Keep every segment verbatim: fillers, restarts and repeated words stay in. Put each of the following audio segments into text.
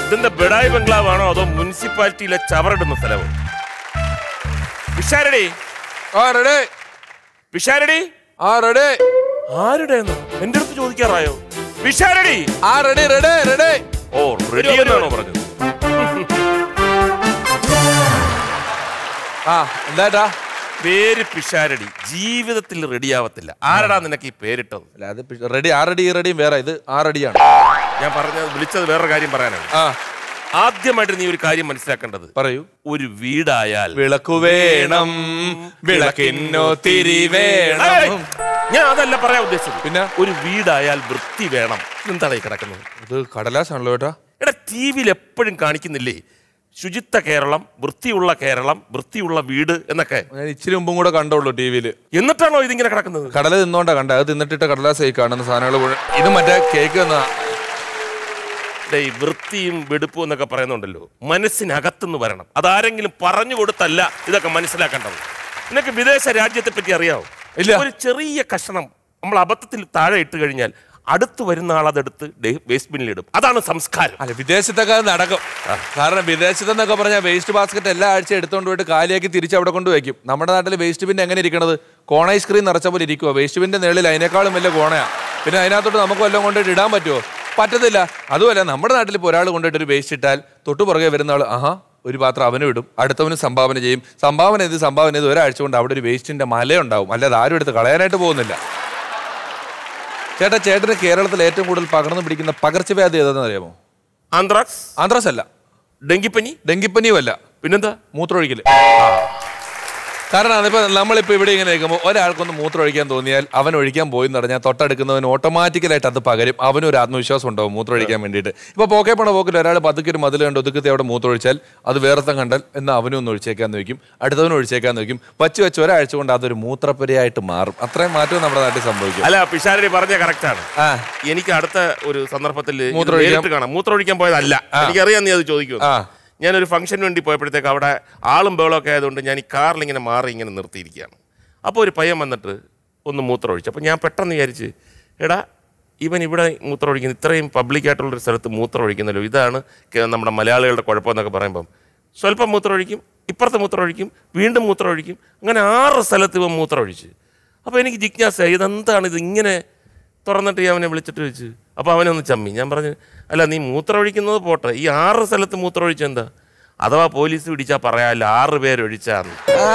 ഇതെന്താ ബെഡായി ബംഗ്ലാവാണോ അതോ മുനിസിപ്പാലിറ്റിയിലെ ചവറിടുന്ന സ്ഥലമോ? പിഷാരടി പിഷാരടി ആരുടെ എന്റെ അടുത്ത് ചോദിക്കാറായോ? പിഷാരടി ഓ റെഡി എന്നാണോ പറഞ്ഞത്? ആ എന്താ പേര് പിഷാരടി, ജീവിതത്തിൽ റെഡിയാവത്തില്ല. ആരടാ നിനക്ക് ഈ പേരിട്ടത്? അത് റെഡി ആറടി റെഡിയും വേറെ, ഇത് ആറടിയാണ്. ഞാൻ പറഞ്ഞത് വിളിച്ചത് വേറൊരു കാര്യം പറയാനാണ്. ആദ്യമായിട്ട് നീ ഒരു കാര്യം മനസ്സിലാക്കേണ്ടത്, പറയൂ. ഒരു വീടായാൽ വിളക്കു വേണം, വിളക്കിന്നോ തിരി വേണം. ഞാൻ അതല്ല പറയാൻ ഉദ്ദേശിച്ചത്. പിന്നെ ഒരു വീടായാൽ വൃത്തി വേണം. എന്താണ് ഈ കിടക്കുന്നത്? ഇത് കടലാസാണല്ലോ ഏട്ടാ. എടാ ടി വിയിൽ എപ്പോഴും കാണിക്കുന്നില്ലേ ശുചിത്വ കേരളം, വൃത്തിയുള്ള കേരളം, വൃത്തിയുള്ള വീട് എന്നൊക്കെ? ഞാൻ ഇച്ചിരി മുമ്പും കൂടെ കണ്ടുള്ളൂ ടി വിയില്. എന്നിട്ടാണോ ഇതിങ്ങനെ കിടക്കുന്നത്? കടല തിന്നോണ്ടാ കണ്ട, അത് തിന്നിട്ടിട്ട് കടലാസായി കാണുന്ന സാധനങ്ങൾ. ഇത് മറ്റേ കേക്ക് എന്നാ. വൃത്തിയും വെടുപ്പും എന്നൊക്കെ പറയുന്നുണ്ടല്ലോ, മനസ്സിനകത്തുനിന്ന് വരണം. അതാരെങ്കിലും പറഞ്ഞു കൊടുത്തല്ല ഇതൊക്കെ മനസ്സിലാക്കേണ്ടത്. നിനക്ക് വിദേശ രാജ്യത്തെ പറ്റി അറിയാവോ? ഒരു ചെറിയ കഷണം നമ്മൾ അബദ്ധത്തിൽ താഴെ ഇട്ട് കഴിഞ്ഞാൽ അടുത്ത് വരുന്ന ആൾ അതെടുത്ത് വേസ്റ്റ് ബിന്നിൽ ഇടും. അതാണ് സംസ്കാരം. അല്ല, വിദേശത്തൊക്കെ അത് നടക്കും. കാരണം വിദേശത്തെന്നൊക്കെ പറഞ്ഞാൽ വേസ്റ്റ് ബാസ്ക്കറ്റ് എല്ലാ ആഴ്ച എടുത്തുകൊണ്ട് പോയിട്ട് കാലിയാക്കി തിരിച്ച് അവിടെ കൊണ്ട് വയ്ക്കും. നമ്മുടെ നാട്ടിൽ വേസ്റ്റ് ബിൻ എങ്ങനെ ഇരിക്കണത്? കോൺ ഐസ്ക്രീം നിറച്ച പോലെ ഇരിക്കുമോ? വേസ്റ്റ് ബിന്റെ നേളിൽ അതിനേക്കാളും വലിയ കോണയാണ്. പിന്നെ അതിനകത്തോട്ട് നമുക്ക് വല്ലതും കൊണ്ടിട്ട് ഇടാൻ പറ്റുമോ? പറ്റത്തില്ല. അതുമല്ല, നമ്മുടെ നാട്ടിൽ ഇപ്പോൾ ഒരാൾ കൊണ്ടിട്ട് ഒരു വേസ്റ്റ് ഇട്ടാൽ തൊട്ടു പുറകെ വരുന്ന ആൾ ആഹാ ഒരു പാത്രം അവനും ഇടും, അടുത്തവനും സംഭാവന ചെയ്യും. സംഭാവന ചെയ്ത് സംഭാവന ചെയ്ത് ഒരാഴ്ച കൊണ്ട് അവിടെ ഒരു വേസ്റ്റിന്റെ മലയുണ്ടാവും. അല്ലാതെ ആരും എടുത്ത് കളയാനായിട്ട് പോകുന്നില്ല. ചേട്ടാ, ചേട്ടന് കേരളത്തിൽ ഏറ്റവും കൂടുതൽ പകർന്നു പിടിക്കുന്ന പകർച്ചവ്യാധി ഏതാണെന്ന് അറിയാമോ? ആന്ത്രാക്സ്. ആന്ത്രാക്സ് അല്ല. ഡെങ്കിപ്പനി. ഡെങ്കിപ്പനിയും അല്ല. പിന്നെന്താ? മൂത്രമൊഴിക്കല്. കാരണം അതിപ്പോൾ നമ്മളിപ്പോൾ ഇവിടെ ഇങ്ങനെ നിൽക്കുമ്പോൾ ഒരാൾക്കൊന്ന് മൂത്രം ഒഴിക്കാൻ തോന്നിയാൽ അവൻ ഒഴിക്കാൻ പോയി എന്ന് പറഞ്ഞാൽ തൊട്ടടുക്കുന്നവന് ഓട്ടോമാറ്റിക്കലായിട്ട് അത് പകരും. അവനും ഒരു ആത്മവിശ്വാസം ഉണ്ടാവും മൂത്രം ഒഴിക്കാൻ വേണ്ടിയിട്ട്. ഇപ്പോൾ പോക്കേ പോണ പോക്കിൽ ഒരാൾ പതുക്കെ ഒരു മതിൽ കണ്ട് ഒതുക്കത്തെ അവിടെ മൂത്രം ഒഴിച്ചാൽ അത് വേറെത്തം കണ്ടാൽ എന്നാൽ അവനും ഒന്ന് ഒഴിച്ചേക്കാന്ന് വയ്ക്കും, അടുത്തവനും ഒഴിച്ചേക്കാന്ന് വയ്ക്കും. വച്ച് വെച്ച് ഒരാഴ്ച കൊണ്ട് അതൊരു മൂത്രപ്പുരയായിട്ട് മാറും. അത്രയും മാറ്റം നമ്മുടെ നാട്ടിൽ സംഭവിക്കും. അല്ല, പിഷാരടി പറഞ്ഞ കറക്റ്റാണ്. എനിക്ക് അടുത്ത ഒരു സന്ദർഭത്തിൽ മൂത്രം കാണാം. മൂത്രം ഒഴിക്കാൻ പോയതല്ല, എനിക്കറിയാം നീ അത് ചോദിക്കും. ഞാനൊരു ഫംഗ്ഷന് വേണ്ടി പോയപ്പോഴത്തേക്ക് അവിടെ ആളും ബഹളമൊക്കെ ആയതുകൊണ്ട് ഞാൻ ഈ കാറിൽ ഇങ്ങനെ മാറി ഇങ്ങനെ നിർത്തിയിരിക്കുകയാണ്. അപ്പോൾ ഒരു പയ്യൻ വന്നിട്ട് ഒന്ന് മൂത്രം ഒഴിച്ചു. അപ്പോൾ ഞാൻ പെട്ടെന്ന് വിചാരിച്ച്, എടാ ഇവൻ ഇവിടെ മൂത്രം ഒഴിക്കുന്നത്, ഇത്രയും പബ്ലിക്കായിട്ടുള്ളൊരു സ്ഥലത്ത് മൂത്രം ഒഴിക്കുന്നല്ലോ, ഇതാണ് നമ്മുടെ മലയാളികളുടെ കുഴപ്പമെന്നൊക്കെ പറയുമ്പം സ്വല്പം മൂത്രം ഒഴിക്കും, ഇപ്പുറത്ത് മൂത്രം ഒഴിക്കും, വീണ്ടും മൂത്രം ഒഴിക്കും. അങ്ങനെ ആറ് സ്ഥലത്ത് ഇവൻ മൂത്രം ഒഴിച്ച്. അപ്പോൾ എനിക്ക് ജിജ്ഞാസ, ഇതെന്താണ് ഇത് ഇങ്ങനെ? തുറന്നിട്ട് ഞാൻ അവനെ വിളിച്ചിട്ട് വെച്ച്. അപ്പോൾ അവനൊന്ന് ചമ്മി. ഞാൻ പറഞ്ഞു, അല്ല നീ മൂത്രം ഒഴിക്കുന്നത് പോട്ടെ, ഈ ആറ് സ്ഥലത്ത് മൂത്രം ഒഴിച്ചെന്താ? അഥവാ പോലീസ് പിടിച്ചാൽ പറയാമല്ലോ ആറ് പേരൊഴിച്ചാന്ന്.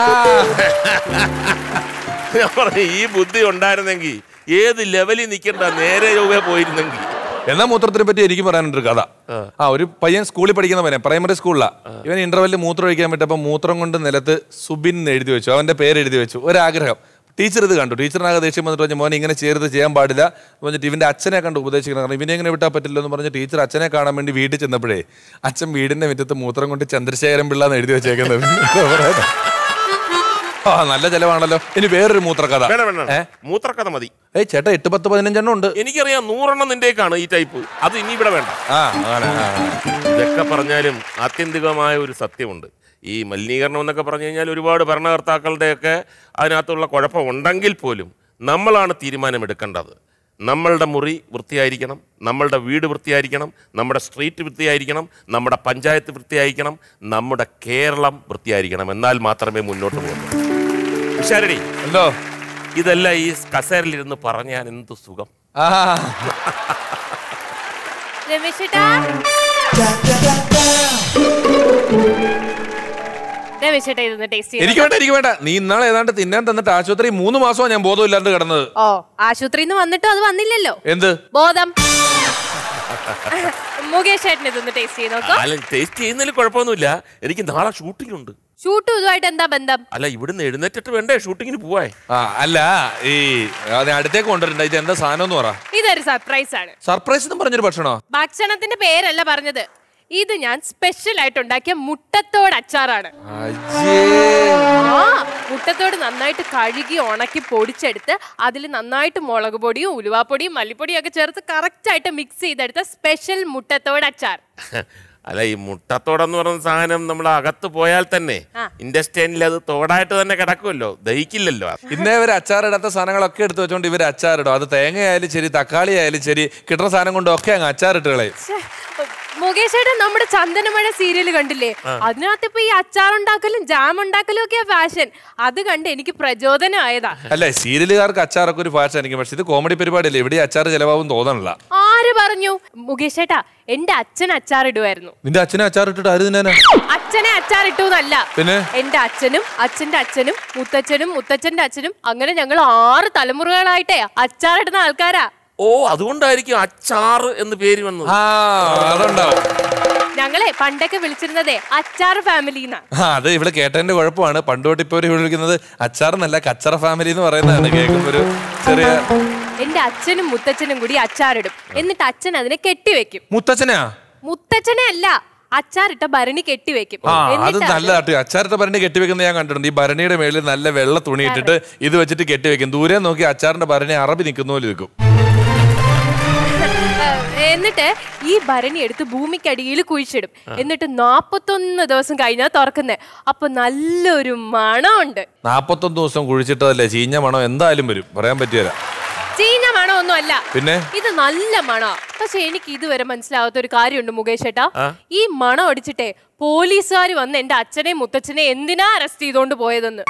ഞാൻ പറഞ്ഞു, ഈ ബുദ്ധി ഉണ്ടായിരുന്നെങ്കിൽ ഏത് ലെവലിൽ നിൽക്കണ്ട, നേരെ ചൊവ്വേ പോയിരുന്നെങ്കിൽ. എന്നാ മൂത്രത്തിനെ പറ്റി എനിക്ക് പറയാനുണ്ട് ഒരു കഥ. ആ ഒരു പയ്യൻ സ്കൂളിൽ പഠിക്കുന്ന പയ്യൻ, പ്രൈമറി സ്കൂളിലാണ്. ഇവൻ ഇന്റർവെല്ലിൽ മൂത്രം ഒഴിക്കാൻ പറ്റപ്പോൾ മൂത്രം കൊണ്ട് നിലത്ത് സുബിൻ എഴുതി വെച്ചു, അവന്റെ പേര് എഴുതി വെച്ചു. ഒരാഗ്രഹം. ടീച്ചർ ഇത് കണ്ടു. ടീച്ചറിനാകെ ദേഷ്യം വന്നിട്ട് പറഞ്ഞു, മോൻ ഇങ്ങനെ ചെയ്ത് ചെയ്യാൻ പാടില്ല എന്ന് പറഞ്ഞിട്ട് ഇവൻ്റെ അച്ഛനെ കണ്ട് ഉപദേശിക്കണം. കാരണം ഇവനെ ഇങ്ങനെ വിട്ടാൽ പറ്റില്ല എന്ന് പറഞ്ഞ് ടീച്ചർ അച്ഛനെ കാണാൻ വേണ്ടി വീട്ടിൽ ചെന്നപ്പോഴേ അച്ഛൻ വീടിന്റെ മുറ്റത്ത് മൂത്രം കൊണ്ട് ചന്ദ്രശേഖരൻ പിള്ള എന്ന് എഴുതി വെച്ചേക്കുന്നത്. ആ നല്ല ചെലവാണല്ലോ. ഇനി വേറൊരു മൂത്രക്കഥ. മൂത്രക്കഥ മതി. ഏയ് ചേട്ടാ, എട്ട് പത്ത് പതിനഞ്ചെണ്ണം ഉണ്ട്. എനിക്കറിയാം, നൂറെണ്ണം നിന്റേക്കാണ് ഈ ടൈപ്പ്. അത് ഇനി ഇവിടെ വേണ്ട. ഇതൊക്കെ പറഞ്ഞാലും ആത്യന്തികമായ ഒരു സത്യമുണ്ട്. ഈ മലിനീകരണം എന്നൊക്കെ പറഞ്ഞു കഴിഞ്ഞാൽ ഒരുപാട് ഭരണകർത്താക്കളുടെയൊക്കെ അതിനകത്തുള്ള കുഴപ്പമുണ്ടെങ്കിൽ പോലും നമ്മളാണ് തീരുമാനമെടുക്കേണ്ടത്. നമ്മളുടെ മുറി വൃത്തിയായിരിക്കണം, നമ്മളുടെ വീട് വൃത്തിയായിരിക്കണം, നമ്മുടെ സ്ട്രീറ്റ് വൃത്തിയായിരിക്കണം, നമ്മുടെ പഞ്ചായത്ത് വൃത്തിയായിരിക്കണം, നമ്മുടെ കേരളം വൃത്തിയായിരിക്കണം. എന്നാൽ മാത്രമേ മുന്നോട്ട് പോകുള്ളൂ. പിഷാരടി, എന്തോ ഇതെല്ലാം ഈ കസേരയിലിരുന്ന് പറഞ്ഞാൽ എന്ത് സുഖം. എനിക്ക് വേണ്ട, എനിക്ക് വേണ്ട. നീ ഇന്നാളെ ഏതാണ്ട് തിന്നാൻ തന്നിട്ട് ആശുപത്രി മൂന്ന് മാസമാണ് ഞാൻ ബോധമില്ലാണ്ട് കിടന്നത്. ഓ, ആശുപത്രിന്ന് വന്നിട്ട് അത് വന്നില്ലല്ലോ. എന്ത് ബോധം? മുകേഷ് ചേട്ടൻ ഇതൊന്ന് ടേസ്റ്റ് ചെയ്ത് നോക്കാം. ടേസ്റ്റ് ചെയ്യുന്നതിൽ കുഴപ്പമൊന്നുമില്ല. എനിക്ക് നാളെ ഷൂട്ടിംഗ് ഉണ്ട്. ഷൂട്ടും ഇതുമായിട്ട് എന്താ ബന്ധം? അല്ല, ഇവിടുന്ന് എഴുന്നേറ്റിട്ട് വേണ്ടേ ഷൂട്ടിങ്ങിന് പോവാൻ? അല്ല, ഈ അടുത്തേക്ക് കൊണ്ടുവരണ്ട. ഇത് എന്താ സാധനം എന്ന് പറ. ഇതൊരു സർപ്രൈസ് ആണ്. സർപ്രൈസ് എന്ന് പറഞ്ഞൊരു ഭക്ഷണോ? ഭക്ഷണത്തിന്റെ പേരല്ല പറഞ്ഞത്. ഇത് ഞാൻ സ്പെഷ്യൽ ആയിട്ട് ഉണ്ടാക്കിയ മുട്ടത്തോട് അച്ചാറാണ്. ആ മുട്ടത്തോട് നന്നായിട്ട് കഴുകി ഉണക്കി പൊടിച്ചെടുത്ത് അതിൽ നന്നായിട്ട് മുളക് പൊടിയും ഉലുവാപ്പൊടിയും മല്ലിപ്പൊടിയും ഒക്കെ ചേർത്ത് കറക്റ്റ് ആയിട്ട് മിക്സ് ചെയ്തെടുത്ത സ്പെഷ്യൽ മുട്ടത്തോട് അച്ചാർ. അല്ല, ഈ മുട്ടത്തോടെന്ന് പറയുന്ന സാധനം നമ്മൾ അകത്ത് പോയാൽ തന്നെ ഇൻഡസ്ട്രിയിൽ അത് തോടായിട്ട് തന്നെ കിടക്കുമല്ലോ, ദഹിക്കില്ലല്ലോ. ഇന്നേ ഇവർ അച്ചാറിടാത്ത സാധനങ്ങളൊക്കെ എടുത്ത് വെച്ചോണ്ട് ഇവർ അച്ചാറിടും. അത് തേങ്ങ ആയാലും ശരി, തക്കാളി ആയാലും ശരി, കിട്ടുന്ന സാധനം കൊണ്ടൊക്കെ അങ്ങ് അച്ചാറിട്ട് കളയും. മുകേഷ് ഏട്ടൻ നമ്മുടെ ചന്ദനമഴ സീരിയൽ കണ്ടില്ലേ? അതിനകത്ത് ഇപ്പൊ ഈ അച്ചാറുണ്ടാക്കലും ജാം ഉണ്ടാക്കലും ഒക്കെയാ ഫാഷൻ. അത് കണ്ട് എനിക്ക് പ്രചോദനമായതാ. അല്ലെ, സീരിയലുകാർക്ക് അച്ചാറൊക്കെ ഒരു ഫാഷൻ ആയിരിക്കും, പക്ഷെ ഇത് കോമഡി പരിപാടിയല്ലേ, ഇവിടെ അച്ചാർ ചെലവാകും തോന്നണില്ല. ആര് പറഞ്ഞു? മുകേഷ് ഏട്ടാ, എന്റെ അച്ഛൻ അച്ചാർ ഇടുമായിരുന്നു. നിന്റെ അച്ഛനെ അച്ചാർ ഇട്ടിട്ട് ആര് തിന്നാനാ? അച്ഛനെ അച്ചാർ ഇട്ടൂന്നല്ല, പിന്നെ എന്റെ അച്ഛനും അച്ഛന്റെ അച്ഛനും മുത്തച്ഛനും മുത്തച്ഛന്റെ അച്ഛനും അങ്ങനെ ഞങ്ങൾ ആറ് തലമുറകളായിട്ടേ അച്ചാർ ഇടുന്ന ആൾക്കാരാ. ഓ, അതുകൊണ്ടായിരിക്കും അച്ചാറ് എന്ന് പേര് വന്നത്. അതുണ്ടാവും. ഞങ്ങളെ പണ്ടൊക്കെ വിളിച്ചിരുന്നതേ അച്ചാർ ഫാമിലി. അത് ഇവിടെ കേട്ടതിന്റെ കുഴപ്പമാണ്. പണ്ട് തൊട്ട് ഇപ്പൊ വിളിക്കുന്നത് അച്ചാറെന്നല്ല, കച്ചറ ഫാമിലി എന്ന് പറയുന്നതാണ്. കേൾക്കുമ്പോ ഒരു ചെറിയ. എന്റെ അച്ഛനും മുത്തച്ഛനും കൂടി അച്ചാറിടും, എന്നിട്ട് അച്ഛൻ അതിനെ കെട്ടിവെക്കും. മുത്തച്ഛനാ? മുത്തച്ഛനെ അല്ല, അച്ചാറിട്ട ഭരണി കെട്ടിവെക്കും. അത് നല്ലതാട്ടോ. അച്ചാറിട്ട ഭരണി കെട്ടിവെക്കുന്നത് ഞാൻ കണ്ടിട്ടുണ്ട്. ഈ ഭരണിയുടെ മേളിൽ നല്ല വെള്ള തുണി ഇട്ടിട്ട് ഇത് വെച്ചിട്ട് കെട്ടിവെക്കും. ദൂരെ നോക്കി അച്ചാറിന്റെ ഭരണി അറബി നിൽക്കുന്ന പോലെ നിൽക്കും. എന്നിട്ട് ഈ ഭരണി എടുത്ത് ഭൂമിക്കടിയിൽ കുഴിച്ചിടും. എന്നിട്ട് നാപ്പത്തൊന്ന് ദിവസം കഴിഞ്ഞാൽ തുറക്കുന്നേ. അപ്പൊ നല്ലൊരു മണമുണ്ട്. നാപ്പത്തൊന്ന് ദിവസം കുഴിച്ചിട്ടതല്ലേ, ചീഞ്ഞ മണം എന്തായാലും വരും, പറയാൻ പറ്റിയല്ല. ചീഞ്ഞ മണം ഒന്നും അല്ല, പിന്നെ ഇത് നല്ല മണ. പക്ഷെ എനിക്ക് ഇതുവരെ മനസ്സിലാവാത്ത ഒരു കാര്യമുണ്ട് മുകേഷ് ഏട്ടാ. ഈ മണം അടിച്ചിട്ടേ പോലീസുകാർ വന്ന് എന്റെ അച്ഛനെയും മുത്തച്ഛനെ എന്തിനാ അറസ്റ്റ് ചെയ്തോണ്ട് പോയതെന്ന്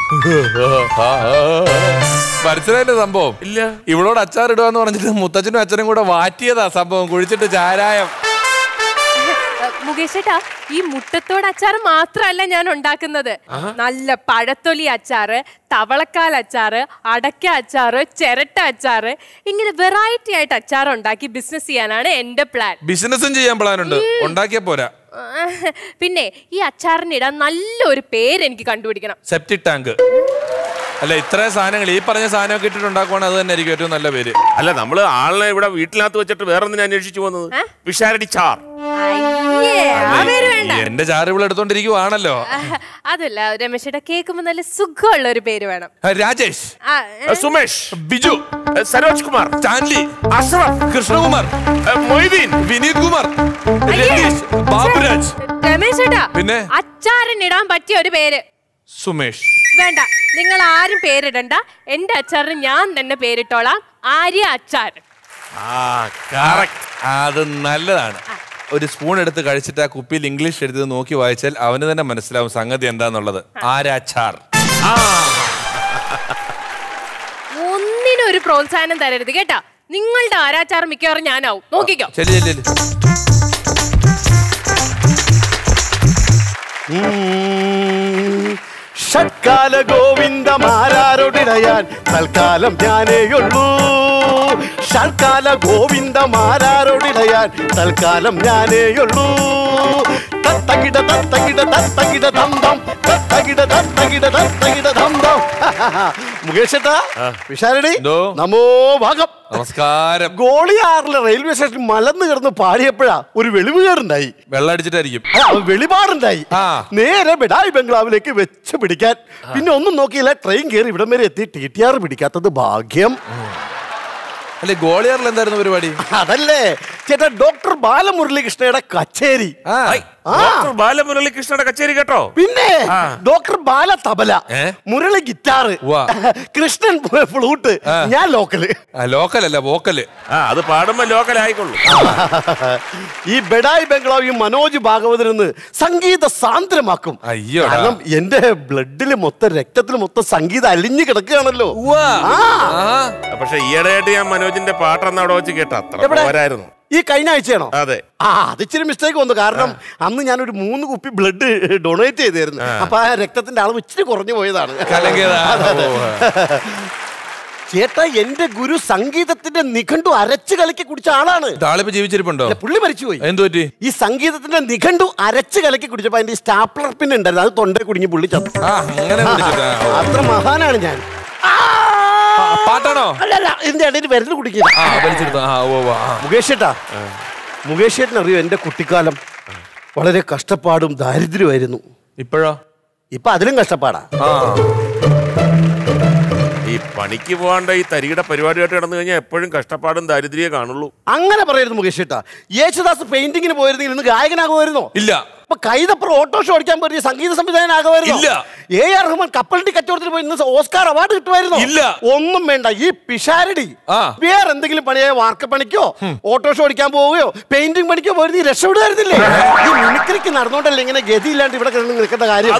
മനസ്സിലായില്ലേ സംഭവം? ഇല്ല. ഇവളോട് അച്ചാർ ഇടുവാന്ന് പറഞ്ഞിട്ട് മുത്തച്ഛനും അച്ഛനും കൂടെ വാറ്റിയതാ സംഭവം, കുഴിച്ചിട്ട് ചാരായം. മുകേഷ് ഏട്ടാ, ഈ മുട്ടത്തോട് അച്ചാർ മാത്രല്ല ഞാൻ ഉണ്ടാക്കുന്നത്. നല്ല പഴത്തൊലി അച്ചാറ്, തവളക്കാൽ അച്ചാറ്, അടക്ക അച്ചാറ്, ചിരട്ട അച്ചാറ്, ഇങ്ങനെ വെറൈറ്റി ആയിട്ട് അച്ചാർ ഉണ്ടാക്കി ബിസിനസ് ചെയ്യാനാണ് എന്റെ പ്ലാൻ. ബിസിനസ്സും ചെയ്യാൻ പ്ലാൻ ഉണ്ട്, ഉണ്ടാക്കിയ പോരാ. പിന്നെ ഈ അച്ചാറിനിടാൻ നല്ലൊരു പേര് എനിക്ക് കണ്ടുപിടിക്കണം. Septic tank. അല്ല, ഇത്രയും സാധനങ്ങൾ ഈ പറഞ്ഞ സാധനമൊക്കെ ഇട്ടിട്ടുണ്ടാക്കുവാണെങ്കിൽ അത് തന്നെ ആയിരിക്കും ഏറ്റവും നല്ല പേര്. അല്ല, നമ്മള് ആളിനെ ഇവിടെ വീട്ടിനകത്ത് വെച്ചിട്ട് വേറെ എന്തിനാ അന്വേഷിച്ചു പോകുന്നത്? പിഷാരടി ചാർ. എന്റെ ചാറ് ഇവിടെ എടുത്തോണ്ടിരിക്കുവാണല്ലോ. അതല്ല രമേശേട്ടാ, കേൾക്കുമ്പോ നല്ല സുഖമുള്ള ഒരു പേര് വേണം. രാജേഷ്, സുമേഷ്, ബിജു, സരോജ് കുമാർ, ചാൻലി, അഷ്റഫ്, കൃഷ്ണകുമാർ, മൊയ്തീൻ, വിനീത് കുമാർ, രതീഷ്, ബാബുരാജ്. രമേശേട്ടാ, പിന്നെ അച്ചാറിനിടാൻ പറ്റിയ ഒരു പേര് സുമേഷ്. വേണ്ട, നിങ്ങൾ ആരും പേരിടണ്ട. എന്റെ അച്ചാറിന് ഞാൻ തന്നെ പേരിട്ടോളാം, ആര്യ അച്ചാർ. അത് നല്ലതാണ്. ഒരു സ്പൂൺ എടുത്ത് കഴിച്ചിട്ട് ആ കുപ്പിയിൽ ഇംഗ്ലീഷ് എഴുതി നോക്കി വായിച്ചാൽ അവന് തന്നെ മനസ്സിലാവും സംഗതി എന്താന്നുള്ളത്. ആരാച്ചാർ. ഒന്നിനും ഒരു പ്രോത്സാഹനം തരരുത് കേട്ടാ. നിങ്ങളുടെ ആരാച്ചാർ മിക്കവാറും ഞാനാവും, നോക്കിക്കോ. ശരി ശരി. ഷട്കാല ഗോവിന്ദമാരോടിടയാൻ തൽക്കാലം ഞാനേയുള്ളൂ. ഷട്കാല ഗോവിന്ദമാരോടിടയാൻ തൽക്കാലം ഞാനേയുള്ളൂ. തത്തകിട തത്തകിട തത്തകിട ദന്തം തത്തകിട തത്തകിട തത്തകിട ദന്തം. മുകേഷേട്ടാ, വിശാലടി, നമോ ഭാഗം. നമസ്കാരം. ഗോളിയാറിലെ റെയിൽവേ സ്റ്റേഷൻ മലന്ന് കിടന്ന് പാടിയപ്പോഴാ ഒരു വെളിവുകേടുണ്ടായി. വെള്ളം അടിച്ചിട്ടായിരിക്കും. വെളിപാടുണ്ടായി. നേരെ ബിഡായി ബംഗ്ലാവിലേക്ക് വെച്ച് പിടിക്കാൻ. പിന്നെ ഒന്നും നോക്കിയില്ല, ട്രെയിൻ കയറി ഇവിടം വരെ എത്തി. ടി ടി ആർ പിടിക്കാത്തത് ഭാഗ്യം. അല്ലെ, ഗോളിയാറിൽ എന്തായിരുന്നു പരിപാടി? അതല്ലേ ചേട്ടാ, ഡോക്ടർ ബാലമുരളികൃഷ്ണയുടെ കച്ചേരി. ബാലമുരളികൃഷ്ണയുടെ കച്ചേരി കേട്ടോ? പിന്നെ doctor Bala tabla, Murali guitar, Krishnan flute, ഞാൻ ലോക്കല്. ലോക്കലല്ല, വോക്കല്. അത് പാടുമ്പോ ലോക്കൽ ആയിക്കൊള്ളു. ഈ ബെഡായി ബംഗ്ലാവ് ഈ മനോജ് ഭാഗവതരെന്ന് സംഗീത സാന്ദ്രമാക്കും. അയ്യോ, കാരണം എന്റെ ബ്ലഡില് മൊത്തം രക്തത്തിൽ മൊത്തം സംഗീതം അലിഞ്ഞു കിടക്കുകയാണല്ലോ. പക്ഷെ ഈയിടെയായിട്ട് ഞാൻ മനോജിന്റെ പാട്ടെന്ന് അവിടെ വെച്ച് കേട്ട അത്ര പോരായിരുന്നു. ഈ കഴിഞ്ഞ ആഴ്ചയാണോ? അതെ. ആ, അത് ഇച്ചിരി മിസ്റ്റേക്ക് വന്നു. കാരണം അന്ന് ഞാനൊരു മൂന്ന് കുപ്പി ബ്ലഡ് ഡൊണേറ്റ് ചെയ്തായിരുന്നു. അപ്പൊ ആ രക്തത്തിന്റെ അളവ് ഇച്ചിരി കുറഞ്ഞു പോയതാണ്. ചേട്ടാ, എന്റെ ഗുരു സംഗീതത്തിന്റെ നിഘണ്ടു അരച്ച് കലക്കി കുടിച്ച ആളാണ്. ജീവിച്ചിരിപ്പുണ്ടോ? പുള്ളി മരിച്ചുപോയി. എന്തുപറ്റി? ഈ സംഗീതത്തിന്റെ നിഘണ്ടു അരച്ച് കലക്കി കുടിച്ചപ്പോ അതിന്റെ സ്റ്റാപ്ലർ പിൻ ഉണ്ടായിരുന്നു, അത് തൊണ്ടേ കുടുങ്ങി പുള്ളി ചത്തു. അത്ര മഹാനാണ് ഞാൻ. പാട്ടാണോ? അല്ലല്ല, ഇതിന്റെ ഇടയിൽ വിരൽ കുടിക്കില്ല. മുകേഷ് ചേട്ടാ, മുകേഷ് ചേട്ടൻ അറിയോ, എന്റെ കുട്ടിക്കാലം വളരെ കഷ്ടപ്പാടും ദാരിദ്ര്യമായിരുന്നു. ഇപ്പോഴോ? ഇപ്പൊ അതിലും കഷ്ടപ്പാടാ. ഈ ഈ പണിക്ക് പോകാണ്ട് ഈ തരികിട പരിപാടിയായിട്ട് കിടന്നു കഴിഞ്ഞാൽ എപ്പോഴും കഷ്ടപ്പാടും ദാരിദ്ര്യമേ കാണുള്ളൂ. അങ്ങനെ പറയരുത് മുകേഷ് ഏട്ടാ. യേശുദാസ് പെയിന്റിങ്ങിന് പോയിരുന്നെങ്കിൽ ഇന്ന് ഗായകനാകുമായിരുന്നോ? ഇല്ല. അപ്പൊ കൈതപ്പുറം ഓട്ടോഷോ ഓടിക്കാൻ പറ്റിയ സംഗീത സംവിധായകനാകുമായിരുന്നോ? ഇല്ല. എ ആർ റഹ്മാൻ കപ്പലിന്റെ കച്ചവടത്തിന് പോയി ഇന്ന് ഓസ്കാർ അവാർഡ് കിട്ടുമായിരുന്നോ? ഇല്ല. ഒന്നും വേണ്ട. ഈ പിഷാരടി വേറെ എന്തെങ്കിലും പണിയായ വാർക്കപ്പണിക്കോ ഓട്ടോഷോ ഓടിക്കാൻ പോവുകയോ പെയിന്റിംഗ് പണിക്കോ പോയിരുന്ന ഈ രക്ഷപ്പെടുമായിരുന്നില്ലേ? ഈ മിമിക്രിക്ക് നടന്നോണ്ടല്ലേ ഇങ്ങനെ ഗതിയില്ലാണ്ട് ഇവിടെ കിടന്ന് നിൽക്കേണ്ട കാര്യം.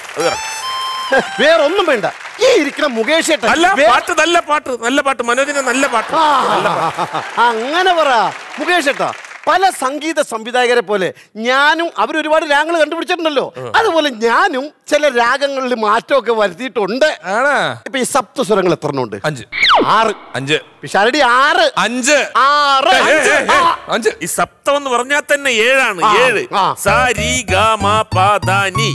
വേറെ ഒന്നും വേണ്ട. ഈ ഇരിക്കുന്ന മുകേഷ് ഏട്ടൻ നല്ല പാട്ട് നല്ല പാട്ട് നല്ല പാട്ട് മനോജിന്റെ നല്ല പാട്ട്. അങ്ങനെ പറ മുകേഷ് ഏട്ടാ. പല സംഗീത സംവിധായകരെ പോലെ ഞാനും അവരൊരുപാട് രാഗങ്ങൾ കണ്ടുപിടിച്ചിട്ടുണ്ടല്ലോ. അതുപോലെ ഞാനും ചില രാഗങ്ങളിൽ മാറ്റമൊക്കെ വരുത്തിയിട്ടുണ്ട്. ഇപ്പൊ ഈ സപ്തസ്വരങ്ങൾ എത്ര ഉണ്ട്? അഞ്ച്. ആറ്. അഞ്ച്. പിഷാരടി ആറ്. അഞ്ച്. ആറ്. അഞ്ച്. ഈ സപ്തം എന്ന് പറഞ്ഞാൽ തന്നെ ഏഴാണ്. ഏഴ്. സാരി ഗമ പദനി.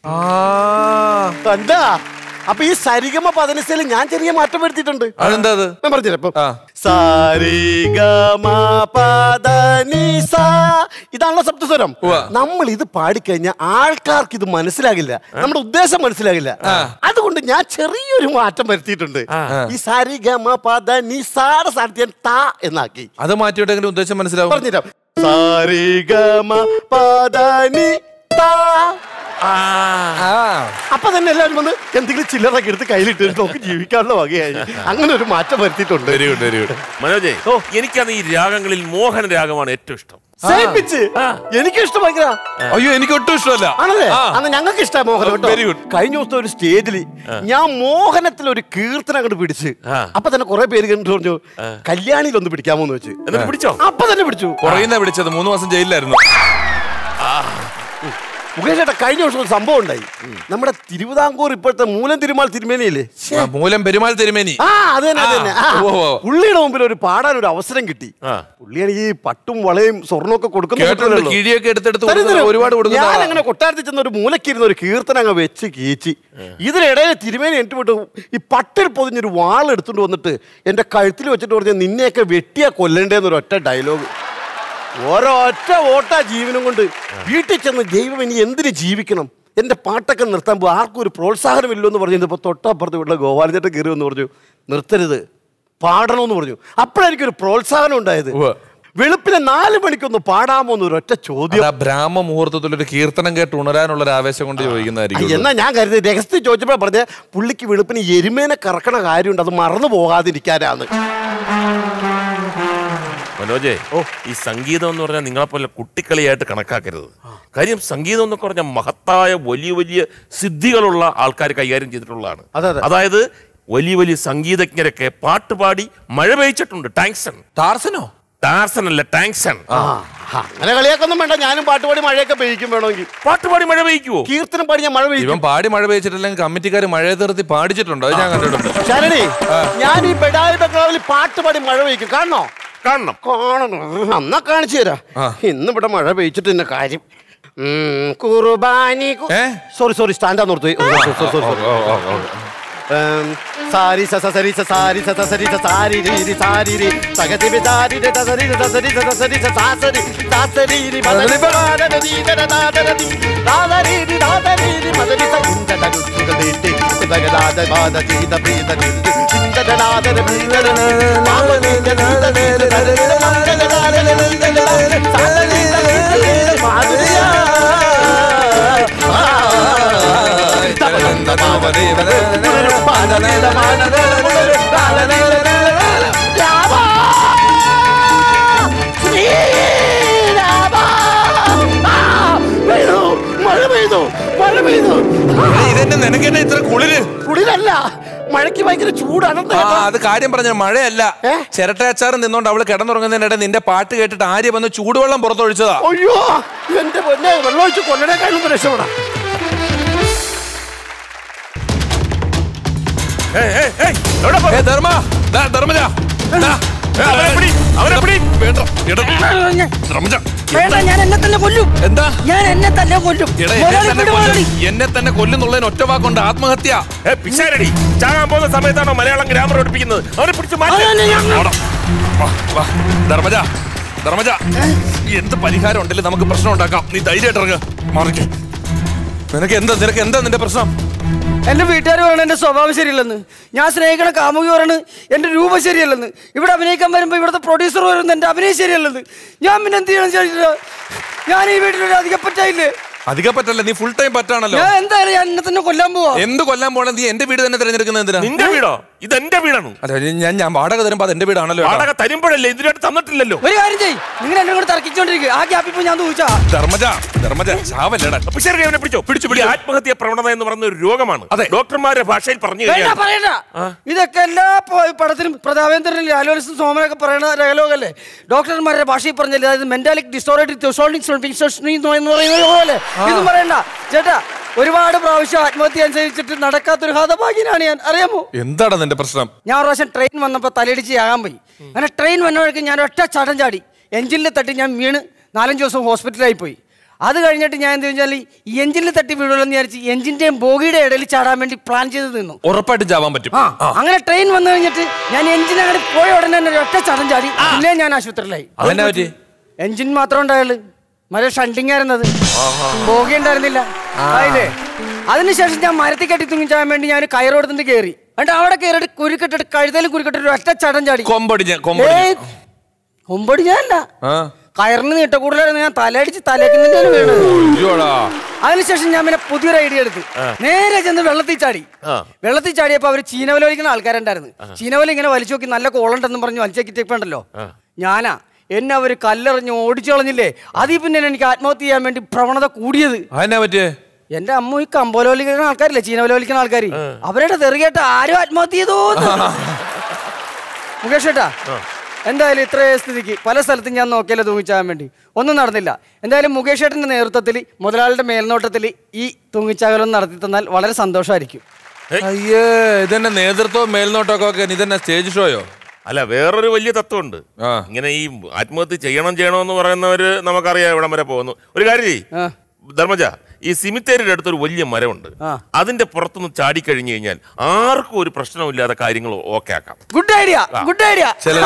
എന്താ അപ്പൊ ഈ സരിഗമ പദനിസയിൽ ഞാൻ ചെറിയ മാറ്റം വരുത്തിയിട്ടുണ്ട്. അതെന്താ? ഞാൻ പറഞ്ഞില്ല. സാരിഗമ പദനിസ ഇതാണല്ലോ സപ്തസ്വരം. നമ്മൾ ഇത് പാടിക്കഴിഞ്ഞാൽ ആൾക്കാർക്ക് ഇത് മനസ്സിലാകില്ല, നമ്മുടെ ഉദ്ദേശം മനസ്സിലാകില്ല. അതുകൊണ്ട് ഞാൻ ചെറിയൊരു മാറ്റം വരുത്തിയിട്ടുണ്ട്. ഈ സാരിഗമ പദനിസാടെ സ്ഥാനത്ത് ഞാൻ താ എന്നാക്കി. അത് മാറ്റിയിട്ട് ഉദ്ദേശം മനസ്സിലാവും. പറഞ്ഞില്ല. സാരിഗമ പദനി താ. അപ്പൊ തന്നെ എല്ലാവരും വന്ന് എന്തെങ്കിലും ചില്ലറൊക്കെ എടുത്ത് കയ്യിലിട്ട് നമുക്ക് ജീവിക്കാനുള്ള വകയായി. അങ്ങനെ ഒരു മാറ്റം വരുത്തിയിട്ടുണ്ട്. മനോജേ, എനിക്കാണ് ഈ രാഗങ്ങളിൽ മോഹന രാഗമാണ് ഏറ്റവും ഇഷ്ടം. എനിക്ക് ഇഷ്ടം ഭയങ്കര. അയ്യോ, എനിക്ക് ഒട്ടും ഇഷ്ടമല്ല. ആണല്ലേ? അന്ന് ഞങ്ങൾക്ക് ഇഷ്ടമാണ് മോഹനം. Very good. കഴിഞ്ഞ ദിവസത്തെ ഒരു സ്റ്റേജിൽ ഞാൻ മോഹനത്തിൽ ഒരു കീർത്തനം അങ്ങോട്ട് പിടിച്ച് അപ്പൊ തന്നെ കുറെ പേര് കണ്ടിട്ട് പറഞ്ഞു കല്യാണിയിൽ ഒന്ന് പിടിക്കാമോ എന്ന് വെച്ച്. പിടിച്ചോ? അപ്പൊ തന്നെ പിടിച്ചു. പുറകിന്നാ പിടിച്ചത്. മൂന്ന് മാസം ജയിലിലായിരുന്നു. മുകേഷ് ചേട്ടാ, കഴിഞ്ഞ വർഷം ഒരു സംഭവം ഉണ്ടായി. നമ്മുടെ തിരുവിതാംകൂർ ഇപ്പോഴത്തെ മൂലം തിരുമാൽ തിരുമേനിയില്ലേ? മൂലം പെരുമാൾ തിരുമേനി. ആ അത് തന്നെ അത് തന്നെ. പുള്ളിയുടെ മുമ്പിൽ ഒരു പാടാൻ ഒരു അവസരം കിട്ടി. പുള്ളിയാണ് ഈ പട്ടും വളയും സ്വർണ്ണമൊക്കെ കൊടുക്കുന്ന. ഞാൻ അങ്ങനെ കൊട്ടാരത്തിൽ ചെന്ന ഒരു മൂലക്കിരുന്ന ഒരു കീർത്തനം അങ്ങ് വെച്ച് കീച്ചി. ഇതിനിടയിൽ തിരുമേനി എനിക്ക് വിട്ടു ഈ പട്ടിൽ പൊതിഞ്ഞൊരു വാൾ എടുത്തുകൊണ്ട് വന്നിട്ട് എന്റെ കഴുത്തിൽ വെച്ചിട്ട് പറഞ്ഞ നിന്നെയൊക്കെ വെട്ടിയാ കൊല്ലണ്ടേന്നൊരു ഒറ്റ ഡയലോഗ്. ഒരൊറ്റ ഓട്ടാ ജീവനും കൊണ്ട് വീട്ടിൽ ചെന്ന് ദൈവം ഇനി എന്തിനു ജീവിക്കണം, എന്റെ പാട്ടൊക്കെ നിർത്താൻ പോകും, ആർക്കും ഒരു പ്രോത്സാഹനമില്ലോ എന്ന് പറഞ്ഞു. ഇപ്പൊ തൊട്ടപ്പുറത്ത് വീട്ടിലെ ഗോപാലചേട്ടൻ കയറി എന്ന് പറഞ്ഞു നിർത്തരുത്, പാടണമെന്ന് പറഞ്ഞു. അപ്പോഴെനിക്കൊരു പ്രോത്സാഹനം ഉണ്ടായത്. വെളുപ്പിനെ നാല് മണിക്കൊന്ന് പാടാമോ എന്ന് ഒരൊറ്റ ചോദ്യം. ബ്രാഹ്മ മുഹൂർത്തത്തിൽ ഒരു കീർത്തനം കേട്ട് ഉണരാനുള്ള ഒരു ആവേശം കൊണ്ട് ചോദിക്കുന്നതായിരിക്കും. എന്നാ ഞാൻ കരുതി രഹസ്യം ചോദിച്ചപ്പോൾ പറഞ്ഞ പുള്ളിക്ക് വെളുപ്പിന് എരുമേനെ കറക്കണ കാര്യമുണ്ട്, അത് മറന്നു പോകാതിരിക്കാനാണ്. മനോജേ, ഈ സംഗീതം എന്ന് പറഞ്ഞാൽ നിങ്ങളെപ്പോലെ കുട്ടിക്കളിയായിട്ട് കണക്കാക്കരുത്. കാര്യം സംഗീതം എന്നൊക്കെ പറഞ്ഞാൽ മഹത്തായ വലിയ വലിയ സിദ്ധികളുള്ള ആൾക്കാർ കൈകാര്യം ചെയ്തിട്ടുള്ളതാണ്. അതായത് വലിയ വലിയ സംഗീതജ്ഞരൊക്കെ പാട്ടുപാടി മഴ പെയ്ച്ചിട്ടുണ്ട്. ടാങ്സൺ. ടാർസനോ? ടാർസൺ അല്ല, ടാങ്സൺ. അങ്ങനെ കളിയാക്കൊന്നും വേണ്ട. ഞാനും പാട്ടുപാടി മഴയൊക്കെ പെയ്യിക്കും. വേണമെങ്കിൽ പാട്ടുപാടി മഴ പെയ്ക്കുവോ? കീർത്തനം പാടി ഞാൻ മഴ പെയ്യും. പാടി മഴ പെയ്ച്ചിട്ടില്ലെങ്കിൽ കമ്മിറ്റിക്കാർ മഴ തീർത്തി പാടിച്ചിട്ടുണ്ടോ? അത് ഞാൻ കണ്ടിട്ടുണ്ട്. ശരണി, ഞാൻ ഈ ബെഡായി ബംഗ്ലാവിൽ പാട്ടുപാടി മഴ പെയ്ക്കും. കാണണോ? കാണണം. കാണണം. എന്നാ കാണിച്ചു തരാ. ഇന്ന് ഇവിടെ മഴ പെയ്ച്ചിട്ട് തന്നെ കാര്യം. കുർബാനി സോറി സോറി സ്റ്റാൻഡാന്ന് ഓർത്തു. സാരി സ സരി സ സാരി സ സരി സ സാരി രി സാരി രി സഗതി ബി സാരി ര സരി ര സരി സ സരി സ സാസരി സാസരി രി മദനി ബദന രി ദര ദര രി ദാദരി രി ദാദരി രി മദനി സ ഇന്ദ്ര ദരു സുഗദേതി ബഗദാദ ബാദ ജീത പ്രീത രി ഇന്ദ്ര ദനാദര പ്രീത മാമനി ദനാദ രി ദര രി സാസരി മാദരിയാ ഇതെന്നെ നിനക്കെന്നെ ഇത്ര കുളിര്? കുളിരല്ല, മഴയ്ക്ക് ഭയങ്കര ചൂടാണ്. അത് കാര്യം പറഞ്ഞ മഴയല്ല. ചിരട്ടയച്ചാറ് നിന്നോണ്ട് അവള് കിടന്നുറങ്ങുന്നതിനിടെ നിന്റെ പാട്ട് കേട്ടിട്ട് ആര്യ വന്ന് ചൂടുവെള്ളം പുറത്തൊഴിച്ചതാ. അയ്യോ എന്റെ പൊന്നെ, വെള്ളം ഒഴിച്ച് കൊല്ലണേക്കാളും രക്ഷപ്പെടാം. എന്നെ തന്നെ കൊല്ലുന്നുള്ളതിന് ഒറ്റ വാക്കുണ്ട് ആത്മഹത്യ. പിശാരടി, ചാകാൻ പോകുന്ന സമയത്താണോ മലയാളം ഗ്രാമർ പഠിപ്പിക്കുന്നത്? അവനെ പിടിച്ച് ധർമ്മജ, ധർമ്മജ, എന്ത് പരിഹാരം ഉണ്ടല്ലോ നമുക്ക് പ്രശ്നം ഉണ്ടാക്കാം. നീ ധൈര്യമായിട്ട് ഇറങ്ങ. മാറിക്ക്. നിനക്ക് എന്താ നിനക്ക് എന്താ നിന്റെ പ്രശ്നം? എന്റെ വീട്ടുകാർ പറയണ എന്റെ സ്വഭാവം ശരിയല്ലെന്ന്, ഞാൻ സ്നേഹിക്കണ കാമുകി പറയണ് എന്റെ രൂപം ശരിയല്ലെന്ന്, ഇവിടെ അഭിനയിക്കാൻ വരുമ്പോ ഇവിടുത്തെ പ്രൊഡ്യൂസർ പറയുന്നത് എന്റെ അഭിനയം ശരിയല്ലെന്ന്. ഞാൻ പിന്നെ എന്ത് ചെയ്യണം ചേട്ടാ? ഞാൻ ഈ വീട്ടിലൊരു അധികം പറ്റായില്ലേ? അധികം പറ്റല്ല, നീ ഫുൾ ടൈം പറ്റാണല്ലോ. ഞാൻ എന്തായാലും ഞാൻ എന്നെ തന്നെ കൊല്ലാൻ പോവാ. എന്ത് കൊല്ലാൻ പോണേ? നീ എന്റെ വീട് തന്നെ തിരഞ്ഞെടുക്കുന്നത് എന്തിനാ? നിന്റെ വീടോ? ഇത് എന്റെ വീടാണ്. ഞാൻ ഞാൻ വാടക തരുമ്പോ അത് എന്റെ വീടാണല്ലോ. വാടക തരുമ്പോഴല്ലേ, ഇതിനായിട്ട് തന്നിട്ടില്ലല്ലോ. ഒരു കാര്യം ചെയ്യ്, നിങ്ങൾ എന്നെ കൂടെ തർക്കിച്ചോണ്ടിരിക്കുക. ആ ഗ്യാപ്പിപ്പോ ഞാൻ ചോദിച്ചാ ധർമ്മജ ധർമ്മജ ചാവല്ലേടാ. അവനെ പിടിച്ചോ, പിടിച്ചു പിടി. ആത്മഹത്യ പ്രവണത എന്ന് പറയുന്ന ഒരു രോഗമാണ്. അതെ, ഡോക്ടർമാരുടെ ഭാഷയിൽ പറഞ്ഞു കഴിഞ്ഞാൽ പറയണ്ട. ഇതൊക്കെ എല്ലാ പടത്തിലും പ്രതാപേന്ദ്രനും ലാലോലിസും സോമനൊക്കെ പറയുന്ന ഡയലോഗല്ലേ? ഡോക്ടർമാരുടെ ഭാഷയിൽ പറഞ്ഞല്ലേ, അതായത് മെന്റാലിക് ഡിസോർഡർ എന്ന് പറയുന്നത് പോലെ ഇതും പറയണ്ട ചേട്ടാ. ഒരുപാട് പ്രാവശ്യം ആത്മഹത്യ അനുസരിച്ചിട്ട് നടക്കാത്തൊരു ഹതഭാഗ്യനാണ് ഞാൻ, അറിയാമോ? എന്താണ് നിന്റെ പ്രശ്നം? ഞാൻ ഒരു പ്രാവശ്യം ട്രെയിൻ വന്നപ്പോ തലയിടിച്ച് ആകാൻ പോയി. അങ്ങനെ ട്രെയിൻ വന്നപ്പോഴേക്കും ഞാൻ ഒറ്റ ചടം ചാടി എഞ്ചിനിൽ തട്ടി ഞാൻ വീണ് നാലഞ്ച് ദിവസം ഹോസ്പിറ്റലായി പോയി. അത് കഴിഞ്ഞിട്ട് ഞാൻ എന്താ വെച്ചാൽ ഈ എഞ്ചിനിൽ തട്ടി വീടുള്ളൂ എന്ന് വിചാരിച്ച് എഞ്ചിന്റെയും ബോഗിയുടെ ഇടയിൽ ചാടാൻ വേണ്ടി പ്ലാൻ ചെയ്ത് നിന്നു. ഉറപ്പായിട്ടും ചാവാൻ പറ്റും. അങ്ങനെ ട്രെയിൻ വന്നു കഴിഞ്ഞിട്ട് ഞാൻ എഞ്ചിൻ അങ്ങനെ പോയ ഉടനെ തന്നെ ഒറ്റ ചടം ചാടി. പിന്നെ ഞാൻ ആശുപത്രിയിലായി. എഞ്ചിൻ മാത്രം ഉണ്ടായുള്ളൂ, മറ്റേ ഷണ്ടിങ് ആയിരുന്നത്, ബോഗി ഉണ്ടായിരുന്നില്ല. ആയില്ലേ? അതിനുശേഷം ഞാൻ മരത്തിൽ കെട്ടി തൂങ്ങിച്ചാൻ വേണ്ടി ഞാൻ കയറോടത്തിന്റെ കയറി. എന്നിട്ട് അവിടെ കയറിയിട്ട് കുരുക്കെട്ടിട്ട് കഴുതയിൽ കുരുക്കെട്ടിട്ട് ഒറ്റ ചടം ചാടി. കൊമ്പടി ഞാനല്ല, കയറിന് നീട്ട കൂടുതലായിരുന്നു. ഞാൻ തലയടിച്ച് തലയ്ക്കുന്നതിന്റെ വീണത്. അതിനുശേഷം ഞാൻ പിന്നെ പുതിയൊരു ഐഡിയ എടുത്ത് നേരെ ചെന്ന് വെള്ളത്തിൽ ചാടി. വെള്ളത്തിൽ ചാടിയപ്പോ അവര് ചീനവല വലിക്കുന്ന ആൾക്കാരുണ്ടായിരുന്നു. ചീനവല ഇങ്ങനെ വലിച്ചു നോക്കി നല്ല കോളുണ്ടെന്ന് പറഞ്ഞ് വലിച്ചേക്കിട്ടേപ്പുണ്ടല്ലോ. ഞാനാ എന്നെ അവര് കല്ലെറിഞ്ഞ് ഓടിച്ചു കളഞ്ഞില്ലേ? അതിൽ പിന്നെ എനിക്ക് ആത്മഹത്യ ചെയ്യാൻ വേണ്ടി പ്രവണത കൂടിയത്. എന്റെ അമ്മ ഈ കമ്പോല വലിക്കുന്ന ആൾക്കാരില്ലേ, ചീനവല വലിക്കുന്ന ആൾക്കാർ, അവരുടെ തെറികേട്ട ആരും ആത്മഹത്യ ചെയ്തോ. മുകേഷ് ഏട്ടാ, എന്തായാലും ഇത്രയും സ്ഥിതിക്ക് പല സ്ഥലത്തും ഞാൻ നോക്കിയല്ലോ തൂങ്ങിച്ചാകാൻ വേണ്ടി, ഒന്നും നടന്നില്ല. എന്തായാലും മുകേഷ് ഏട്ടന്റെ നേതൃത്വത്തിൽ മുതലാളിയുടെ മേൽനോട്ടത്തിൽ ഈ തൂങ്ങിച്ചാകലൊന്നും നടത്തി തന്നാൽ വളരെ സന്തോഷമായിരിക്കും. അയ്യേ, ഇതെന്നെ നേതൃത്വവും മേൽനോട്ടമൊക്കെ ഒക്കെ ഇതെന്നെ സ്റ്റേജ് ഷോയോ? അല്ല, വേറൊരു വലിയ തത്വമുണ്ട്. ഇങ്ങനെ ഈ ആത്മഹത്യ ചെയ്യണം ചെയ്യണമെന്ന് പറയുന്നവര് നമുക്കറിയാം എവിടം വരെ പോകുന്നു. ഒരു കാര്യം ചെയ്യ് ധർമ്മജ, ഈ സിമിത്തേരിയുടെ അടുത്തൊരു വലിയ മരമുണ്ട്. അതിന്റെ പുറത്തുനിന്ന് ചാടിക്കഴിഞ്ഞു കഴിഞ്ഞാൽ ആർക്കും ഒരു പ്രശ്നമില്ലാതെ കാര്യങ്ങൾ ഓക്കെ ആക്കാം. Good idea, good idea.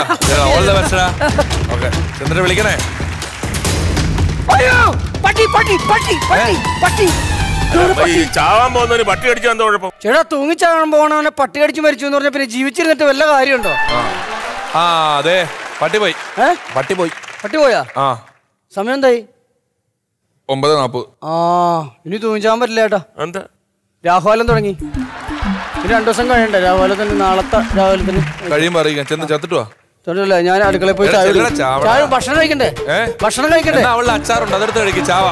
വിളിക്കണേ. ചാവാൻ പോകുന്നവര് പട്ടി കടിച്ചാൽ എന്താ കുഴപ്പം? ചേട്ടാ, തൂങ്ങിച്ചാകാൻ പോകണവനെ പട്ടി കടിച്ച് മരിച്ചു എന്ന് പറഞ്ഞ പിന്നെ ജീവിച്ചിരുന്നിട്ട് വല്ല കാര്യമുണ്ടോ? ആ അതെ, പട്ടി പോയി. പട്ടി പോയി പട്ടി പോയാ? ആ, സമയം എന്തായി? ഒമ്പത് നാപ്പത്. ആ, ഇനി തൂങ്ങിച്ചാൻ പറ്റില്ല ചേട്ടാ. എന്താ? രാഹുലം തുടങ്ങി. ഇനി രണ്ടു ദിവസം കഴിയണ്ടേ രാഹുലം തന്നെ? നാളത്തെ രാഹുലം തന്നെ കഴിയുമ്പോ അറിയിക്കാം. ചെന്ന് ചത്തിട്ടുവാ. ഞാൻ അടുക്കളയിൽ പോയി ചായ ഭക്ഷണം കഴിക്കണ്ടേ? ഭക്ഷണം കഴിക്കണ്ടേ? അവളുടെ അച്ചാറുണ്ട്, അതെടുത്ത് കഴിക്കും. ചാവ.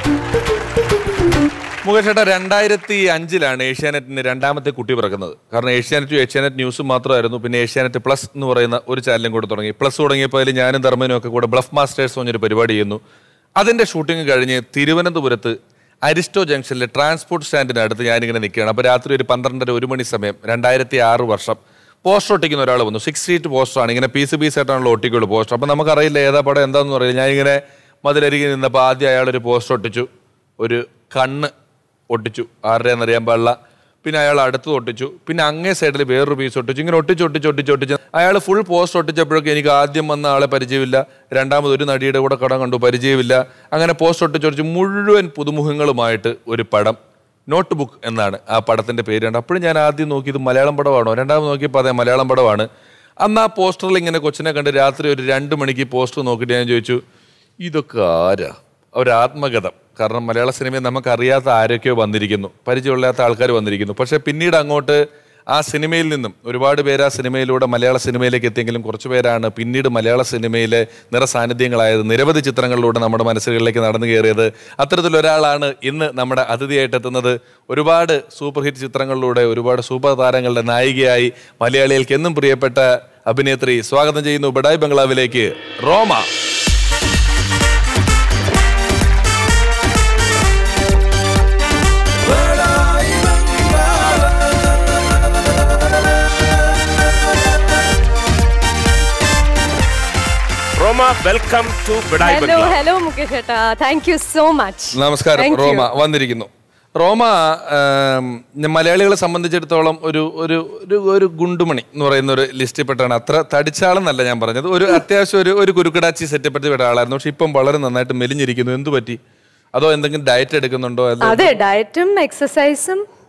മുകേഷ് ഏട്ടാ, രണ്ടായിരത്തി അഞ്ചിലാണ് ഏഷ്യാനെറ്റിന് രണ്ടാമത്തെ കുട്ടി പിറക്കുന്നത്. കാരണം ഏഷ്യാനെറ്റും ഏഷ്യാനെറ്റ് ന്യൂസും മാത്രമായിരുന്നു. പിന്നെ ഏഷ്യാനെറ്റ് പ്ലസ് എന്ന് പറയുന്ന ഒരു ചാനലും കൂടെ തുടങ്ങി. പ്ലസ് തുടങ്ങിയപ്പോൾ അതിൽ ഞാനും ധർമ്മനും ഒക്കെ കൂടെ ബ്ലഫ് മാസ്റ്റേഴ്സ് എന്നൊരു പരിപാടി ചെയ്യുന്നു. അതിൻ്റെ ഷൂട്ടിംഗ് കഴിഞ്ഞ് തിരുവനന്തപുരത്ത് അരിസ്റ്റോ ജംഗ്ഷനിലെ ട്രാൻസ്പോർട്ട് സ്റ്റാൻഡിനടുത്ത് ഞാനിങ്ങനെ നിൽക്കുകയാണ്. അപ്പോൾ രാത്രി ഒരു പന്ത്രണ്ടര ഒരു മണി സമയം, രണ്ടായിരത്തി ആറ് വർഷം. പോസ്റ്റർ ഒട്ടിക്കുന്ന ഒരാൾ വന്നു. സിക്സ് സീറ്റ് പോസ്റ്ററാണ്. ഇങ്ങനെ പീസ് പീസ് ആയിട്ടാണല്ലോ ഒട്ടിക്കുള്ളൂ പോസ്റ്റർ. അപ്പം നമുക്കറിയില്ല ഏതാ പടം എന്താണെന്ന് അറിയില്ല. ഞാനിങ്ങനെ മതിലരികെ നിന്നപ്പോൾ ആദ്യം അയാളൊരു പോസ്റ്റർ ഒട്ടിച്ചു, ഒരു കണ്ണ് ഒട്ടിച്ചു, ആരുടെയാണെന്നറിയാൻ പാടില്ല. പിന്നെ അയാൾ അടുത്ത് ഒട്ടിച്ചു. പിന്നെ അങ്ങേ സൈഡിൽ വേറൊരു പീസ് ഒട്ടിച്ചു. ഇങ്ങനെ ഒട്ടിച്ച് ഒട്ടിച്ച് ഒട്ടിച്ച് ഒട്ടിച്ച് അയാൾ ഫുൾ പോസ്റ്റ് ഒട്ടിച്ചപ്പോഴൊക്കെ എനിക്ക് ആദ്യം വന്ന ആളെ പരിചയമില്ല, രണ്ടാമത് ഒരു നടിയുടെ കൂടെ കടം കണ്ടു, പരിചയമില്ല. അങ്ങനെ പോസ്റ്റ് ഒട്ടിച്ചൊട്ടിച്ച് മുഴുവൻ പുതുമുഖങ്ങളുമായിട്ട് ഒരു പടം. നോട്ട് ബുക്ക് എന്നാണ് ആ പടത്തിൻ്റെ പേരുണ്ട്. അപ്പോഴും ഞാൻ ആദ്യം നോക്കിയത് മലയാളം പടമാണോ, രണ്ടാമത് നോക്കിയപ്പോൾ അതെ മലയാളം പടമാണ്. അന്ന് ആ പോസ്റ്ററിൽ ഇങ്ങനെ കൊച്ചിനെ കണ്ട് രാത്രി ഒരു രണ്ട് മണിക്ക് പോസ്റ്റർ നോക്കിയിട്ട് ഞാൻ ചോദിച്ചു, ഇതൊക്കെ ആരാ? ഒരു ആത്മകഥം. കാരണം മലയാള സിനിമയിൽ നമുക്കറിയാത്ത ആരൊക്കെയോ വന്നിരിക്കുന്നു, പരിചയമില്ലാത്ത ആൾക്കാർ വന്നിരിക്കുന്നു. പക്ഷേ പിന്നീട് അങ്ങോട്ട് ആ സിനിമയിൽ നിന്നും ഒരുപാട് പേര് ആ സിനിമയിലൂടെ മലയാള സിനിമയിലേക്ക് എത്തിയെങ്കിലും കുറച്ച് പേരാണ് പിന്നീട് മലയാള സിനിമയിലെ നിറസാന്നിധ്യങ്ങളായത്. നിരവധി ചിത്രങ്ങളിലൂടെ നമ്മുടെ മനസ്സുകളിലേക്ക് നടന്നു കയറിയത്. അത്തരത്തിലൊരാളാണ് ഇന്ന് നമ്മുടെ അതിഥിയായിട്ട് എത്തുന്നത്. ഒരുപാട് സൂപ്പർ ഹിറ്റ് ചിത്രങ്ങളിലൂടെ ഒരുപാട് സൂപ്പർ താരങ്ങളുടെ നായികയായി മലയാളികൾക്ക് എന്നും പ്രിയപ്പെട്ട അഭിനേത്രി. സ്വാഗതം ചെയ്യുന്നു ബഡായി ബംഗ്ലാവിലേക്ക് Roma. Welcome to Badai hello hello Mukesh ഏട്ടാ, താങ്ക് യു സോ മച്ച്. നമസ്കാരം. റോമ വന്നിരിക്കുന്നു. റോമ മലയാളികളെ സംബന്ധിച്ചിടത്തോളം ഒരു ഒരു ഒരു ഗുണ്ടുമണി എന്ന് പറയുന്ന ഒരു ലിസ്റ്റിൽ പെട്ടാണ്. അത്ര തടിച്ചാളെന്നല്ല ഞാൻ പറഞ്ഞത്, ഒരു അത്യാവശ്യം ഒരു ഒരു കുരുക്കടാച്ചി സെറ്റപ്പെടുത്തി വിട്ട ആളായിരുന്നു. പക്ഷെ ഇപ്പം വളരെ നന്നായിട്ട് മെലിഞ്ഞിരിക്കുന്നു. എന്തു പറ്റി? അതോ എന്തെങ്കിലും ഡയറ്റ് എടുക്കുന്നുണ്ടോ? അതെ, ഡയറ്റും എക്സസൈസും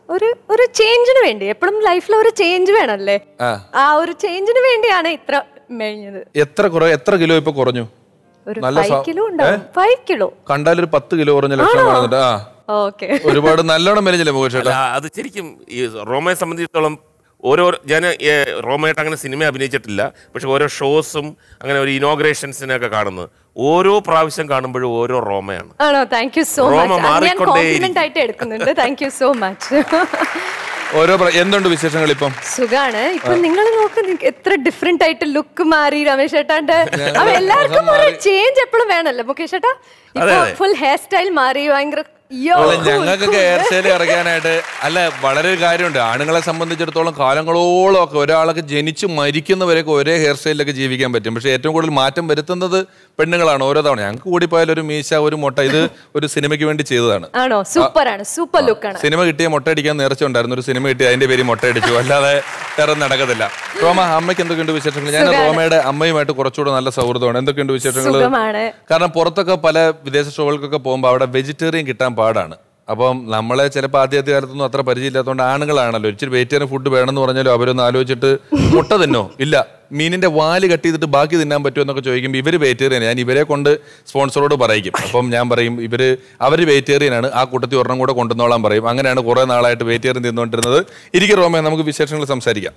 ഒരു ഒരു ചേഞ്ചിന് വേണ്ടി എപ്പോഴും ലൈഫിൽ ഒരു ചേഞ്ച് വേണമല്ലേ, ആ ഒരു ചേഞ്ചിന് വേണ്ടിയാണ് ഇത്ര മെലിഞ്ഞത്. എത്ര കുറ എത്ര കിലോ ഇപ്പൊ കുറഞ്ഞു? ഒരു ഫൈവ് കിലോ ഉണ്ടാവും. ഫൈവ് കിലോ കണ്ടാൽ ഒരു പത്ത് കിലോ കുറഞ്ഞ ലക്ഷണം കാണുന്നുണ്ട്. ആ ഓക്കെ, ഒരുപാട് നല്ലോണം മെലിഞ്ഞില്ലേ മുകേഷ് ചേട്ടാ? അത് ശരിക്കും ഈ റോമയെ സംബന്ധിച്ചിടത്തോളം ഓരോ ഞാൻ റോമയായിട്ട് അങ്ങനെ സിനിമ അഭിനയിച്ചിട്ടില്ല, പക്ഷെ ഓരോ ഷോസും അങ്ങനെ ഒരു ഇനോഗ്രേഷൻസിനൊക്കെ കാണുന്നത് ഓരോ പ്രാവശ്യം കാണുമ്പോഴും ഓരോ റോമയാണ്. ആണോ? Thank you so much. ഞാൻ കോംപ്ലിമെന്റ് ആയിട്ട് എടുക്കുന്നുണ്ട്. Thank you so much. ഓരോ എന്തുണ്ട് വിശേഷങ്ങൾ? ഇപ്പം സുഖാണ്. ഇപ്പൊ നിങ്ങൾ നോക്ക്, എത്ര ഡിഫറെന്റ് ആയിട്ട് ലുക്ക് മാറി രമേശ് ചേട്ടാന്റെ. അപ്പൊ എല്ലാവർക്കും ഒരു ചേഞ്ച് എപ്പോഴും വേണല്ലോ മുകേഷ് ചേട്ടാ. ഇപ്പൊ ഫുൾ ഹെയർ സ്റ്റൈൽ മാറി, ഭയങ്കര ഞങ്ങൾക്കൊക്കെ ഹെയർ സ്റ്റൈൽ ഇറക്കാനായിട്ട് അല്ല വളരെ ഒരു കാര്യമുണ്ട്. ആണുങ്ങളെ സംബന്ധിച്ചിടത്തോളം കാലങ്ങളോളം ഒക്കെ ഒരാളൊക്കെ ജനിച്ച് മരിക്കുന്നവരൊക്കെ ഒരേ ഹെയർ സ്റ്റൈലിലൊക്കെ ജീവിക്കാൻ പറ്റും. പക്ഷെ ഏറ്റവും കൂടുതൽ മാറ്റം വരുത്തുന്നത് പെണ്ണുങ്ങളാണ് ഓരോ തവണ. ഞങ്ങൾക്ക് കൂടി പോയാൽ ഒരു മീശ ഒരു മുട്ട, ഇത് ഒരു സിനിമയ്ക്ക് വേണ്ടി ചെയ്തതാണ്. ആണോ? സൂപ്പറാണ്, സൂപ്പർ ലുക്കാണ്. സിനിമ കിട്ടിയ മുട്ട അടിക്കാൻ നേർച്ചുണ്ടായിരുന്നു. ഒരു സിനിമ കിട്ടി അതിന്റെ പേര് മുട്ട അടിച്ചു, അല്ലാതെ വേറെ നടക്കത്തില്ല. റോമ, അമ്മയ്ക്ക് എന്തൊക്കെയുണ്ട് വിശേഷങ്ങൾ? ഞാൻ റോമയുടെ അമ്മയുമായിട്ട് കുറച്ചുകൂടെ നല്ല സൗഹൃദമാണ്. എന്തൊക്കെയുണ്ട് വിശേഷങ്ങൾ? കാരണം പുറത്തൊക്കെ പല വിദേശ ഷോകൾക്കൊക്കെ പോകുമ്പോൾ അവിടെ വെജിറ്റേറിയൻ കിട്ടാൻ പാടാണ്. അപ്പം നമ്മളെ ചിലപ്പോൾ ആദ്യത്തെ കാലത്തൊന്നും അത്ര പരിചയമില്ലാത്തതുകൊണ്ട് ആണുങ്ങളാണല്ലോ ഇച്ചിരി വെജിറ്റേറിയൻ ഫുഡ് വേണമെന്ന് പറഞ്ഞാലും അവരൊന്ന് ആലോചിച്ചിട്ട് മുട്ട തിന്നോ ഇല്ല, മീനിന്റെ വാല് കട്ട് ചെയ്തിട്ട് ബാക്കി തിന്നാൻ പറ്റുമോ എന്നൊക്കെ ചോദിക്കുമ്പോൾ ഇവര് വെജിറ്റേറിയൻ. ഞാൻ ഇവരെ കൊണ്ട് സ്പോൺസറോട് പറയിക്കും. അപ്പം ഞാൻ പറയും ഇവര് അവര് വെജിറ്റേറിയൻ ആണ്, ആ കൂട്ടത്തിൽ ഒരെണ്ണം കൂടെ കൊണ്ടുവന്നോളാൻ പറയും. അങ്ങനെയാണ് കുറെ നാളായിട്ട് വെജിറ്റേറിയൻ തിന്നുകൊണ്ടിരുന്നത്. ഇരിക്കും റോമേ, നമുക്ക് വിശേഷങ്ങൾ സംസാരിക്കാം.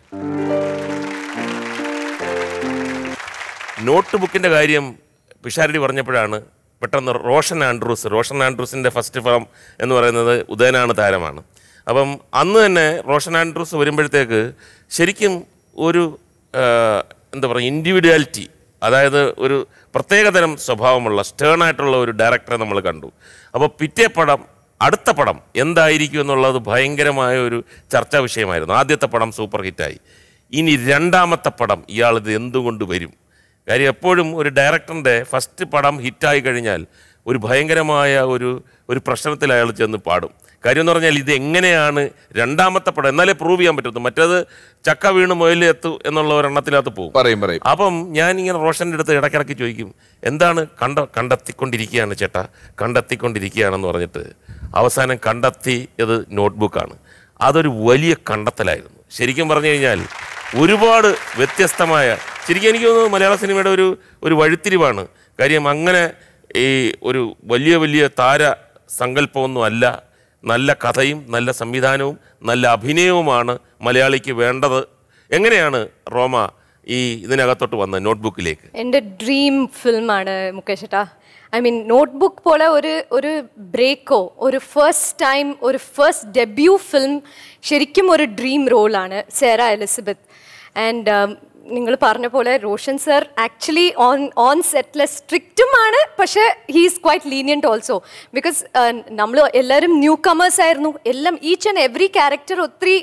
നോട്ട് ബുക്കിന്റെ കാര്യം പിഷാരടി പറഞ്ഞപ്പോഴാണ് പെട്ടെന്ന് റോഷൻ ആൻഡ്രൂസ് റോഷൻ ആൻഡ്രൂസിൻ്റെ ഫസ്റ്റ് ഫിലിം എന്ന് പറയുന്നത് ഉദയനാണ് താരമാണ്. അപ്പം അന്ന് തന്നെ റോഷൻ ആൻഡ്രൂസ് വരുമ്പോഴത്തേക്ക് ശരിക്കും ഒരു എന്താ പറയുക ഇൻഡിവിജ്വാലിറ്റി, അതായത് ഒരു പ്രത്യേകതരം സ്വഭാവമുള്ള സ്റ്റേണായിട്ടുള്ള ഒരു ഡയറക്ടറെ നമ്മൾ കണ്ടു. അപ്പോൾ പിറ്റേ പടം അടുത്ത പടം എന്തായിരിക്കും എന്നുള്ളത് ഭയങ്കരമായ ഒരു ചർച്ചാ വിഷയമായിരുന്നു. ആദ്യത്തെ പടം സൂപ്പർ ഹിറ്റായി. ഇനി രണ്ടാമത്തെ പടം ഇയാളിത് എന്തുകൊണ്ട് വരും? കാര്യം എപ്പോഴും ഒരു ഡയറക്ടറിൻ്റെ ഫസ്റ്റ് പടം ഹിറ്റായി കഴിഞ്ഞാൽ ഒരു ഭയങ്കരമായ ഒരു ഒരു പ്രശ്നത്തിൽ അയാൾ ചെന്ന് പാടും. കാര്യം എന്ന് പറഞ്ഞാൽ ഇത് എങ്ങനെയാണ് രണ്ടാമത്തെ പടം എന്നാലേ പ്രൂവ് ചെയ്യാൻ പറ്റുള്ളൂ. മറ്റേത് ചക്ക വീണ് മുയലെത്തു എന്നുള്ള ഒരെണ്ണത്തിനകത്ത് പോകും. പറയും പറയും അപ്പം ഞാൻ ഇങ്ങനെ റോഷൻ്റെ അടുത്ത് ഇടയ്ക്കിടയ്ക്ക് ചോദിക്കും, എന്താണ് കണ്ട കണ്ടെത്തിക്കൊണ്ടിരിക്കുകയാണ് ചേട്ടാ, കണ്ടെത്തിക്കൊണ്ടിരിക്കുകയാണെന്ന് പറഞ്ഞിട്ട് അവസാനം കണ്ടെത്തിയത് നോട്ട്ബുക്കാണ്. അതൊരു വലിയ കണ്ടെത്തലായിരുന്നു. ശരിക്കും പറഞ്ഞു കഴിഞ്ഞാൽ ഒരുപാട് വ്യത്യസ്തമായ, ശരിക്കും എനിക്ക് തോന്നുന്നു മലയാള സിനിമയുടെ ഒരു ഒരു വഴിത്തിരിവാണ്. കാര്യം അങ്ങനെ ഈ ഒരു വലിയ വലിയ താര സങ്കല്പമൊന്നും അല്ല, നല്ല കഥയും നല്ല സംവിധാനവും നല്ല അഭിനയവുമാണ് മലയാളിക്ക് വേണ്ടത്. എങ്ങനെയാണ് റോമ ഈ ഇതിനകത്തോട്ട് വന്നത് നോട്ട്ബുക്കിലേക്ക്? എൻ്റെ ഡ്രീം ഫിലിമാണ് മുകേഷ് ചേട്ടാ. ഐ മീൻ നോട്ട്ബുക്ക് പോലെ ഒരു ഒരു ബ്രേക്കോ ഒരു ഫസ്റ്റ് ടൈം ഒരു ഫസ്റ്റ് ഡെബ്യൂ ഫിലിം ശരിക്കും ഒരു ഡ്രീം റോളാണ് സേറ എലിസബത്ത്. ആൻഡ് നിങ്ങൾ പറഞ്ഞ പോലെ Roshan sir actually on on സെറ്റിലെ സ്ട്രിക്റ്റുമാണ്, പക്ഷേ he is quite lenient also. Because നമ്മൾ എല്ലാവരും ന്യൂ കമേഴ്സ് ആയിരുന്നു. എല്ലാം ഈച്ച് ആൻഡ് എവറി ക്യാരക്ടർ ഒത്തിരി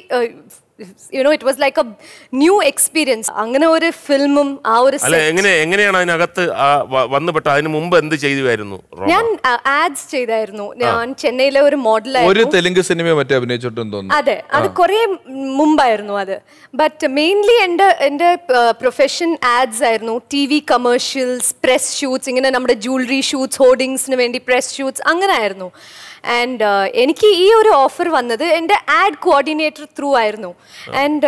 you know it was like a new experience. അങ്ങനെ ഒരു ഫിലിമും ആ ഒരു എങ്ങനെ എങ്ങനെയാണ് അതിനകത്ത് വന്നുപെട്ട? അതിന് മുമ്പ് എന്ത് ചെയ്തുവായിരുന്നു? ഞാൻ ആഡ്സ് ചെയ്തായിരുന്നു. ഞാൻ ചെന്നൈയിലെ ഒരു മോഡലായിരുന്നു. തെലുങ്ക് സിനിമ മറ്റേ അഭിനയിച്ചിട്ടുണ്ടെന്ന് തോന്നുന്നു. അതെ, അത് കുറെ മുമ്പായിരുന്നു അത്. ബട്ട് മെയിൻലി എൻ്റെ എൻ്റെ പ്രൊഫഷൻ ആഡ്സ് ആയിരുന്നു. T V commercials, press shoots, ഇങ്ങനെ നമ്മുടെ ജ്വല്ലറി ഷൂട്ട്സ്, ഹോർഡിങ്സിന് വേണ്ടി പ്രസ് ഷൂട്ട്സ് അങ്ങനെ ആയിരുന്നു. ആൻഡ് എനിക്ക് ഈ ഒരു ഓഫർ വന്നത് എൻ്റെ ആഡ് കോർഡിനേറ്റർ ത്രൂ ആയിരുന്നു. ആൻഡ്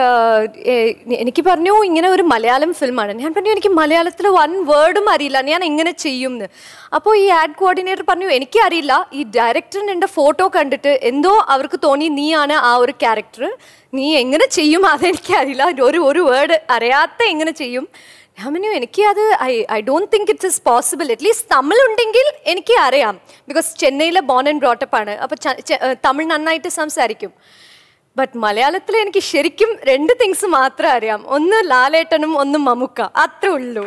എനിക്ക് പറഞ്ഞു ഇങ്ങനെ ഒരു മലയാളം ഫിലിമാണ്. ഞാൻ പറഞ്ഞു എനിക്ക് മലയാളത്തിൽ വൺ വേർഡും അറിയില്ല, ഞാൻ എങ്ങനെ ചെയ്യും എന്ന്. അപ്പോൾ ഈ ആഡ് കോർഡിനേറ്റർ പറഞ്ഞു എനിക്ക് അറിയില്ല, ഈ ഡയറക്ടറിന് എൻ്റെ ഫോട്ടോ കണ്ടിട്ട് എന്തോ അവർക്ക് തോന്നി നീയാണ് ആ ഒരു ക്യാരക്ടർ, നീ എങ്ങനെ ചെയ്യും അതെനിക്കറിയില്ല, ഒരു ഒരു വേർഡ് അറിയാത്ത എങ്ങനെ ചെയ്യും. ഞാൻ പറഞ്ഞു എനിക്ക് അത് I I don't think it's is possible. At least Tamil ഉണ്ടെങ്കിൽ എനിക്ക് അറിയാം, ബിക്കോസ് ചെന്നൈയിലെ ബോൺ ആൻഡ് ബ്രോട്ടപ്പ് ആണ്, അപ്പോൾ തമിഴ് നന്നായിട്ട് സംസാരിക്കും. ബട്ട് മലയാളത്തിൽ എനിക്ക് ശരിക്കും രണ്ട് തിങ്സ് മാത്രമേ അറിയാം, ഒന്ന് ലാലേട്ടനും ഒന്ന് മമ്മൂക്ക, അത്രേ ഉള്ളൂ.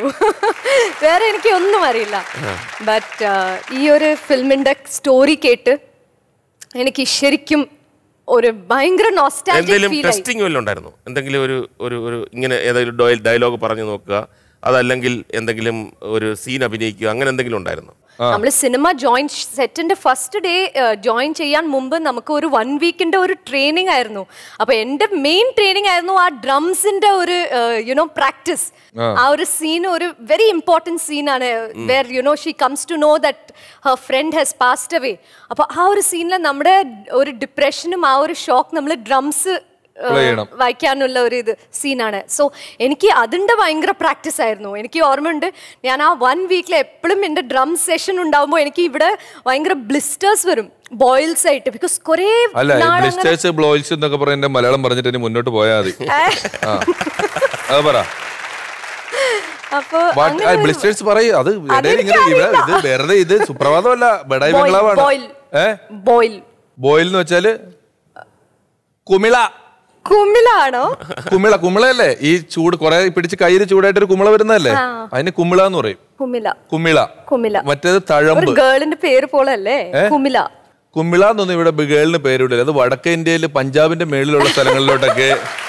വേറെ എനിക്ക് ഒന്നും അറിയില്ല. ബട്ട് ഈ ഒരു ഫിലിമിൻ്റെ സ്റ്റോറി കേട്ട് എനിക്ക് ശരിക്കും ഒരു ഭയങ്കര നോസ്റ്റാൾജിക് ഫീൽ ആയി. ടെസ്റ്റിംഗ് വല്ലതും ഉണ്ടായിരുന്നു? എന്തെങ്കിലും ഒരു ഒരു ഒരു ഇങ്ങനെ ഏതെങ്കിലും ഡയലോഗ് പറഞ്ഞു നോക്കുക, അതല്ലെങ്കിൽ എന്തെങ്കിലും ഒരു സീൻ അഭിനയിക്കുക, അങ്ങനെ എന്തെങ്കിലും ഉണ്ടായിരുന്നു? നമ്മൾ സിനിമ ജോയിൻ സെറ്റിന്റെ ഫസ്റ്റ് ഡേ ജോയിൻ ചെയ്യാൻ മുമ്പ് നമുക്ക് ഒരു വൺ വീക്കിന്റെ ഒരു ട്രെയിനിങ് ആയിരുന്നു. അപ്പൊ എന്റെ മെയിൻ ട്രെയിനിങ് ആയിരുന്നു ആ ഡ്രംസിന്റെ ഒരു യുനോ പ്രാക്ടീസ്. ആ ഒരു സീൻ ഒരു വെരി ഇമ്പോർട്ടൻറ്റ് സീനാണ്, where you know she comes to know that her friend has passed away. അപ്പൊ ആ ഒരു സീനിൽ നമ്മുടെ ഒരു ഡിപ്രഷനും ആ ഒരു ഷോക്ക് നമ്മൾ ഡ്രംസ് വായിക്കാനുള്ള ഒരു ഇത് സീനാണ്. സോ എനിക്ക് അതിൻ്റെ ഭയങ്കര പ്രാക്ടീസ് ആയിരുന്നു. എനിക്ക് ഓർമ്മയുണ്ട്, ഞാൻ ആ വൺ വീക്കിൽ എപ്പോഴും എൻ്റെ ഡ്രം സെഷൻ ഉണ്ടാകുമ്പോൾ എനിക്ക് ഇവിടെ ഭയങ്കര ബ്ലിസ്റ്റേഴ്സ് വരും, ബോയിൽസ് ആയിട്ട്. ബിക്കോസ് കുറേ മലയാളം പറഞ്ഞിട്ട് മുന്നോട്ട് പോയാൽ മതി. സുപ്രഭാതമല്ല, ബഡായി ബംഗ്ലാവാണ്. ബോയിൽ എന്ന് വെച്ചാല് കുമിള. കുമിളാണോ? കുമിള കുമിളയല്ലേ ഈ ചൂട് കൊറേ പിടിച്ച് കയ്യിൽ ചൂടായിട്ട് ഒരു കുമിള വരുന്നതല്ലേ, അതിന് കുമിള എന്ന് പറയും. കുമിള കുമിള കുമിള മറ്റേത് തഴമ്പ്. ഗേളിന്റെ പേര് പോലെ അല്ലേ കുമിള? കുമിള എന്നൊന്നും ഇവിടെ ഗേളിന് പേരിടില്ല. അത് വടക്കേ ഇന്ത്യയിൽ പഞ്ചാബിന്റെ മേളിലുള്ള സ്ഥലങ്ങളിലോട്ടൊക്കെ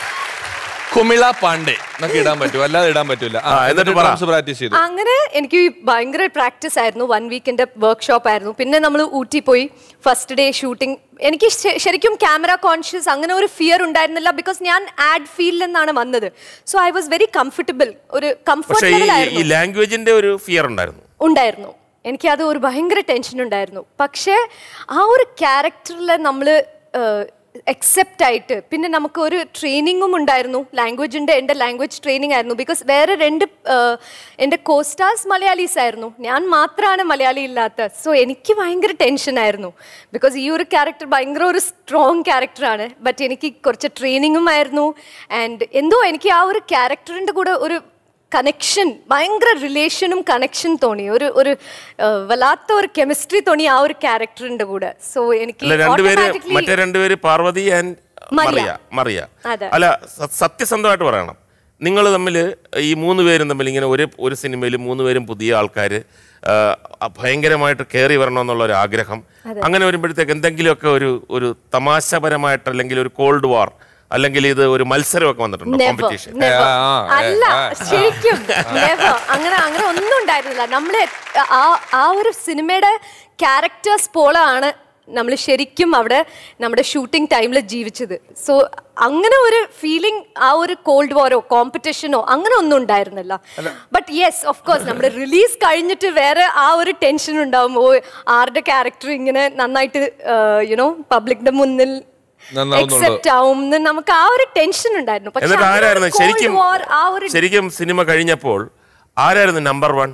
കുമിള പാണ്ഡെ എന്നൊക്കെ ഇടാൻ പറ്റും, അല്ലാതെ ഇടാൻ പറ്റില്ല. പ്രാക്ടീസ് ചെയ്തു. അങ്ങനെ എനിക്ക് ഭയങ്കര പ്രാക്ടീസ് ആയിരുന്നു. വൺ വീക്കിന്റെ വർക്ക്ഷോപ്പ് ആയിരുന്നു. പിന്നെ നമ്മൾ ഊട്ടി പോയി ഫസ്റ്റ് ഡേ ഷൂട്ടിംഗ്. എനിക്ക് ശരിക്കും ക്യാമറ കോൺഷ്യസ് അങ്ങനെ ഒരു ഫിയർ ഉണ്ടായിരുന്നില്ല, ബിക്കോസ് ഞാൻ ആഡ് ഫീൽഡിൽ നിന്നാണ് വന്നത്. So I was very comfortable. ഒരു കംഫർട്ട് ലെവലായിരുന്നു. ലാംഗ്വേജിന്റെ ഒരു ഫിയർ ഉണ്ടായിരുന്നു ഉണ്ടായിരുന്നു എനിക്ക്. അത് ഒരു ഭയങ്കര ടെൻഷൻ ഉണ്ടായിരുന്നു. പക്ഷേ ആ ഒരു ക്യാരക്ടറിൽ നമ്മൾ അക്സെപ്റ്റ് ആയിട്ട്, പിന്നെ നമുക്ക് ഒരു ട്രെയിനിങ്ങും ഉണ്ടായിരുന്നു. ലാംഗ്വേജിൻ്റെ എൻ്റെ ലാംഗ്വേജ് ട്രെയിനിങ് ആയിരുന്നു. ബിക്കോസ് വേറെ രണ്ട് എൻ്റെ കോസ്റ്റാർസ് മലയാളീസ് ആയിരുന്നു, ഞാൻ മാത്രമാണ് മലയാളി ഇല്ലാത്ത. സോ എനിക്ക് ഭയങ്കര ടെൻഷനായിരുന്നു. ബിക്കോസ് ഈ ഒരു ക്യാരക്ടർ ഭയങ്കര ഒരു സ്ട്രോങ് ക്യാരക്ടറാണ്. ബട്ട് എനിക്ക് കുറച്ച് ട്രെയിനിങ്ങും ആയിരുന്നു. ആൻഡ് എന്തോ എനിക്ക് ആ ഒരു ക്യാരക്ടറിൻ്റെ കൂടെ ഒരു കണക്ഷൻ, ഭയങ്കര റിലേഷനും കണക്ഷൻ തോന്നി. ഒരു ഒരു വല്ലാത്ത ഒരു കെമിസ്ട്രി തോന്നി ആ ഒരു ക്യാരക്ടറിന്റെ കൂടെ. സോ എനിക്ക് മറ്റേ രണ്ടുപേര് പാർവതി ആൻഡ് മറിയ മറിയ അല്ല, സത്യസന്ധമായിട്ട് പറയണം, നിങ്ങൾ തമ്മിൽ ഈ മൂന്ന് പേരും തമ്മിൽ ഇങ്ങനെ ഒരു ഒരു സിനിമയിൽ മൂന്ന് പേരും പുതിയ ആൾക്കാർ ഭയങ്കരമായിട്ട് കയറി വരണമെന്നുള്ള ഒരു ആഗ്രഹം, അങ്ങനെ വരുമ്പോഴത്തേക്ക് എന്തെങ്കിലുമൊക്കെ ഒരു ഒരു തമാശപരമായിട്ട് അല്ലെങ്കിൽ ഒരു കോൾഡ് വാർ അല്ലെങ്കിൽ ഇത് ഒരു മത്സരമൊക്കെ വന്നിട്ടുണ്ടോ? കോമ്പറ്റീഷൻ അല്ല, ശരിക്കും അങ്ങനെ അങ്ങനെ ഒന്നും ഉണ്ടായിരുന്നില്ല. നമ്മള് ആ ഒരു സിനിമയുടെ ക്യാരക്ടേഴ്സ് പോലെയാണ് നമ്മൾ ശരിക്കും അവിടെ നമ്മുടെ ഷൂട്ടിംഗ് ടൈമിൽ ജീവിച്ചത്. സോ അങ്ങനെ ഒരു ഫീലിംഗ്, ആ ഒരു കോൾഡ് വാറോ കോമ്പറ്റീഷനോ അങ്ങനെ ഒന്നും ഉണ്ടായിരുന്നില്ല. ബട്ട് യെസ്, ഓഫ് കോഴ്സ് നമ്മുടെ റിലീസ് കഴിഞ്ഞിട്ട് വേറെ ആ ഒരു ടെൻഷൻ ഉണ്ടാവും. ഓ, ആരുടെ ക്യാരക്ടർ ഇങ്ങനെ നന്നായിട്ട് യുനോ പബ്ലിക്കിന്റെ മുന്നിൽ അക്സെപ്റ്റ് ആവും, നമുക്ക് ആ ഒരു ടെൻഷൻ ഉണ്ടായിരുന്നു. എന്നിട്ട് ആരായിരുന്നു ശരിക്കും ശരിക്കും സിനിമ കഴിഞ്ഞപ്പോൾ ആരായിരുന്നു നമ്പർ വൺ?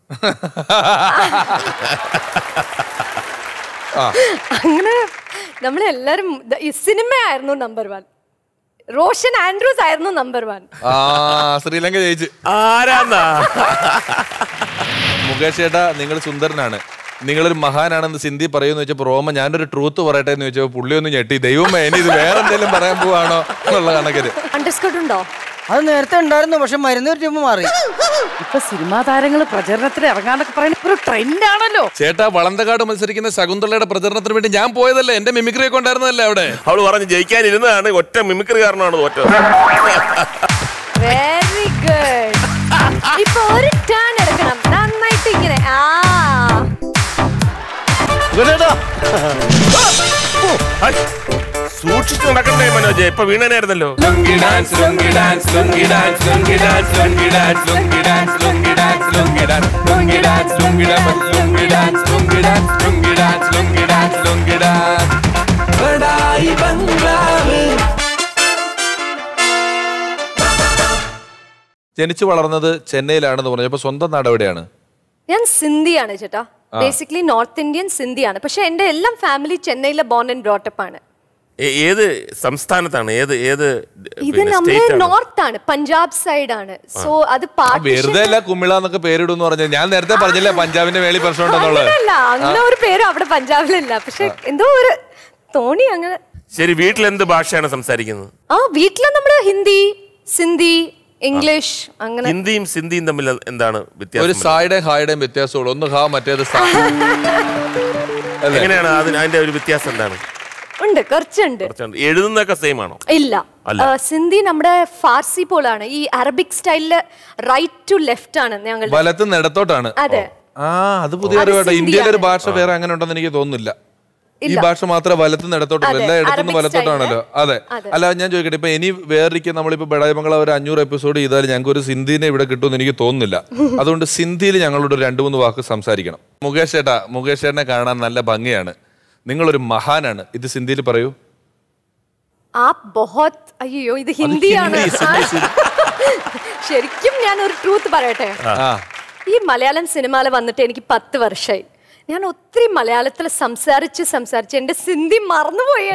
അങ്ങനെ നമ്മളെല്ലാരും സിനിമയായിരുന്നു നമ്പർ വൺ. റോഷൻ ആൻഡ്രൂസ് ആയിരുന്നു നമ്പർ വൺ. ശ്രീലങ്ക ജയിച്ച്. ആരാന്നാ? മുകേഷ് ചേട്ടാ, നിങ്ങൾ സുന്ദരനാണ്, നിങ്ങളൊരു മഹാനാണെന്ന് സിന്ധി പറയുമെന്ന് വെച്ചപ്പോൾ റോമ ഞാനൊരു ട്രൂത്ത് പറയട്ടെ എന്ന് വെച്ചപ്പോൾ പുള്ളി ഒന്ന് ഞെട്ടി. ദൈവമേ, ഇനി ഇത് വേറെ എന്തെങ്കിലും പറയാൻ പോവാണോ എന്നുള്ള കണക്കിന്. അണ്ടർസ്കോട്ട് ഉണ്ടോ? അത് നേരത്തെ ഉണ്ടായിരുന്നു, പക്ഷെ മരുന്ന് കിട്ടിയപ്പോൾ മാറി. ഇപ്പൊ സിനിമാ താരങ്ങൾ പ്രചരണത്തിന് ഇറങ്ങാനൊക്കെ പറയുന്ന ഒരു ട്രെൻഡ് ആണല്ലോ. ചേട്ടാ, വളന്തകാട് മത്സരിക്കുന്ന ശകുന്തളയുടെ പ്രചരണത്തിന് വേണ്ടി ഞാൻ പോയതല്ലേ, എന്റെ മിമിക്രി ഒക്കെ ഉണ്ടായിരുന്നല്ലേ അവിടെ. അവള് പറഞ്ഞ് ജയിക്കാനിരുന്നതാണ്, ഒറ്റ മിമിക്രി കാരണമാണ് തോറ്റത്. Very good. ഇപ്പൊ ഒരു ടേൺ എടുക്കണം, നന്നായിട്ട് ഇങ്ങനെ. ആ സൂക്ഷിച്ചു നടക്കണ്ടേ മനോജ്, ഇപ്പൊ വീണനായിരുന്നല്ലോ. ജനിച്ചു വളർന്നത് ചെന്നൈയിലാണെന്ന് പറഞ്ഞപ്പോ സ്വന്തം നാട് എവിടെയാണ്? ഞാൻ സിന്ധിയാണ് ചേട്ടാ, ബേസിക്കലി നോർത്ത് ഇന്ത്യൻ സിന്ധിയാണ്. പക്ഷെ എന്റെ എല്ലാം ഫാമിലി ചെന്നൈയിലെ ബോൺ ആൻഡ് ബ്രോട്ടപ്പ് ആണ്. ഏത് സംസ്ഥാനത്താണ്? ഏത് ഏത് ഇത് നമ്മുടെ നോർത്ത് ആണ്, പഞ്ചാബ് സൈഡ് ആണ്. സോ അത് വെറുതെ അല്ല കുമിള എന്നൊക്കെ പേരിടുന്നു പറഞ്ഞു. ഞാൻ നേരത്തെ പറഞ്ഞില്ലേ പഞ്ചാബിന്റെ മേളിൽ പ്രശ്നമുണ്ടെന്നുള്ളത്. അങ്ങനെ ഒരു പേര് അവിടെ പഞ്ചാബിലില്ല, പക്ഷെ എന്തോ ഒരു തോന്നി അങ്ങനെ. ശരി, വീട്ടിൽ എന്ത് ഭാഷയാണ് സംസാരിക്കുന്നത്? ആ വീട്ടില് നമ്മള് ഹിന്ദി, സിന്ധി, ഇംഗ്ലീഷ്, അങ്ങനെ. ഹിന്ദിയും സിന്ധിയും തമ്മിൽ എന്താണ് വ്യത്യാസം? ഒരു സായുടെയും ഹായുടെയും വ്യത്യാസമുള്ളൂ. ഒന്ന് ഹാ, മറ്റേത് സാ. എങ്ങനെയാണ് അതിന് അതിന്റെ ഒരു വ്യത്യാസം എന്താണ്? ഉണ്ട്, കുറച്ചുണ്ട്. എഴുതുന്നൊക്കെ സെയിം ആണോ? ഇല്ല, സിന്ധി നമ്മുടെ ഫാർസി പോലാണ്. ഈ അറബിക് സ്റ്റൈലില് റൈറ്റ് ടു ലെഫ്റ്റ് ആണ് ഞങ്ങൾ. വലത്തുനിന്ന് ഇടത്തോട്ടാണ്. അതെ, ആ അത് പുതിയ അറിവാട്ടോ. ഇന്ത്യയിലെ ഒരു ഭാഷ വേറെ അങ്ങനെ ഉണ്ടെന്ന് എനിക്ക് തോന്നുന്നില്ല. ഈ ഭാഷ മാത്രമേ വലത്തുനിന്ന് ഇടത്തോട്ടുള്ളൂ, എല്ലാ ഇടത്തുനിന്ന് വലത്തോട്ടാണല്ലോ. അതെ. അല്ല ഞാൻ ചോദിക്കട്ടെ, ഇപ്പൊ ഇനി വേറൊരിക്കൽ നമ്മളിപ്പോ ബെടായിബംഗ്ലാവ് ഒരു അഞ്ഞൂറ് എപ്പിസോഡ് ചെയ്താൽ ഞങ്ങൾക്ക് ഒരു സിന്ധിനെ ഇവിടെ കിട്ടുമെന്ന് എനിക്ക് തോന്നുന്നില്ല. അതുകൊണ്ട് സിന്ധിയിൽ ഞങ്ങളോട് ഒരു രണ്ടു മൂന്ന് വാക്ക് സംസാരിക്കണം. മുകേഷ് ചേട്ടാ, മുകേഷ് ചേട്ടനെ കാണാൻ നല്ല ഭംഗിയാണ്, നിങ്ങളൊരു മഹാനാണ്. ഇത് സിന്ധിയിൽ പറയൂ. അയ്യോ ഇത് ഹിന്ദിയാണ്. ശരിക്കും ഞാൻ ഒരു ട്രൂത്ത് പറയട്ടെ, ഈ മലയാളം സിനിമയിൽ വന്നിട്ട് എനിക്ക് പത്ത് വർഷമായി. ഞാൻ ഒത്തിരി മലയാളത്തിൽ സംസാരിച്ച് സംസാരിച്ച് എന്റെ സിന്ധി മറന്നുപോയി.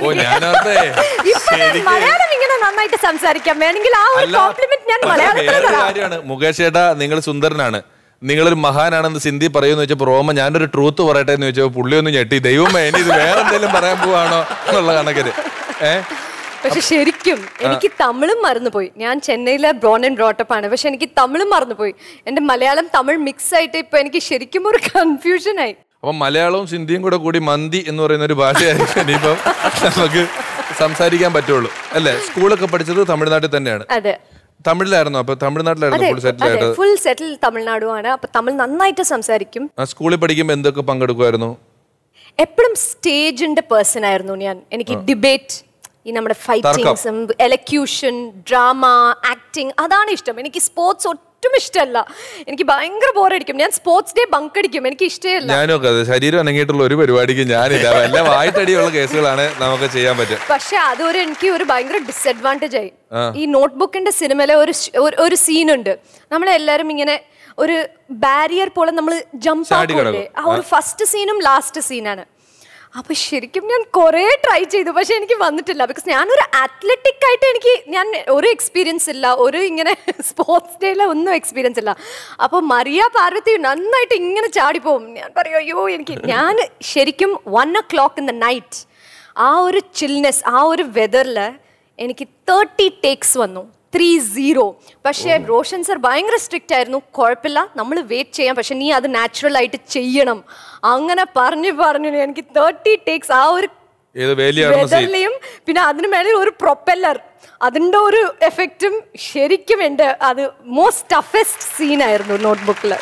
മലയാളം ഇങ്ങനെ നന്നായിട്ട് സംസാരിക്കാം, വേണമെങ്കിൽ ആ ഒരു കോംപ്ലിമെന്റ് ഞാൻ മലയാളത്തിൽ. മുകേഷ് ചേട്ടാ, നിങ്ങൾ സുന്ദരനാണ്, നിങ്ങളൊരു മഹാനാണെന്ന് സിന്ധി പറയുമെന്ന് വെച്ചപ്പോ റോമ ഞാനൊരു ട്രൂത്ത് പറയട്ടെ എന്ന് വെച്ചപ്പോ പുള്ളി ഒന്ന് ഞെട്ടി. ദൈവമേ, ഇനി ഇത് വേറെ എന്തെങ്കിലും പറയാൻ പോവാണോ എന്നുള്ള കണക്കിന്. ഏഹ് പക്ഷെ ശരിക്കും എനിക്ക് തമിഴും മറന്നുപോയി. ഞാൻ ചെന്നൈയിലെ ബ്രോൺ ആൻഡ് ബ്രോട്ടപ്പ് ആണ്, പക്ഷെ എനിക്ക് തമിഴും മറന്നുപോയി. എന്റെ മലയാളം തമിഴ് മിക്സ് ആയിട്ട് ഇപ്പൊ എനിക്ക് ശരിക്കും ഒരു കൺഫ്യൂഷൻ ആയി. അപ്പൊ മലയാളവും സിന്ധിയും കൂടെ കൂടി മന്തി എന്ന് പറയുന്ന ഒരു ഭാഷയായിരിക്കും ഇനിയിപ്പം നമുക്ക് സംസാരിക്കാൻ പറ്റുള്ളൂ അല്ലേ? സ്കൂളൊക്കെ പഠിച്ചത് തമിഴ്നാട്ടിൽ തന്നെയാണ്. അതെ. തമിഴിലായിരുന്നു? അപ്പൊ തമിഴ്നാട്ടിലായിരുന്നു ഫുൾ സെറ്റിൽ ആയിട്ട്? ഫുൾ സെറ്റിൽ തമിഴ്നാടുമാണ്. അപ്പൊ തമിഴ് നന്നായിട്ട് സംസാരിക്കും. സ്കൂളിൽ പഠിക്കുമ്പോൾ എന്തൊക്കെ പങ്കെടുക്കുമായിരുന്നു? എപ്പോഴും സ്റ്റേജിന്റെ പേഴ്സൺ ആയിരുന്നു ഞാൻ. എനിക്ക് ഡിബേറ്റ്, ഈ നമ്മുടെ ഫൈറ്റിംഗ്സും എലക്യൂഷൻ, ഡ്രാമ, ആക്ടിങ് അതാണ് ഇഷ്ടം. എനിക്ക് സ്പോർട്സ് ഒട്ടും ഇഷ്ടമല്ല. എനിക്ക് ഭയങ്കര ബോറടിക്കും. ഞാൻ സ്പോർട്സ് ഡേ ബങ്ക് അടിക്കും, എനിക്ക് ഇഷ്ടമല്ല. ഞാനൊക്കെ അതെ, ശരീരം അനങ്ങിയിട്ടുള്ള ഒരു പരിപാടിക്ക് ഞാനില്ല. എല്ലാം വായിട്ടടിയുള്ള കേസുകളാണ് നമുക്ക് ചെയ്യാൻ പറ്റും. പക്ഷെ അതൊരു എനിക്ക് ഒരു ഭയങ്കര ഡിസഡ്വാൻറ്റേജ് ആയി. ഈ നോട്ട്ബുക്കിന്റെ സിനിമയിലെ ഒരു ഒരു സീനുണ്ട്, നമ്മളെല്ലാരും ഇങ്ങനെ ഒരു ബാരിയർ പോലെ നമ്മൾ ജമ്പ് ആക്കില്ലേ, ആ ഒരു ഫസ്റ്റ് സീനും ലാസ്റ്റ് സീനാണ്. അപ്പൊ ശരിക്കും ഞാൻ കുറെ ട്രൈ ചെയ്തു, പക്ഷെ എനിക്ക് വന്നിട്ടില്ല. ബിക്കോസ് ഞാനൊരു അത്ലറ്റിക് ആയിട്ട് എനിക്ക് ഞാൻ ഒരു എക്സ്പീരിയൻസ് ഇല്ല, ഒരു ഇങ്ങനെ സ്പോർട്സ് ഡേയിലെ ഒന്നും എക്സ്പീരിയൻസ് ഇല്ല. അപ്പൊ മറിയ പാർവതി നന്നായിട്ട് ഇങ്ങനെ ചാടിപ്പോവും. ഞാൻ പറയും അയ്യോ എനിക്ക് ഞാൻ ശരിക്കും one o'clock in the night ആ ഒരു ചിൽനെസ്, ആ ഒരു വെതറിൽ എനിക്ക് തേർട്ടി ടേക്സ് വന്നു, ത്രീ സീറോ. പക്ഷേ റോഷൻ സർ ഭയങ്കര സ്ട്രിക്റ്റ് ആയിരുന്നു. കുഴപ്പമില്ല, നമ്മൾ വെയിറ്റ് ചെയ്യാം, പക്ഷെ നീ അത് നാച്ചുറൽ ആയിട്ട് ചെയ്യണം. അങ്ങനെ പറഞ്ഞു പറഞ്ഞു എനിക്ക് തേർട്ടി ടേക്സ് ആ ഒരു വെതറിലെയും പിന്നെ അതിന് മേലെ ഒരു പ്രൊപ്പല്ലർ, അതിൻ്റെ ഒരു എഫക്റ്റും ശരിക്കും എൻ്റെ അത് മോസ്റ്റ് ടഫസ്റ്റ് സീനായിരുന്നു നോട്ട്ബുക്കിൽ.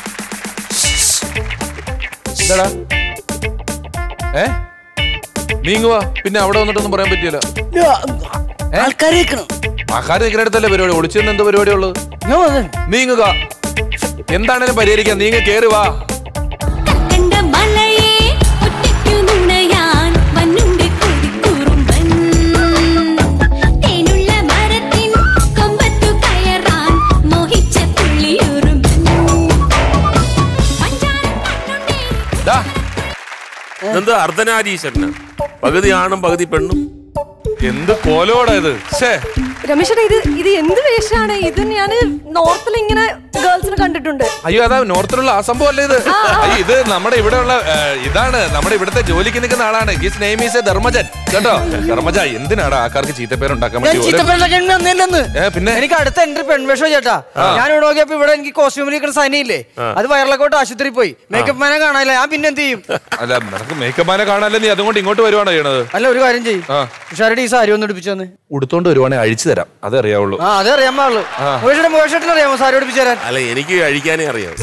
നീങ്ങുവാ, പിന്നെ അവിടെ വന്നിട്ടൊന്നും പറയാൻ പറ്റിയല്ലോ. ആൾക്കാരെ ആൾക്കാർ നിൽക്കുന്നിടത്തല്ലേ പരിപാടി, ഒളിച്ചെന്ന് എന്ത് പരിപാടി ഉള്ളത്? നീങ്ങുക, എന്താണേലും പരിഹരിക്കാം. നീങ്ങ കേറി വാ. എന്താ അർദ്ധനാരീശ്വരന് പകുതി ആണും പകുതി പെണ്ണും? എന്ത് കോലോടാ ഇത്? രമേശേട്ടാ, ഇത് ഇത് എന്ത് വേഷമാണ് ഇത്? ഞാൻ നോർത്തിൽ ഇങ്ങനെ ഗേൾസിനെ കണ്ടിട്ടുണ്ട്. അയ്യോ, അതാ നോർത്തിലുള്ള ആ സംഭവം അല്ലേ ഇത്? അയ്യോ, ഇത് നമ്മുടെ ഇവിടെയുള്ള ഇതാണ്, നമ്മുടെ ഇവിടുത്തെ ജോലിക്ക് നിൽക്കുന്ന ആളാണ്. His name is Dharmajan. കേട്ടോ, ധർമ്മജ എന്തിനാണ് ആൾക്കാർക്ക് ചീത്തപ്പേരുണ്ടാക്കാൻ പിന്നെ എനിക്ക് അടുത്ത എൻട്രി പെൺവേഷോ ചേട്ടാ. ഞാൻ ഇവിടെ നോക്കിയപ്പോ ഇവിടെ എനിക്ക് കോസ്റ്റ്യൂമിൽ സൈനില്ലേ, അത് വയറിളക്കോട്ട് ആശുപത്രി പോയി. മേക്കപ്പ് മാനെ കാണാനില്ല, ഞാൻ പിന്നെ എന്ത് ചെയ്യും? അല്ല, നിനക്ക് മേക്കപ്പ് മാനെ കാണാനല്ലേ, നീ അതുകൊണ്ട് ഇങ്ങോട്ട് വരുവാണോ ചെയ്യണത്? അല്ല, ഒരു കാര്യം ചെയ്യും, ഉഷാരുടെ ഈ സാരി ഒന്ന് എടുപ്പിച്ചു ഉടുത്തോണ്ട് വരുവാണെങ്കിൽ അഴിച്ചു തരാം, അതേ അറിയാവുള്ളൂ. ആ അതേ അറിയാൻ പാടുള്ളൂ. മുകേഷേട്ടന് അറിയാമോ സാരി എടുപ്പിച്ചു തരാൻ? അല്ല, എനിക്ക് അഴിക്കാനേ അറിയാം.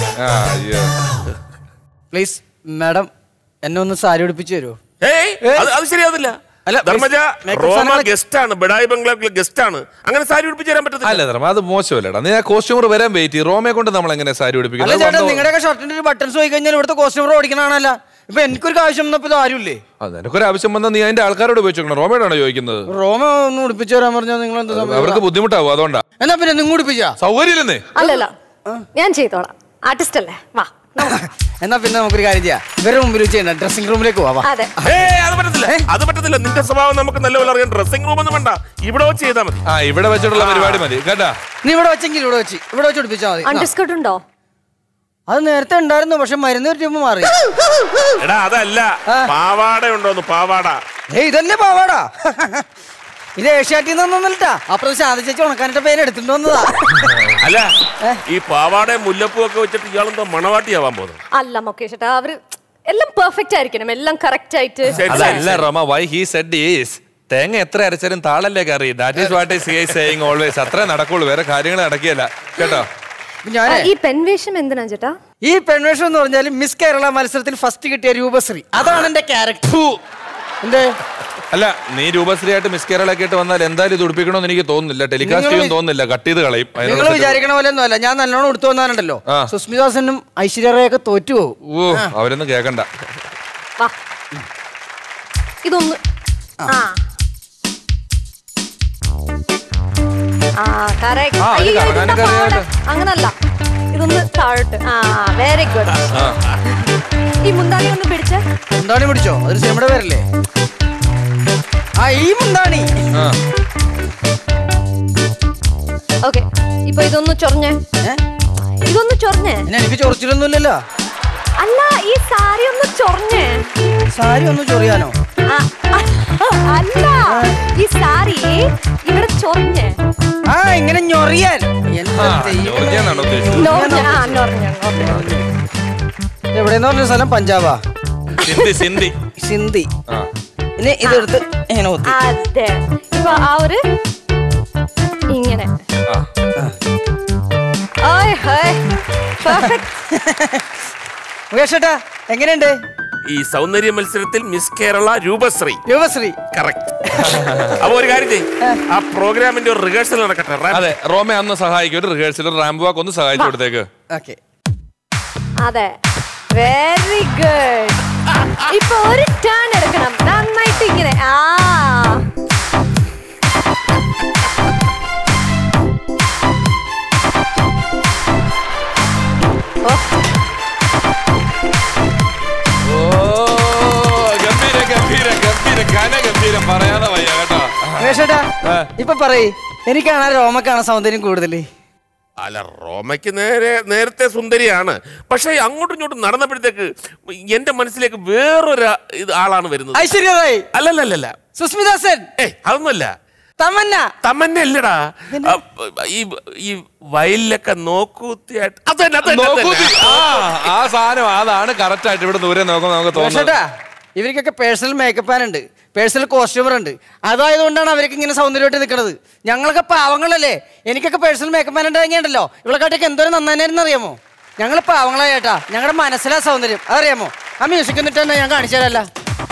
പ്ലീസ് മാഡം, എന്നെ ഒന്ന് സാരി എടുപ്പിച്ചു തരുമോ? അത് ശരിയാവില്ല. ധർമ്മജ റോമ ഗസ്റ്റ് ആണ്, ബഡായി ബംഗ്ലാവിലെ ഗസ്റ്റ് ആണ്, അങ്ങനെ സാരി ഉടുപ്പിച്ചു തരാൻ പറ്റത്തില്ല. അല്ല ധർമ്മ, അത് മോശമല്ലടാ. നീ ആ കോസ്റ്റ്യൂമർ വരാൻ വെയിറ്റ് ചെയ്യും. റോമയെ കൊണ്ട് നമ്മൾ എങ്ങനെ സാരി ഉടുപ്പിക്കും? നിങ്ങളുടെ ഷർട്ടിന്റെ ഒരു ബട്ടൺസ് പോയി കഴിഞ്ഞാൽ ഇവിടുത്തെ കോസ്റ്റ്യൂമർ ഓടിക്കണാണല്ല. ഇപ്പൊ എനിക്കൊരു ആവശ്യം വന്നപ്പോ ആരുമില്ലേ? നിനക്കൊരു ആവശ്യം വന്നാൽ നീ അതിന്റെ ആൾക്കാരോട് ഉപയോഗിച്ചോക്കണം. റോമയോടാണോ ചോദിക്കുന്നത്? റോമ ഒന്ന് ഉടുപ്പിച്ചു തരാൻ പറഞ്ഞാൽ നിങ്ങൾ എന്താ? അവർക്ക് ബുദ്ധിമുട്ടാവും, അതുകൊണ്ടാ. എന്നാ പിന്നെ നിങ്ങൾ ഉടുപ്പിച്ചാ സൗകര്യമില്ലെന്നേ. അല്ലല്ല, ഞാൻ ചെയ്തോളാം, ആർട്ടിസ്റ്റ് അല്ലേ. വാ. എന്നാ പിന്നെ നമുക്കൊരു കാര്യം ചെയ്യാം, ഇവരുടെ മുമ്പിൽ ചെയ്യണ്ട, ഡ്രസ്സിംഗ് റൂമിലേക്ക് പോവാ. അത് പറ്റത്തില്ല, അത് പറ്റത്തില്ല. നിന്റെ സ്വഭാവം നമുക്ക് നല്ലപോലെ അറിയാം. ഡ്രസ്സിംഗ് റൂം ഒന്നും വേണ്ട, ഇവിടെ വെച്ച് ചെയ്താൽ മതി. ആ, ഇവിടെ വെച്ചിട്ടുള്ള പരിപാടി മതി കേട്ടാ. നീ ഇവിടെ വെച്ചെങ്കിൽ ഇവിടെ വെച്ച് ഇവിടെ വെച്ച് ഉടുപ്പിച്ചാൽ മതി. അണ്ടർസ്കർട്ട് ഉണ്ടോ? അത് നേരത്തെ ഉണ്ടായിരുന്നു, പക്ഷെ മരുന്ന് കിട്ടിയപ്പോ മാറി. എടാ അതല്ല, പാവാട ഉണ്ടോന്ന്? പാവാട. ഏയ് ഇതല്ലേ പാവാടാ, ഇത് ഏഷ്യാറ്റിൽ നിന്നൊന്നുമില്ലട്ടാ. അപ്പുറം ശാന്തി ചേച്ചി ഉണക്കാനിട്ട പേര് എടുത്തിട്ട് വന്നതാ. അല്ല, ഈ പാവാടയും മുല്ലപ്പൂ ഒക്കെ വെച്ചിട്ട് ഇയാളെന്തോ മണവാട്ടിയാവാൻ പോകുന്നത്? അല്ല മുകേഷേട്ടാ, അവര് എല്ലാം പെർഫെക്റ്റ് ആയിരിക്കണം, എല്ലാം കറക്റ്റ് ആയിട്ട്. അതല്ല റോമ, why he said is തേങ്ങ എത്ര അരച്ചാലും താളല്ലേ കറി. That is what is he is saying always. അത്രേ നടക്കുള്ളൂ, വേറെ കാര്യങ്ങൾ നടക്കിയല്ല കേട്ടോ. ഈ പെൺവേഷം എന്തിനാ ചേട്ടാ? ഈ പെൺവേഷം എന്ന് പറഞ്ഞാൽ മിസ് കേരള മത്സരത്തിൽ ഫസ്റ്റ് കിട്ടിയ രൂപശ്രീ. അതാണ് എന്റെ ക്യാരക്ടർ. എന്തേ അല്ല, നീ രൂപശ്രീ ആയിട്ട് മിസ് കേരള ആയിട്ട് വന്നാൽ എന്തായാലും ഇത് ഉടുപ്പിക്കണമെന്ന് എനിക്ക് തോന്നുന്നില്ല. ടെലികാസ്റ്റ് ചെയ്യാൻ തോന്നുന്നില്ല, കട്ട് ചെയ്ത് കളയും. നിങ്ങൾ വിചാരിക്കണ പോലെ ഒന്നും അല്ല. ഞാൻ നല്ലോണം എടുത്തു വന്നാലുണ്ടല്ലോ സുസ്മിതാസനും ഐശ്വര്യയും തോറ്റു പോകും. ഓ, അവരൊന്നും കേക്കണ്ട. ഇതൊന്ന് അങ്ങനല്ല, ഇതൊന്ന് താഴോട്ട്. ആ, വെരി ഗുഡ്. ഈ മുന്താണി ഒന്ന് പിടിച്ച. മുന്താണി പിടിച്ചോ? അതൊരു സിനിമയുടെ പേരല്ലേ? ആ, ഈ മുന്താണി. ഓക്കെ, ഇപ്പൊ ഇതൊന്ന് ചൊറഞ്ഞേ. ഇതൊന്ന് ചൊറഞ്ഞേ. എനിക്ക് ചൊറിച്ചിലൊന്നുമില്ലല്ലോ. അല്ല, ഈ സാരി ഒന്ന് ചൊറഞ്ഞേ. സാരി ഒന്ന് ചൊറിയാനോ? അല്ല, ഈ സാരി ഇവിടെ ചൊറഞ്ഞേ. ആ, ഇങ്ങനെ ഞൊറിയാൻ. എവിടെന്ന് പറഞ്ഞ സ്ഥലം? പഞ്ചാബാ? സിന്ധി. സിന്ധി. ഇനി ഇതെടുത്ത് ഇങ്ങനെ ഒത്തി. അതെ, ഇപ്പൊ ആ ഒരു ഇങ്ങനെ. മുകേഷേട്ടാ, എങ്ങനെയുണ്ട് ഈ സൗന്ദര്യ മത്സരത്തിൽ മിസ് കേരള രൂപശ്രീ? രൂപശ്രീ കറക്റ്റ്. അപ്പൊ ഒരു കാര്യം ചെയ്യ്, ആ പ്രോഗ്രാമിന്റെ ഒരു റിഹേഴ്സൽ നടക്കട്ടെ. അതെ, റോമ അന്ന് സഹായിക്കും. ഒരു റിഹേഴ്സൽ റാമ്പ് വാക്ക് ഒന്ന് സഹായിച്ചു കൊടുത്തേക്ക്. ഓക്കെ. അതെ, വെരി ഗുഡ്. ഇപ്പൊ ഒരു ടേൺ എടുക്കണം, നന്നായിട്ട് ഇങ്ങനെ. ആ, ഇപ്പൊ പറയ്, എനിക്കാണ് റോമക്കാണ് സൗന്ദര്യം കൂടുതൽ? അല്ല, റോമയ്ക്ക് നേരെ നേരത്തെ സുന്ദരിയാണ്. പക്ഷെ അങ്ങോട്ടും ഇങ്ങോട്ടും നടന്നപ്പോഴത്തേക്ക് എന്റെ മനസ്സിലേക്ക് വേറൊരു ആളാണ് വരുന്നത്. ഐശ്വര്യ റായ്? അല്ലല്ലല്ല, സുസ്മിതാസൻ? ഏയ്, അതൊന്നുമല്ല. തമന്ന? തമന്ന അല്ലടാ. ഈ ഈ വയലിലൊക്കെ നോക്കൂത്തിയായിട്ട് ആ സാധനം, അതാണ് കറക്റ്റ് ആയിട്ട് ഇവിടെ ദൂരെ നോക്കുമ്പോൾ നമുക്ക് തോന്നുന്നത്. ഇവർക്കൊക്കെ പേഴ്സണൽ മേക്കപ്പ് ഉണ്ട്, പേഴ്സണൽ കോസ്റ്റ്യൂമർ ഉണ്ട്. അതായതുകൊണ്ടാണ് അവർക്ക് ഇങ്ങനെ സൗന്ദര്യമായിട്ട് നിൽക്കുന്നത്. ഞങ്ങളൊക്കെ പാവങ്ങളല്ലേ. എനിക്കൊക്കെ പേഴ്സണൽ മേക്കപ്പ് ഉണ്ടെങ്കിണ്ടല്ലോ ഇവളെക്കാട്ടൊക്കെ എന്തോരം നന്നായിരുന്നു അറിയാമോ? ഞങ്ങൾ പാവങ്ങളായിട്ടാ, ഞങ്ങളുടെ മനസ്സിലാ സൗന്ദര്യം. അതറിയാമോ? ആ മ്യൂസിക് എന്നിട്ട് തന്നെ ഞാൻ കാണിച്ചു തരല്ല.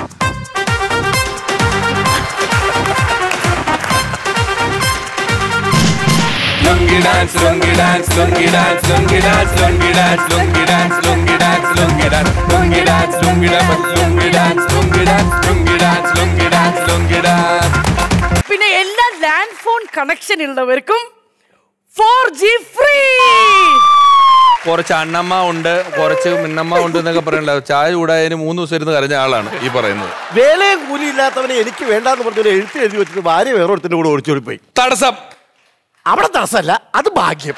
Lungi dance, lungi dance, lungi dance, lungi dance, lungi dance, lungi dance, lungi dance, lungi dance, lungi dance, lungi dance, lungi dance, lungi dance, lungi dance, lungi dance, lungi dance. പിന്നെ എല്ലാ land phone connection ഉള്ളവർക്കും four G free. കുറച്ച് അണ്ണമ്മ ഉണ്ട്, കുറച്ച് മിന്നമ്മ ഉണ്ട് എന്നൊക്കെ പറയണല്ലോ. ചായ ചൂടായതിന് മൂന്ന് ദിവസം ഇരുന്ന് കരഞ്ഞ ആളാണ് ഈ പറയുന്നത്. വേലയും കൂലി ഇല്ലാത്തവനെ എനിക്ക് വേണ്ടാന്ന് പറഞ്ഞൊരു എഴുത്ത് എഴുതി വെച്ചിട്ട് ഭാര്യ വേറൊരുത്തിന്റെ കൂടെ ഒളിച്ചോടി പോയി. തടസ്സം അവിടെ തടസ്സമല്ല, അത് ഭാഗ്യം.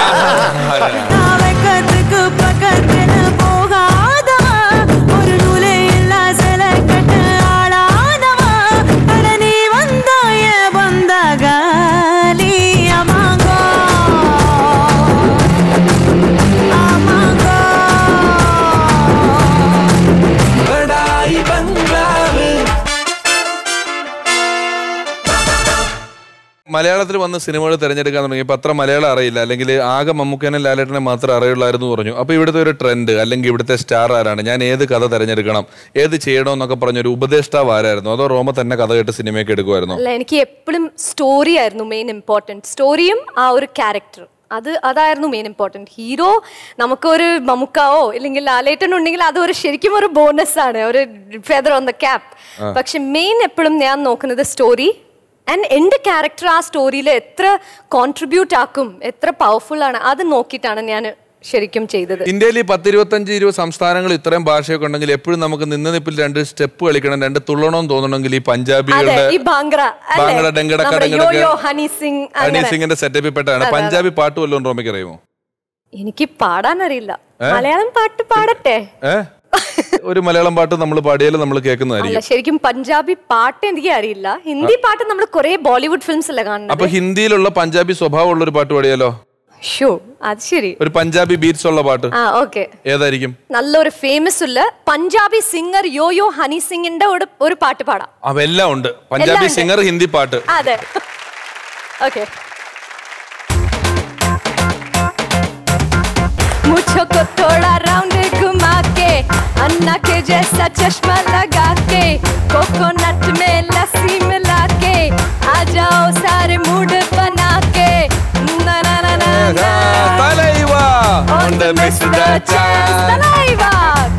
മലയാളത്തിൽ വന്ന് സിനിമകൾ തിരഞ്ഞെടുക്കാൻ തുടങ്ങി. ഇപ്പം അത്ര മലയാളം അറിയില്ല, അല്ലെങ്കിൽ ആകെ മമ്മൂക്കനെ ലാലേട്ടനെ മാത്രമേ അറിയുള്ളായിരുന്നു പറഞ്ഞു. അപ്പോൾ ഇവിടുത്തെ ഒരു ട്രെൻഡ് അല്ലെങ്കിൽ ഇവിടുത്തെ സ്റ്റാർ ആരാണ്, ഞാൻ ഏത് കഥ തിരഞ്ഞെടുക്കണം, ഏത് ചെയ്യണമെന്നൊക്കെ പറഞ്ഞൊരു ഉപദേഷ്ടാവ് ആരായിരുന്നു? അതോ റോമ തന്നെ കഥ കേട്ട് സിനിമയൊക്കെ എടുക്കുമായിരുന്നു? അല്ല, എനിക്ക് എപ്പോഴും സ്റ്റോറി ആയിരുന്നു മെയിൻ ഇമ്പോർട്ടൻറ്റ്. സ്റ്റോറിയും ആ ഒരു ക്യാരക്ടർ, അത് അതായിരുന്നു മെയിൻ ഇമ്പോർട്ടൻറ്റ്. ഹീറോ നമുക്കൊരു മമ്മൂക്കാവോ ഇല്ലെങ്കിൽ ലാലേട്ടൻ ഉണ്ടെങ്കിൽ അത് ഒരു ശരിക്കും ഒരു ബോണസ് ആണ്, ഒരു ഫെദർ ഓൺ ദ ക്യാപ്പ്. പക്ഷെ മെയിൻ എപ്പോഴും ഞാൻ നോക്കുന്നത് സ്റ്റോറി ആൻഡ് എൻ്റെ ക്യാരക്ടർ ആ സ്റ്റോറിയിൽ എത്ര കോൺട്രിബ്യൂട്ട് ആക്കും, എത്ര പവർഫുൾ ആണ്, അത് നോക്കിയിട്ടാണ് ഞാൻ ശരിക്കും ചെയ്തത്. ഇന്ത്യയിൽ ഈ പത്തിരുപത്തഞ്ച് ഇരുപത് സംസ്ഥാനങ്ങൾ ഇത്രയും ഭാഷയൊക്കെ ഉണ്ടെങ്കിൽ എപ്പോഴും നമുക്ക് നിന്ന് നിപ്പിൽ രണ്ട് സ്റ്റെപ്പ് കളിക്കണം, രണ്ട് തുള്ളണമെന്ന് തോന്നണമെങ്കിൽ ഈ പഞ്ചാബികളുടെ ഹണി സിംഗിന്റെ സെറ്റപ്പിൽ പെട്ടാണ്. പഞ്ചാബി പാട്ട് വല്ലതും റോമയ്ക്ക് അറിയുമോ? എനിക്ക് പാടാൻ അറിയില്ല. മലയാളം പാട്ട് പാടട്ടെ? ഒരു മലയാളം പാട്ട് നമ്മൾ പാടിയാലും നമ്മൾ കേൾക്കുന്നതായിരിക്കും. ശരിക്കും പഞ്ചാബി പാട്ട് എനിക്ക് അറിയില്ല. ഹിന്ദി പാട്ട് നമ്മൾ കുറെ ബോളിവുഡ് ഫിലിംസ് അല്ലേ കാണുന്നത്. അപ്പൊ ഹിന്ദിയിലുള്ള പഞ്ചാബി സ്വഭാവമുള്ള ഒരു പാട്ട് പാടിയാലോ? അത് ശരി. ഒരു പഞ്ചാബി ബീറ്റ്സ് ഉള്ള പാട്ട് ഏതായിരിക്കും? നല്ലൊരു ഫേമസ് ഉള്ള പഞ്ചാബി സിംഗർ യോയോ ഹണി സിംഗിന്റെ ഒരു പാട്ട് പാടാം. അതെല്ലാം ഉണ്ട്. പഞ്ചാബി സിംഗർ, ഹിന്ദി പാട്ട്. അതെ, ഓക്കെ. बच्चों को थोड़ा राउंड घुमा के अन्ना के जैसा चश्मा लगा के कोकोनट में लस्सी मिला के आ जाओ सारे मूड बना के ना ना ना ना ना Talaiva Don't miss the chance Talaiva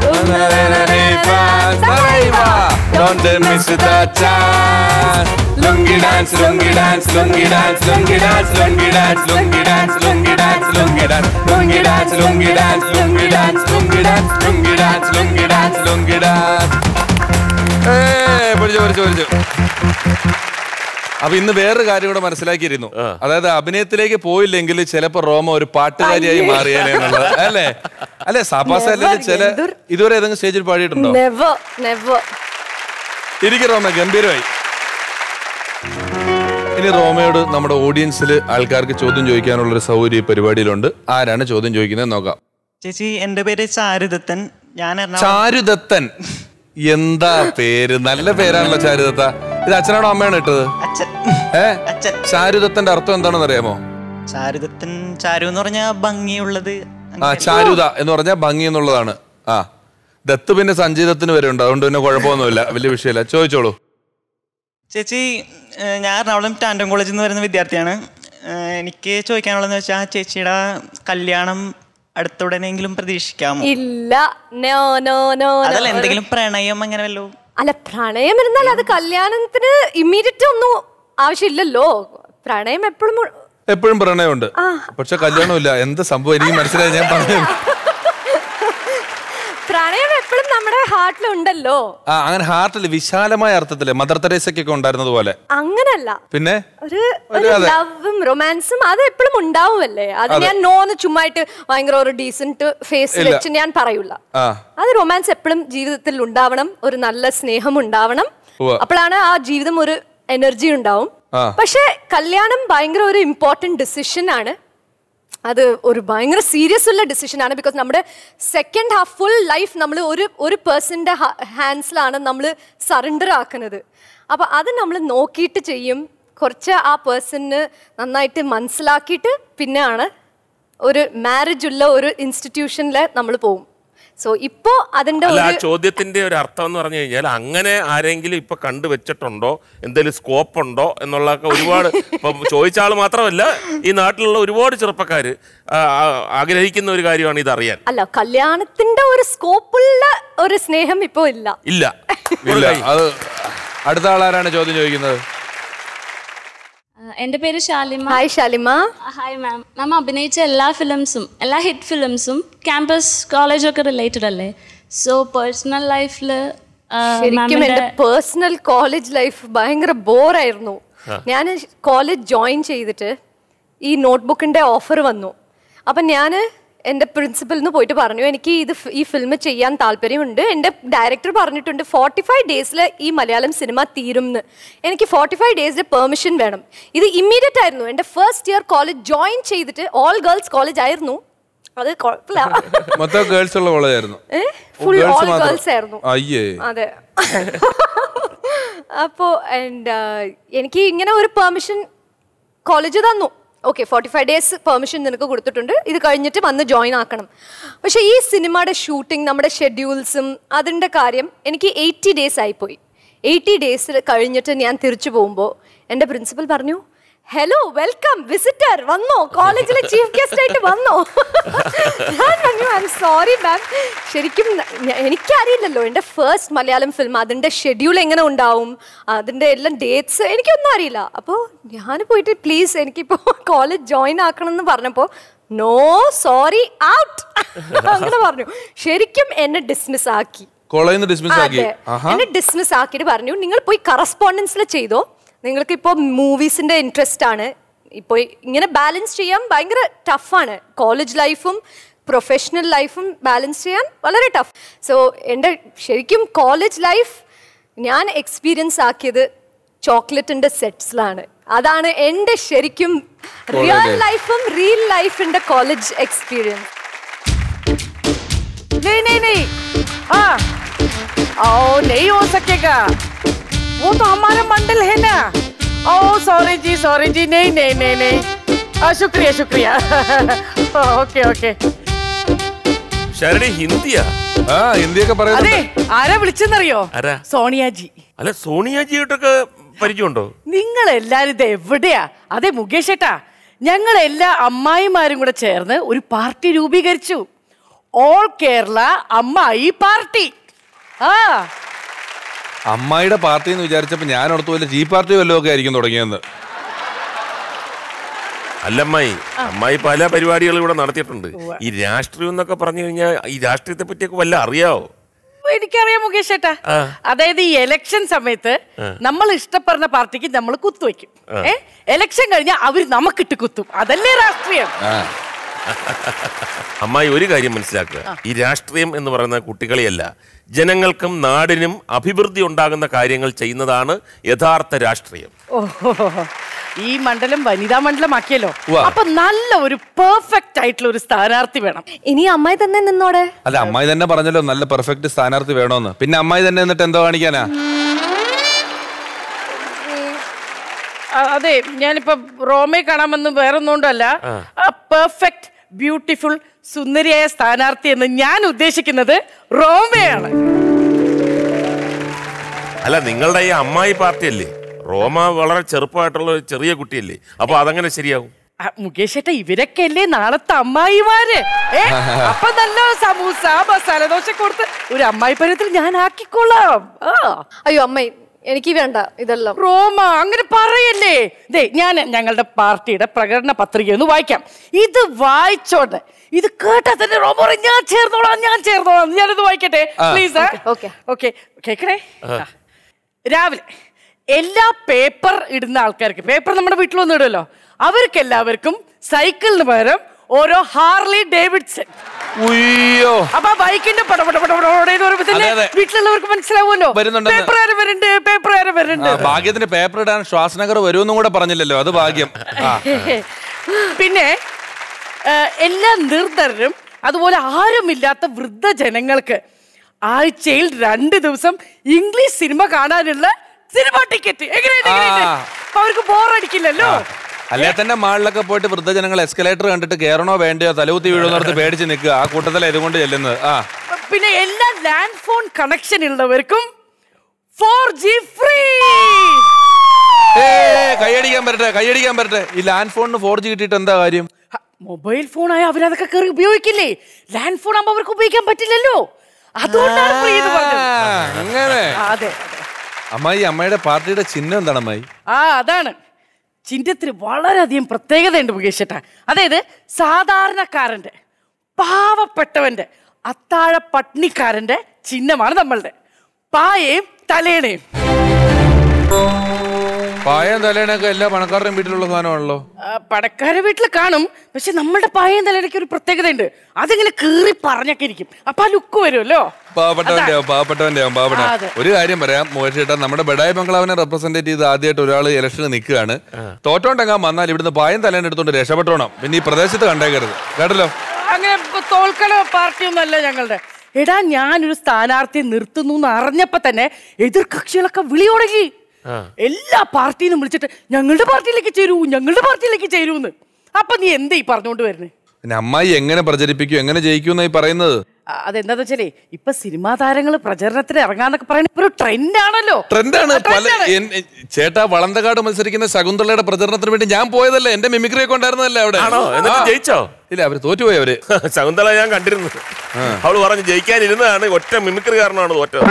Talaiva Don't miss the chance Lungi dance, lungi dance, lungi dance, lungi dance, lungi dance, lungi dance, lungi dance, lungi dance, lungi dance, lungi dance, lungi dance, lungi dance, lungi dance, lungi dance, lungi dance. Hey, പഠിച്ചു പഠിച്ചു പഠിച്ചു. അപ്പൊ ഇന്ന് വേറൊരു കാര്യം കൂടെ മനസ്സിലാക്കിയിരുന്നു. അതായത് അഭിനയത്തിലേക്ക് പോയില്ലെങ്കിൽ ചിലപ്പോ റോമ ഒരു പാട്ടുകാരിയായി മാറിയാലേ എന്നുള്ളത് അല്ലേ? അല്ലെ സാപ്പാസ അല്ലെങ്കിൽ ചില ഇതുവരെ ഏതെങ്കിലും സ്റ്റേജിൽ പാടിയിട്ടുണ്ടോ? ഇരിക്കും റോമ, ഗംഭീരമായി. ഇനി റോമയോട് നമ്മുടെ ഓഡിയൻസിൽ ആൾക്കാർക്ക് ചോദ്യം ചോദിക്കാനുള്ളൊരു സൗകര്യം പരിപാടിയിലുണ്ട്. ആരാണ് ചോദ്യം ചോദിക്കുന്നത് നോക്കാം. ചേച്ചി, എന്റെ പേര് ചാരുദത്തൻ. ഞാൻ ചാരുദത്തൻ, എന്താ പേര്? നല്ല പേരാണല്ലോ ചാരുദത്ത. ഇത് അച്ഛനാണോ അമ്മയാണോ ഇട്ടത്? ഏ ചാരുദത്തന്റെ അർത്ഥം എന്താണെന്ന് അറിയാമോ? ചാരുദത്തൻ, ചാരു എന്ന് പറഞ്ഞാൽ ഭംഗിയുള്ളത്. ആ, ചാരുത എന്ന് പറഞ്ഞാൽ ഭംഗി എന്നുള്ളതാണ്. ആ, ദത്ത് പിന്നെ സഞ്ജീതത്തിന് വരെ ഉണ്ട്, അതുകൊണ്ട് പിന്നെ കുഴപ്പമൊന്നുമില്ല, വലിയ വിഷയമല്ല. ചോദിച്ചോളൂ. ചേച്ചി, ഞാൻ എറണാകുളം ടാൻഡം കോളേജിൽ നിന്ന് വരുന്ന വിദ്യാർത്ഥിയാണ്. എനിക്ക് ചോദിക്കാനുള്ളതെന്ന് വെച്ചാൽ ചേച്ചിയുടെ കല്യാണം അടുത്തുടനെങ്കിലും പ്രതീക്ഷിക്കാമോ? ഇല്ല, നോ നോ നോ. അതല്ല, എന്തെങ്കിലും പ്രണയം അങ്ങനെ വല്ലോ? അല്ല, പ്രണയം ഇരുന്നാൽ അത് കല്യാണത്തിന് ഇമ്മീഡിയറ്റ് ഒന്നും ആവശ്യമില്ലല്ലോ. പ്രണയം എപ്പോഴും എപ്പോഴും പ്രണയമുണ്ട്, പക്ഷെ കല്യാണമില്ല. എന്താ സംഭവം എനിക്ക് മനസ്സിലായി. ഞാൻ പറഞ്ഞു പ്രണയം എപ്പോഴും നമ്മുടെ ഹാർട്ടിലുണ്ടല്ലോ. ആ, അങ്ങനെ ഹാർട്ടിൽ വിശാലമായ അർത്ഥത്തില് മദർ തെരേസയ്ക്കൊക്കെ ഉണ്ടായിരുന്നത് പോലെ. അങ്ങനല്ല, പിന്നെ ഒരു ലവും റൊമാൻസും അത് എപ്പോഴും ഉണ്ടാവുമല്ലേ. അത് ഞാൻ നോന്ന് ചുമ്മായിട്ട് ഭയങ്കര ഒരു ഡീസന്റ് ഫേസ് വെച്ച് ഞാൻ പറയൂല. അത് റൊമാൻസ് എപ്പോഴും ജീവിതത്തിൽ ഉണ്ടാവണം, ഒരു നല്ല സ്നേഹം ഉണ്ടാവണം. അപ്പോഴാണ് ആ ജീവിതം ഒരു എനർജി ഉണ്ടാവും. പക്ഷെ കല്യാണം ഭയങ്കര ഒരു ഇമ്പോർട്ടന്റ് ഡിസിഷൻ ആണ്. അത് ഒരു ഭയങ്കര സീരിയസ് ഉള്ള ഡിസിഷൻ ആണ്. ബിക്കോസ് നമ്മുടെ സെക്കൻഡ് ഹാഫ് ഫുൾ ലൈഫ് നമ്മൾ ഒരു ഒരു പേഴ്സന്റെ ഹാൻഡ്സിലാണ് നമ്മൾ സറണ്ടർ ആക്കുന്നത്. അപ്പൊ അത് നമ്മൾ നോക്കിയിട്ട് ചെയ്യും. കുറച്ച് ആ പേഴ്സണിന് നന്നായിട്ട് മനസ്സിലാക്കിയിട്ട് പിന്നെയാണ് ഒരു മാരേജ് ഉള്ള ഒരു ഇൻസ്റ്റിറ്റ്യൂഷനിൽ നമ്മൾ പോകും. സോ ഇപ്പോ അതിന്റെ ചോദ്യത്തിന്റെ ഒരു അർത്ഥം എന്ന് പറഞ്ഞു കഴിഞ്ഞാൽ അങ്ങനെ ആരെങ്കിലും ഇപ്പൊ കണ്ടുവച്ചിട്ടുണ്ടോ, എന്തെങ്കിലും സ്കോപ്പ് ഉണ്ടോ എന്നുള്ളതൊക്കെ ഒരുപാട് ഇപ്പൊ ചോദിച്ച ആൾ മാത്രമല്ല, ഈ നാട്ടിലുള്ള ഒരുപാട് ചെറുപ്പക്കാര് ആഗ്രഹിക്കുന്ന ഒരു കാര്യമാണ് ഇതറിയാൻ. അല്ല, കല്യാണത്തിന്റെ ഒരു സ്കോപ്പുള്ള ഒരു സ്നേഹം ഇപ്പോ ഇല്ല ഇല്ല ഇല്ല. അത് അടുത്ത ആളാരാണ് ചോദ്യം ചോദിക്കുന്നത്? എൻ്റെ പേര് Shalimar. Hi Shalimar. Hi ma'am. മാം അഭിനയിച്ച എല്ലാ ഫിലിംസും എല്ലാ ഹിറ്റ് ഫിലിംസും ക്യാമ്പസ് കോളേജൊക്കെ റിലേറ്റഡ് അല്ലേ? സോ പേഴ്സണൽ ലൈഫിൽ ശരിക്കും എൻ്റെ പേഴ്സണൽ കോളേജ് ലൈഫ് ഭയങ്കര ബോറായിരുന്നു. ഞാൻ കോളേജ് ജോയിൻ ചെയ്തിട്ട് ഈ നോട്ട്ബുക്കിൻ്റെ ഓഫർ വന്നു. അപ്പം ഞാൻ എൻ്റെ പ്രിൻസിപ്പലിന് പോയിട്ട് പറഞ്ഞു, എനിക്ക് ഇത് ഈ ഫിലിം ചെയ്യാൻ താല്പര്യമുണ്ട്. എൻ്റെ ഡയറക്ടർ പറഞ്ഞിട്ടുണ്ട് ഫോർട്ടി ഫൈവ് ഡേയ്സിൽ ഈ മലയാളം സിനിമ തീരും എന്ന്. എനിക്ക് ഫോർട്ടി ഫൈവ് ഡേയ്സിൽ പെർമിഷൻ വേണം. ഇത് ഇമ്മീഡിയറ്റ് ആയിരുന്നു. എൻ്റെ ഫസ്റ്റ് ഇയർ കോളേജ് ജോയിൻ ചെയ്തിട്ട് ഓൾ ഗേൾസ് കോളേജ് ആയിരുന്നു. അത് കുഴപ്പമില്ല, മൊത്തം ഗേൾസ് ഉള്ള കോളേജായിരുന്നു. ഫുൾ ഓൾ ഗേൾസ് ആയിരുന്നു. അതെ. അപ്പോൾ എനിക്ക് ഇങ്ങനെ ഒരു പെർമിഷൻ കോളേജ് തന്നു. Okay, forty five days permission നിനക്ക് കൊടുത്തിട്ടുണ്ട്, ഇത് കഴിഞ്ഞിട്ട് വന്ന് ജോയിൻ ആക്കണം. പക്ഷേ ഈ സിനിമയുടെ ഷൂട്ടിംഗ്, നമ്മുടെ ഷെഡ്യൂൾസും അതിൻ്റെ കാര്യം എനിക്ക് എയ്റ്റി ഡേയ്സ് ആയിപ്പോയി. എയ്റ്റി ഡേയ്സ് കഴിഞ്ഞിട്ട് ഞാൻ തിരിച്ചു പോകുമ്പോൾ എൻ്റെ പ്രിൻസിപ്പൽ പറഞ്ഞു, ഹലോ വെൽക്കം വിസിറ്റർ, വന്നോ കോളേജിലെ ചീഫ് ഗസ്റ്റ് ആയിട്ട് വന്നോ? ഞാൻ പറഞ്ഞു, ഐ എം സോറി മാം, ശരിക്കും എനിക്കറിയില്ലല്ലോ എൻ്റെ ഫസ്റ്റ് മലയാളം ഫിലിം, അതിൻ്റെ ഷെഡ്യൂൾ എങ്ങനെ ഉണ്ടാവും, അതിൻ്റെ എല്ലാം ഡേറ്റ്സ് എനിക്കൊന്നും അറിയില്ല. അപ്പോൾ ഞാൻ പോയിട്ട് പ്ലീസ് എനിക്കിപ്പോൾ കോളേജ് ജോയിൻ ആക്കണം എന്ന് പറഞ്ഞപ്പോൾ നോ സോറി ഔട്ട് അങ്ങനെ പറഞ്ഞു. ശരിക്കും എന്നെ ഡിസ്മിസ് ആക്കി. എന്നെ ഡിസ്മിസ് ആക്കിയിട്ട് പറഞ്ഞു, നിങ്ങൾ പോയി കറസ്പോണ്ടൻസിൽ ചെയ്തോ, നിങ്ങൾക്ക് ഇപ്പോൾ മൂവീസിൻ്റെ ഇൻട്രസ്റ്റ് ആണ്, ഇപ്പോൾ ഇങ്ങനെ ബാലൻസ് ചെയ്യാൻ ഭയങ്കര ടഫാണ്. കോളേജ് ലൈഫും പ്രൊഫഷണൽ ലൈഫും ബാലൻസ് ചെയ്യാൻ വളരെ ടഫ്. സോ എൻ്റെ ശരിക്കും കോളേജ് ലൈഫ് ഞാൻ എക്സ്പീരിയൻസ് ആക്കിയത് ചോക്ലേറ്റിൻ്റെ സെറ്റ്സിലാണ്. അതാണ് എൻ്റെ ശരിക്കും റിയൽ ലൈഫും റിയൽ ലൈഫിൻ്റെ കോളേജ് എക്സ്പീരിയൻസ്. नहीं नहीं नहीं हाँ ओ नहीं हो सकेगा, वो तो हमारा मंडल है ना. ओ सॉरी जी सॉरी जी नहीं नहीं नहीं नहीं आ, शुक्रिया शुक्रिया ओके ओके ശരണി ഹിന്ദിയാ? ആ ഹിന്ദിയൊക്കെ അതെ, പറയുന്നത്. ആരാ വിളിച്ചെന്നറിയോ? ആരാ? സോണിയാജി. അല്ല, സോണിയാജിയോട്ടൊക്കെ പരിചയമുണ്ടോ? നിങ്ങൾ എല്ലാരും ഇത് എവിടെയാ? അതെ മുകേഷ് ഏട്ടാ, ഞങ്ങൾ എല്ലാ അമ്മായിമാരും കൂടെ ചേർന്ന് ഒരു പാർട്ടി രൂപീകരിച്ചു. ഓൾ കേരള അമ്മായി പാർട്ടി. ആ അമ്മായിയുടെ പാർട്ടി എന്ന് വിചാരിച്ചപ്പോ ഞാൻ ഓർത്തു വല്ല ടീ പാർട്ടി വല്ലതും ഒക്കെ ആയിരിക്കും തുടങ്ങിയെന്ന്. അല്ലമ്മായി, അമ്മായി പല പരിപാടികളും ഇവിടെ നടത്തിയിട്ടുണ്ട്. ഈ രാഷ്ട്രീയം എന്നൊക്കെ പറഞ്ഞു കഴിഞ്ഞാൽ ഈ രാഷ്ട്രീയത്തെ പറ്റിയൊക്കെ വല്ല അറിയാവോ? എനിക്കറിയാം മുകേഷ് ഏട്ടാ. അതായത് ഈ എലക്ഷൻ സമയത്ത് നമ്മൾ ഇഷ്ടപ്പെടുന്ന പാർട്ടിക്ക് നമ്മൾ കുത്തുവയ്ക്കും. ഏ എലക്ഷൻ കഴിഞ്ഞാൽ അവര് നമുക്കിട്ട് കുത്തും. അതല്ലേ രാഷ്ട്രീയം. അമ്മായി ഒരു കാര്യം മനസ്സിലാക്കുക, ഈ രാഷ്ട്രീയം എന്ന് പറയുന്ന കുട്ടികളെയല്ല, ജനങ്ങൾക്കും നാടിനും അഭിവൃദ്ധി ഉണ്ടാകുന്ന കാര്യങ്ങൾ ചെയ്യുന്നതാണ് യഥാർത്ഥ രാഷ്ട്രീയം. ഈ മണ്ഡലം വനിതാ മണ്ഡലം ആക്കിയല്ലോ, അപ്പൊ നല്ല ഒരു പെർഫെക്റ്റ് ആയിട്ടുള്ള ഒരു സ്ഥാനാർത്ഥി വേണം. ഇനി അമ്മായി തന്നെ നിന്നോടെ. അല്ല, അമ്മായി തന്നെ പറഞ്ഞല്ലോ നല്ല പെർഫെക്റ്റ് സ്ഥാനാർത്ഥി വേണോന്ന്. പിന്നെ അമ്മായി തന്നെ എന്നിട്ട് എന്തോ കാണിക്കാനാ? അതെ, ഞാനിപ്പോ റോമയെ കാണാമെന്ന് വേറൊന്നുകൊണ്ടല്ല, പെർഫെക്റ്റ് ബ്യൂട്ടിഫുൾ സുന്ദരിയായ സ്ഥാനാർത്ഥി എന്ന് ഞാൻ ഉദ്ദേശിക്കുന്നത് റോമയാണ്. അല്ല, നിങ്ങളുടെ ഈ അമ്മായി പാർട്ടിയല്ലേ? റോമ വളരെ ചെറുപ്പമായിട്ടുള്ള ഒരു ചെറിയ കുട്ടിയല്ലേ, അപ്പൊ അതങ്ങനെ ശരിയാവും? മുകേഷ് ഏട്ടാ, ഇവരൊക്കെ അല്ലേ നാളത്തെ അമ്മായിമാര്. ഏ അപ്പൊ നല്ല സമൂസ മസാല ദോശ കൊടുത്ത് ഒരു അമ്മായി പരുവത്തിൽ ഞാൻ ആക്കിക്കൊള്ളാം. അയ്യോ അമ്മായി, എനിക്ക് വേണ്ട ഇതെല്ലാം. റോമ അങ്ങനെ പറയല്ലേ. ദേ, ഞാൻ ഞങ്ങളുടെ പാർട്ടിയുടെ പ്രകടന പത്രിക ഒന്ന് വായിക്കാം. ഇത് വായിച്ചോട്ടെ, ഇത് കേട്ടാ തന്നെ റോമ പറയും ഞാൻ ചേർന്നോളാം ഞാൻ ചേർന്നോളാം. ഞാനിത് വായിക്കട്ടെ പ്ലീസ്. ഓക്കെ, കേക്കണേ. രാവിലെ എല്ലാ പേപ്പർ ഇടുന്ന ആൾക്കാർക്ക്, പേപ്പർ നമ്മുടെ വീട്ടിൽ വന്ന് ഇടുമല്ലോ, അവർക്ക് എല്ലാവർക്കും സൈക്കിളിന് പകരം ഓരോ ഹാർലി ഡേവിഡ്സൺ. അപ്പൊ ബൈക്കിന്റെ വീട്ടിലുള്ളവർക്ക് മനസ്സിലാവുമല്ലോ പേപ്പർ ആരും വരുന്നുണ്ട്, പേപ്പർ ആരും വരുന്നുണ്ട്. ഭാഗ്യത്തിന് പേപ്പർ ഇടാൻ ശ്വാസനഗർ വരുമെന്നും കൂടെ പറഞ്ഞില്ലല്ലോ, അത് ഭാഗ്യം. പിന്നെ എല്ലാ നിർധരരും അതുപോലെ ആരുമില്ലാത്ത വൃദ്ധജനങ്ങൾക്ക് ആഴ്ചയിൽ രണ്ട് ദിവസം ഇംഗ്ലീഷ് സിനിമ കാണാനുള്ള സിനിമ ടിക്കറ്റ്. എങ്ങനെയുണ്ട്? അവർക്ക് ബോറടിക്കില്ലല്ലോ. അല്ലെ തന്നെ മാളിലൊക്കെ പോയിട്ട് വൃദ്ധജനങ്ങൾ എസ്കലേറ്റർ കണ്ടിട്ട് കയറണോ വേണ്ടയോ തലകുത്തി വീഴുന്നിടത്ത് പേടിച്ച് നിൽക്കുക. ആ കൂട്ടത്തില ഇതുകൊണ്ട് ചെല്ലുന്നത്. ആ പിന്നെ എല്ലാ ലാൻഡ് ഫോൺ കണക്ഷൻ ഉള്ളവർക്കും ഫോർ ജി ഫ്രീ. കൈയടിക്കാൻ പറ്റട്ടെ, കൈയടിക്കാൻ പറ്റട്ടെ. ഈ ലാൻഡ് ഫോണിന് ഫോർ ജി കിട്ടിയിട്ട് എന്താ കാര്യം? മൊബൈൽ ഫോൺ ആയ അവരതൊക്കെ കയറി ഉപയോഗിക്കില്ലേ. ലാൻഡ് ഫോൺ ആകുമ്പോൾ അവർക്ക് ഉപയോഗിക്കാൻ പറ്റില്ലല്ലോ, അതുകൊണ്ടാണ് ഫ്രീ എന്ന് പറഞ്ഞത്. അങ്ങനെ. അതെ. അമ്മായി, അമ്മയുടെ പാർട്ടിയുടെ ചിഹ്നം എന്താണ് അമ്മായി? ആ അതാണ് ചിഹ്നത്തിന് വളരെയധികം പ്രത്യേകതയുണ്ട് മുകേഷ് ഏട്ടാ. അതായത് സാധാരണക്കാരന്റെ, പാവപ്പെട്ടവന്റെ, അത്താഴ പട്ടിണിക്കാരന്റെ ചിഹ്നമാണ് നമ്മളുടെ. പായയും തലേണയും. പായം തലേണയൊക്കെ എല്ലാ പണക്കാരുടെയും വീട്ടിലുള്ള സാധനമാണല്ലോ. പണക്കാരുടെ വീട്ടിൽ കാണും, പക്ഷെ നമ്മുടെ പായം തലേണയ്ക്ക് ഒരു പ്രത്യേകതയുണ്ട്. അതിങ്ങനെ കീറി പറഞ്ഞൊക്കെ ഇരിക്കും, അപ്പൊ ആ ലുക്ക് വരുമല്ലോ. പാവപ്പെട്ടവന്റെ ആവും, പാവപ്പെട്ടവന്റെ ആവും, പാവപ്പെട്ട. ഒരു കാര്യം പറയാം മുകേഷ് ചേട്ടാ, നമ്മുടെ ബഡായി ബംഗ്ലാവിനെ റെപ്രസെന്റ് ചെയ്ത് ആദ്യമായിട്ട് ഒരാൾ ഇലക്ഷന് നിൽക്കുകയാണ്. തോറ്റോണ്ടെങ്ങാൻ വന്നാൽ ഇവിടുന്ന് പായം തലേണ എടുത്തോണ്ട് രക്ഷപ്പെട്ടോണം. പിന്നെ ഈ പ്രദേശത്ത് കണ്ടേക്കരുത്, കേട്ടല്ലോ. അങ്ങനെ തോൽക്കണ പാർട്ടിയൊന്നും അല്ല ഞങ്ങളുടെ. എടാ, ഞാനൊരു സ്ഥാനാർത്ഥി നിർത്തുന്നു എന്ന് അറിഞ്ഞപ്പോ തന്നെ എതിർ കക്ഷികളൊക്കെ വിളി തുടങ്ങി. എല്ലാ പാർട്ടിന്നും വിളിച്ചിട്ട് ഞങ്ങളുടെ പാർട്ടിയിലേക്ക് ചേരൂ, ഞങ്ങളുടെ പാർട്ടിയിലേക്ക് ചേരൂന്ന്. അപ്പൊ നീ എന്താ ഈ പറഞ്ഞുകൊണ്ട് വരുന്നേ? പിന്നെ അമ്മായി എങ്ങനെ പ്രചരിപ്പിക്കും, എങ്ങനെ ജയിക്കും എന്നായി പറയുന്നത്? അതെന്താന്ന് വെച്ചാലേ, ഇപ്പൊ സിനിമാ താരങ്ങൾ പ്രചരണത്തിന് ഇറങ്ങാന്നൊക്കെ പറയുന്നത് ഇപ്പൊ ഒരു ട്രെൻഡ് ആണല്ലോ. ട്രെൻഡാണ്. ചേട്ടാ, വളന്തകാട് മത്സരിക്കുന്ന ശകുന്തളയുടെ പ്രചരണത്തിന് വേണ്ടി ഞാൻ പോയതല്ലേ, എന്റെ മിമിക്രി ഒക്കെ ഉണ്ടായിരുന്നല്ലേ അവിടെ. ജയിച്ചോ? ഇല്ല, അവര് തോറ്റുപോയി. അവര് ശകുന്തള ഞാൻ കണ്ടിരുന്നു. അവള് പറഞ്ഞു ജയിക്കാനിരുന്നതാണ്, ഒറ്റ മിമിക്രി കാരണമാണ് തോറ്റത്.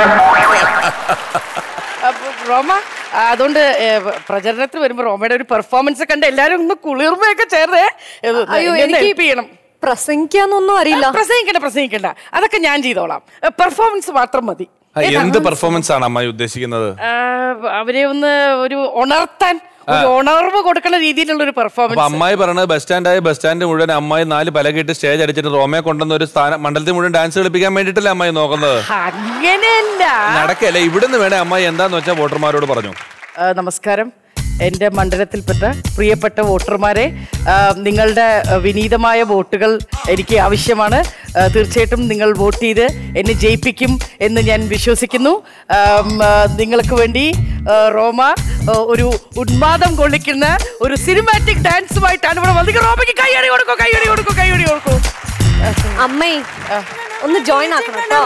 റോമ, അതുകൊണ്ട് പ്രചരണത്തിന് വരുമ്പോ റോമയുടെ ഒരു പെർഫോമൻസ് കണ്ട് എല്ലാരും ഒന്ന് കുളിർമയൊക്കെ ചേർന്നേ ഹെൽപ്പ് ചെയ്യണം. പ്രസംഗിക്കാന്നൊന്നും അറിയില്ല. പ്രസംഗിക്കണ്ട പ്രസംഗിക്കണ്ട അതൊക്കെ ഞാൻ ചെയ്തോളാം. പെർഫോമൻസ് മാത്രം മതി. എന്ത് പെർഫോമൻസ് ആണ് അമ്മായി ഉദ്ദേശിക്കുന്നത്? അവരെ ഒന്ന് ഒരു ഉണർത്താൻ, ഉണർവ് കൊടുക്കുന്ന രീതിയിലുള്ള ഒരു പെർഫോമൻസ്. അമ്മായി പറഞ്ഞത് ബസ് സ്റ്റാൻഡായ ബസ് സ്റ്റാൻഡ് മുഴുവൻ അമ്മായി നാല് പലകിട്ട് സ്റ്റേജ് അടിച്ചിട്ട് റോമയെ കൊണ്ടുവന്ന ഒരു സ്ഥാനം മണ്ഡലത്തിൽ മുഴുവൻ ഡാൻസ് കളിപ്പിക്കാൻ വേണ്ടിട്ടല്ലേ അമ്മായി നോക്കുന്നത്? അങ്ങനെയല്ല, നടക്കല്ലേ. ഇവിടുന്ന് വേണേ അമ്മായി എന്താന്ന് വെച്ചാൽ വോട്ടർമാരോട് പറഞ്ഞു. നമസ്കാരം, എൻ്റെ മണ്ഡലത്തിൽപ്പെട്ട പ്രിയപ്പെട്ട വോട്ടർമാരെ, നിങ്ങളുടെ വിനീതമായ വോട്ടുകൾ എനിക്ക് ആവശ്യമാണ്. തീർച്ചയായിട്ടും നിങ്ങൾ വോട്ട് ചെയ്ത് എന്നെ ജയിപ്പിക്കും എന്ന് ഞാൻ വിശ്വസിക്കുന്നു. നിങ്ങൾക്ക് വേണ്ടി റോമ ഒരു ഉന്മാദം കൊള്ളിക്കുന്ന ഒരു സിനിമാറ്റിക് ഡാൻസുമായിട്ടാണ് ഇവിടെ വന്നിരിക്കുന്നത്. റോമയ്ക്ക് കൈയടി കൊടുക്കൂ, കൈയടി കൊടുക്കൂ, കൈയടി കൊടുക്കൂ. അമ്മേ, ഒന്ന് ജോയിൻ ആക്കണം കേട്ടോ.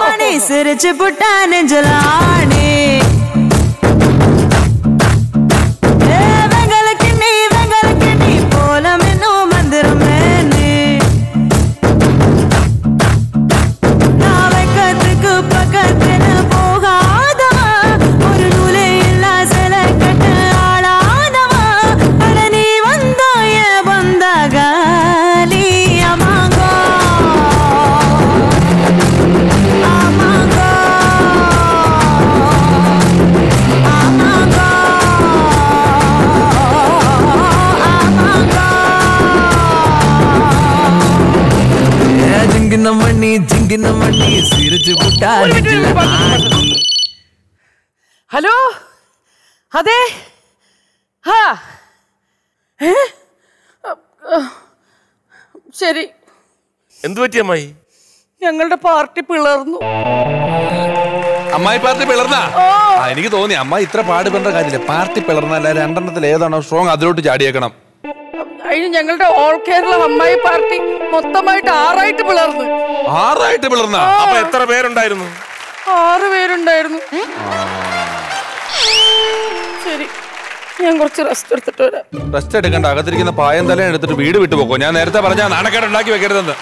ഹലോ, അതെ, ഹാ, ശരി. എന്തു പറ്റി അമ്മായി? ഞങ്ങളുടെ പാർട്ടി പിളർന്നു. അമ്മായി പാർട്ടി പിളർന്നാ? എനിക്ക് തോന്നി അമ്മായി ഇത്ര പാടുപെടേണ്ട കാര്യമില്ല. പാർട്ടി പിളർന്നല്ല, രണ്ടെണ്ണത്തിൽ ഏതാണോ സ്ട്രോങ് അതിലോട്ട് ചാടിയേക്കണം. അതിന് ഞങ്ങളുടെ ഓൾ കേരള അമ്മായി പാർട്ടി മൊത്തമായിട്ട് ആറായിട്ട് പിളർന്നു. ആറായിട്ട് പിളർന്ന? അപ്പൊ എത്ര പേരുണ്ടായിരുന്നു? ആറ് പേരുണ്ടായിരുന്നു. ശരി, ഞാൻ കുറച്ച് റെസ്റ്റ് എടുത്തിട്ട് വരാം. റെസ്റ്റ് എടുക്കണ്ട, അകത്തിരിക്കുന്ന പായം തല എടുത്തിട്ട് വീട് വിട്ടു പോക്കോ. ഞാൻ നേരത്തെ പറഞ്ഞ നാണക്കേട് ഉണ്ടാക്കി വെക്കരുതെന്ന്.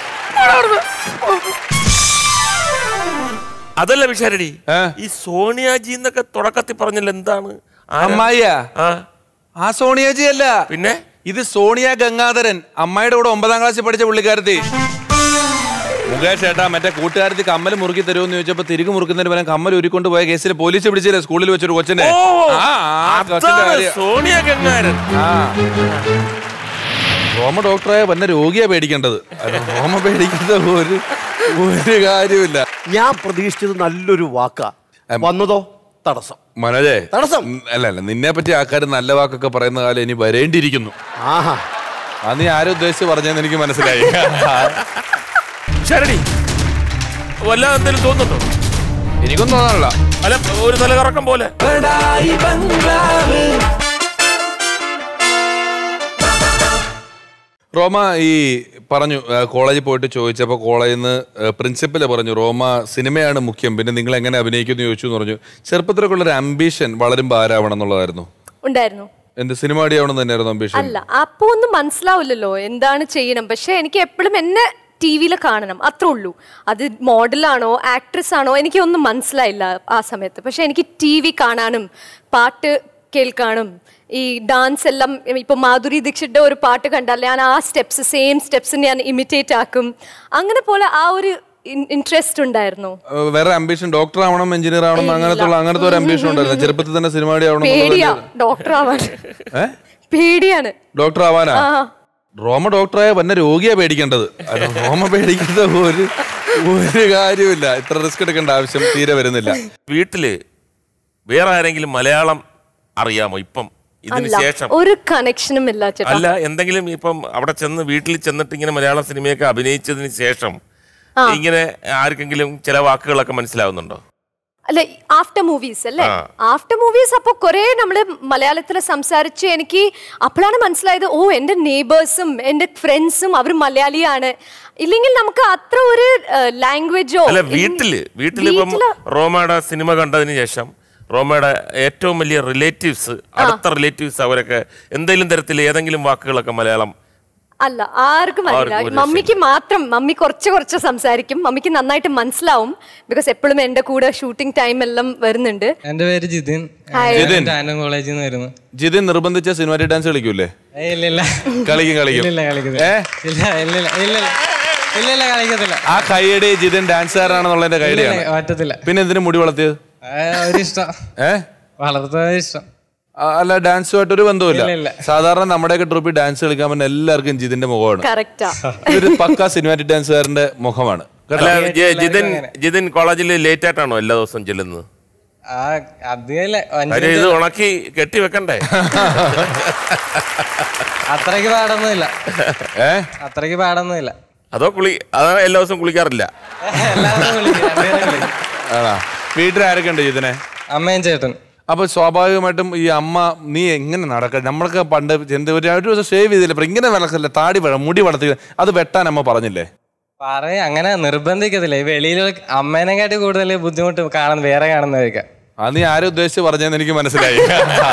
അതല്ല വിശാരടി, ഈ സോണിയാജി എന്നൊക്കെ തുടക്കത്തിൽ പറഞ്ഞല്ലോ, എന്താണ്? അമ്മായിയാ? ആ സോണിയാജി അല്ല, പിന്നെ ഇത് സോണിയ ഗംഗാധരൻ, അമ്മായിയുടെ കൂടെ ഒമ്പതാം ക്ലാസ്സിൽ പഠിച്ച പുള്ളിക്കാരത്തി. മുകേഷ് ഏട്ടാ, മറ്റേ കൂട്ടുകാരത്തി കമ്മൽ മുറുക്കി തരുമെന്ന് ചോദിച്ചപ്പോ തിരികെ മുറുക്കുന്നതിന് പകരം കമ്മൽ ഉരുക്കൊണ്ട് പോയ കേസിൽ പോലീസ് പിടിച്ചില്ലേ സ്കൂളിൽ വെച്ചൊരു കൊച്ചിനെ. സോണിയ ഗംഗാധരൻ. റോമ ഡോക്ടറായ വന്ന രോഗിയാ പേടിക്കേണ്ടത്, റോമ പേടിക്കേണ്ട ഒരു ഒരു കാര്യമില്ല. ഞാൻ പ്രതീക്ഷിച്ചത് നല്ലൊരു വാക്കാ, വന്നതോ തടസ്സം. മനോജേ, തടസ്സം അല്ല അല്ല, നിന്നെ പറ്റി ആൾക്കാർ നല്ല വാക്കൊക്കെ പറയുന്ന കാലം ഇനി വരേണ്ടിയിരിക്കുന്നു. ആഹാ, അത് നീ ആരും ഉദ്ദേശിച്ച് പറഞ്ഞെന്ന് എനിക്ക് മനസ്സിലായി. ശരടി, വല്ലാതെ എന്തെങ്കിലും തോന്നുന്നുണ്ടോ? എനിക്കൊന്നും തോന്നാനില്ല. അല്ല, ഒരു തലകറക്കം പോലെ. റോമ ഈ പറഞ്ഞു കോളേജിൽ പോയിട്ട് ചോദിച്ചപ്പോൾ കോളേജിൽ നിന്ന് പ്രിൻസിപ്പൽ പറഞ്ഞു റോമ സിനിമയാണ് മുഖ്യം, പിന്നെ നിങ്ങൾ എങ്ങനെ അഭിനയിക്കുന്നു ചോദിച്ചു എന്ന് പറഞ്ഞു. ചെറുപ്പത്തിലൊക്കെ ഉള്ളൊരു ആംബിഷൻ വളരുമ്പോൾ ആരാവണം എന്നുള്ളതായിരുന്നു? ഉണ്ടായിരുന്നു. എന്ത് സിനിമ അടിയാവണം തന്നെയായിരുന്നു ആംബിഷൻ? അല്ല, അപ്പൊ ഒന്നും മനസ്സിലാവില്ലല്ലോ എന്താണ് ചെയ്യണം. പക്ഷെ എനിക്ക് എപ്പോഴും എന്നെ ടി വിയിൽ കാണണം, അത്രേ ഉള്ളൂ. അത് മോഡലാണോ ആക്ട്രസ് ആണോ എനിക്കൊന്നും മനസ്സിലായില്ല ആ സമയത്ത്. പക്ഷെ എനിക്ക് ടി വി കാണാനും പാട്ട് കേൾക്കാനും ഈ ഡാൻസ് എല്ലാം, ഇപ്പൊ മാധുരി ദീക്ഷിന്റെ ഒരു പാട്ട് കണ്ടാൽ ഞാൻ ആ സ്റ്റെപ്സ് സെയിം സ്റ്റെപ്സ് ഞാൻ ഇമിറ്റേറ്റ് ആക്കും. അങ്ങനെ പോലെ ആ ഒരു ഇൻട്രസ്റ്റ് ഉണ്ടായിരുന്നു. വേറെ ആംബിഷൻ ഡോക്ടർ ആവണം, എഞ്ചിനീയർ ആവണം, അങ്ങനത്തെ അങ്ങനത്തെ ഒരു ആംബിഷൻ ഉണ്ടായിരുന്നു ചെറുപ്പത്തിൽ തന്നെ? സിനിമ ആവണം? പേടിയാ ഡോക്ടർ ആവാൻ, പേടിയാണ് ഡോക്ടർ ആവാനാ. റോമ ഡോക്ടറായ വന്ന രോഗിയാ പേടിക്കേണ്ടത്, റോമ പേടിക്കേണ്ട ഒരു ഒരു കാര്യമില്ല. ഇത്ര റിസ്ക് എടുക്കേണ്ട ആവശ്യം തീരെ വരുന്നില്ല. വീട്ടില് വേറെ ആരെങ്കിലും മലയാളം അറിയാമോ ഇപ്പം ഇതിന് ശേഷം? ഒരു കണക്ഷനും ഇല്ല ചേട്ടാ. അല്ല, എന്തെങ്കിലും ഇപ്പം അവിടെ ചെന്ന് വീട്ടിൽ ചെന്നിട്ട് ഇങ്ങനെ മലയാളം സിനിമയൊക്കെ അഭിനയിച്ചതിന് ശേഷം ഇങ്ങനെ ആർക്കെങ്കിലും ചില വാക്കുകളൊക്കെ മനസ്സിലാവുന്നുണ്ടോ? അല്ലെ, ആഫ്റ്റർ മൂവീസ് അല്ലേ? ആഫ്റ്റർ മൂവീസ് അപ്പൊ കുറെ നമ്മള് മലയാളത്തിൽ സംസാരിച്ച് എനിക്ക് അപ്പോഴാണ് മനസ്സിലായത്, ഓ എന്റെ നെയ്ബേഴ്സും എന്റെ ഫ്രണ്ട്സും അവർ മലയാളിയാണ്. ഇല്ലെങ്കിൽ നമുക്ക് അത്ര ഒരു ലാംഗ്വേജോ. അല്ല, വീട്ടില് വീട്ടിലിപ്പം റോമയുടെ സിനിമ കണ്ടതിന് ശേഷം റോമയുടെ ഏറ്റവും വലിയ റിലേറ്റീവ്സ്, അടുത്ത റിലേറ്റീവ്സ്, അവരൊക്കെ എന്തെങ്കിലും തരത്തിൽ ഏതെങ്കിലും വാക്കുകളൊക്കെ മലയാളം? അല്ല, ആർക്കും അറിയില്ല. മമ്മിക്ക് മാത്രം, മമ്മി കുറച്ച് കുറച്ച് സംസാരിക്കും, മമ്മിക്ക് നന്നായിട്ട് മനസ്സിലാവും. ബിക്കോസ് എപ്പോഴും എന്റെ കൂടെ ഷൂട്ടിംഗ് ടൈം എല്ലാം വരുന്നുണ്ട്. എന്റെ പേര് ജിതിൻ, ടാൻഡം കോളേജിൽ നിന്ന് വരുന്നു. ജിതിൻ നിർബന്ധിച്ച സിനിമാറ്റിക് ഡാൻസ് കളിക്കൂലേ? ഇല്ല, കളിക്കും കളിക്കും. കളിക്കത്തില്ല. ആ കൈയടി ജിതിൻ ഡാൻസുകാരാണെന്നുള്ളതിന്റെ കൈയടിയാണ്. പറ്റത്തില്ല. പിന്നെ എന്തിനു മുടി വളർത്തിയത്? ഒരിഷ്ടം, വളർത്ത ഇഷ്ടം. അല്ല, ഡാൻസുമായിട്ട് ഒരു ബന്ധമില്ല. സാധാരണ നമ്മുടെയൊക്കെ ട്രൂപ്പിൽ ഡാൻസ് കളിക്കാൻ പറ്റുന്ന എല്ലാവർക്കും ജിതിന്റെ മുഖമാണ്. ഇതൊരു പക്ക സിനിമാറ്റിക് ഡാൻസുകാരന്റെ മുഖമാണ്. ജിതിൻ ജിതിൻ കോളേജിൽ ലേറ്റ് ആയിട്ടാണോ എല്ലാ ദിവസവും ചെല്ലുന്നത്? ഇത് ഉണക്കി കെട്ടി വെക്കണ്ടേ? അത്രയ്ക്ക് പാടൊന്നുമില്ല. ഏ അത്രയ്ക്ക് പാടൊന്നുമില്ല. അതോ കുളി അതോ എല്ലാ ദിവസവും കുളിക്കാറില്ല? വീട്ടിൽ ആരൊക്കെ ഉണ്ട് ജിതിനെ? അമ്മയും ചേട്ടൻ. അപ്പൊ സ്വാഭാവികമായിട്ടും ഈ അമ്മ നീ എങ്ങനെ നടക്ക, നമ്മളൊക്കെ പണ്ട് എന്ത് ഒരു ദിവസം ഷേവ് ചെയ്തില്ല, ഇങ്ങനെ വളർത്തില്ല, താടി മുടി വളർത്തി, അത് വെട്ടാൻ അമ്മ പറഞ്ഞില്ലേ? പറയാ അങ്ങനെ നിർബന്ധിക്കത്തില്ല. ഈ വെളിയിൽ അമ്മേനെക്കാട്ടി കൂടുതൽ ബുദ്ധിമുട്ട് കാണുന്ന വേറെ കാണുന്നവർക്ക്. അത് നീ ആരും ഉദ്ദേശിച്ച് പറഞ്ഞെന്ന് എനിക്ക് മനസ്സിലായി.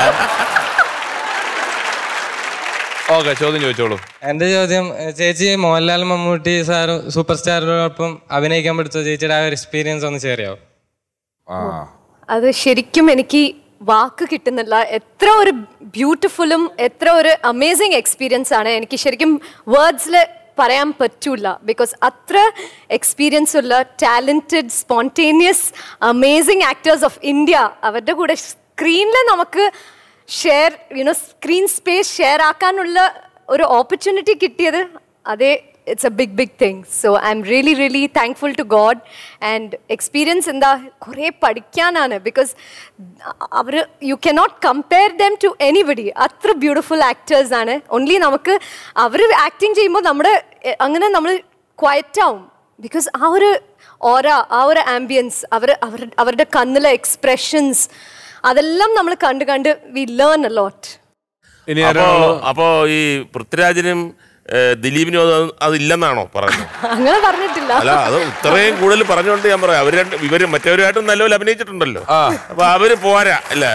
ഓക്കെ, ചോദ്യം ചോദിച്ചോളൂ. എന്റെ ചോദ്യം, ചേച്ചി മോഹൻലാൽ മമ്മൂട്ടി സാറും സൂപ്പർ സ്റ്റാറിനോടൊപ്പം അഭിനയിക്കാൻ പഠിച്ചോ? ചേച്ചിയുടെ ആ ഒരു എക്സ്പീരിയൻസ് ഒന്ന് ഷെയർ ചെയ്യാവോ? അത് ശരിക്കും എനിക്ക് വാക്ക് കിട്ടുന്നില്ല. എത്ര ഒരു ബ്യൂട്ടിഫുള്ളും എത്ര ഒരു അമേസിങ് എക്സ്പീരിയൻസ് ആണ്. എനിക്ക് ശരിക്കും വേർഡ്സിൽ പറയാൻ പറ്റൂല. ബിക്കോസ് അത്ര എക്സ്പീരിയൻസ് ഉള്ള talented spontaneous amazing actors of India, അവരുടെ കൂടെ സ്ക്രീനിൽ നമുക്ക് share you know screen space share ആക്കാനുള്ള ഒരു ഓപ്പർച്യൂണിറ്റി കിട്ടിയത്, അതേ it's a big big thing. So I'm really really thankful to God. And experience എന്താ കുറേ പഠിക്കാനാണ്. ബിക്കോസ് അവർ you cannot compare them to anybody. അത്ര ബ്യൂട്ടിഫുൾ ആക്ടേഴ്സ് ആണ്. ഓൺലി നമുക്ക് അവർ ആക്ടിങ് ചെയ്യുമ്പോൾ നമ്മുടെ അങ്ങനെ നമ്മൾ ക്വയറ്റാവും. ബിക്കോസ് ആ ഒരു ഓറ, ആ ഒരു ആംബിയൻസ്, അവർ അവർ അവരുടെ കണ്ണിലെ എക്സ്പ്രഷൻസ്, അതെല്ലാം നമ്മൾ കണ്ട് കണ്ട് വി ലേൺ എ ലോട്ട്. അപ്പോ ഈ പൃഥ്വിരാജിനും ദിലീപിനും അതില്ലെന്നാണോ പറയുന്നത്? അങ്ങനെ പറഞ്ഞിട്ടില്ല. അല്ല, അത് ഇത്രയും കൂടുതൽ പറഞ്ഞുകൊണ്ട് ഞാൻ പറയാം, അവര് ഇവര് മറ്റവരുമായിട്ടും നല്ലപോലെ അഭിനയിച്ചിട്ടുണ്ടല്ലോ. അപ്പൊ അവര് പോരാ അല്ലേ?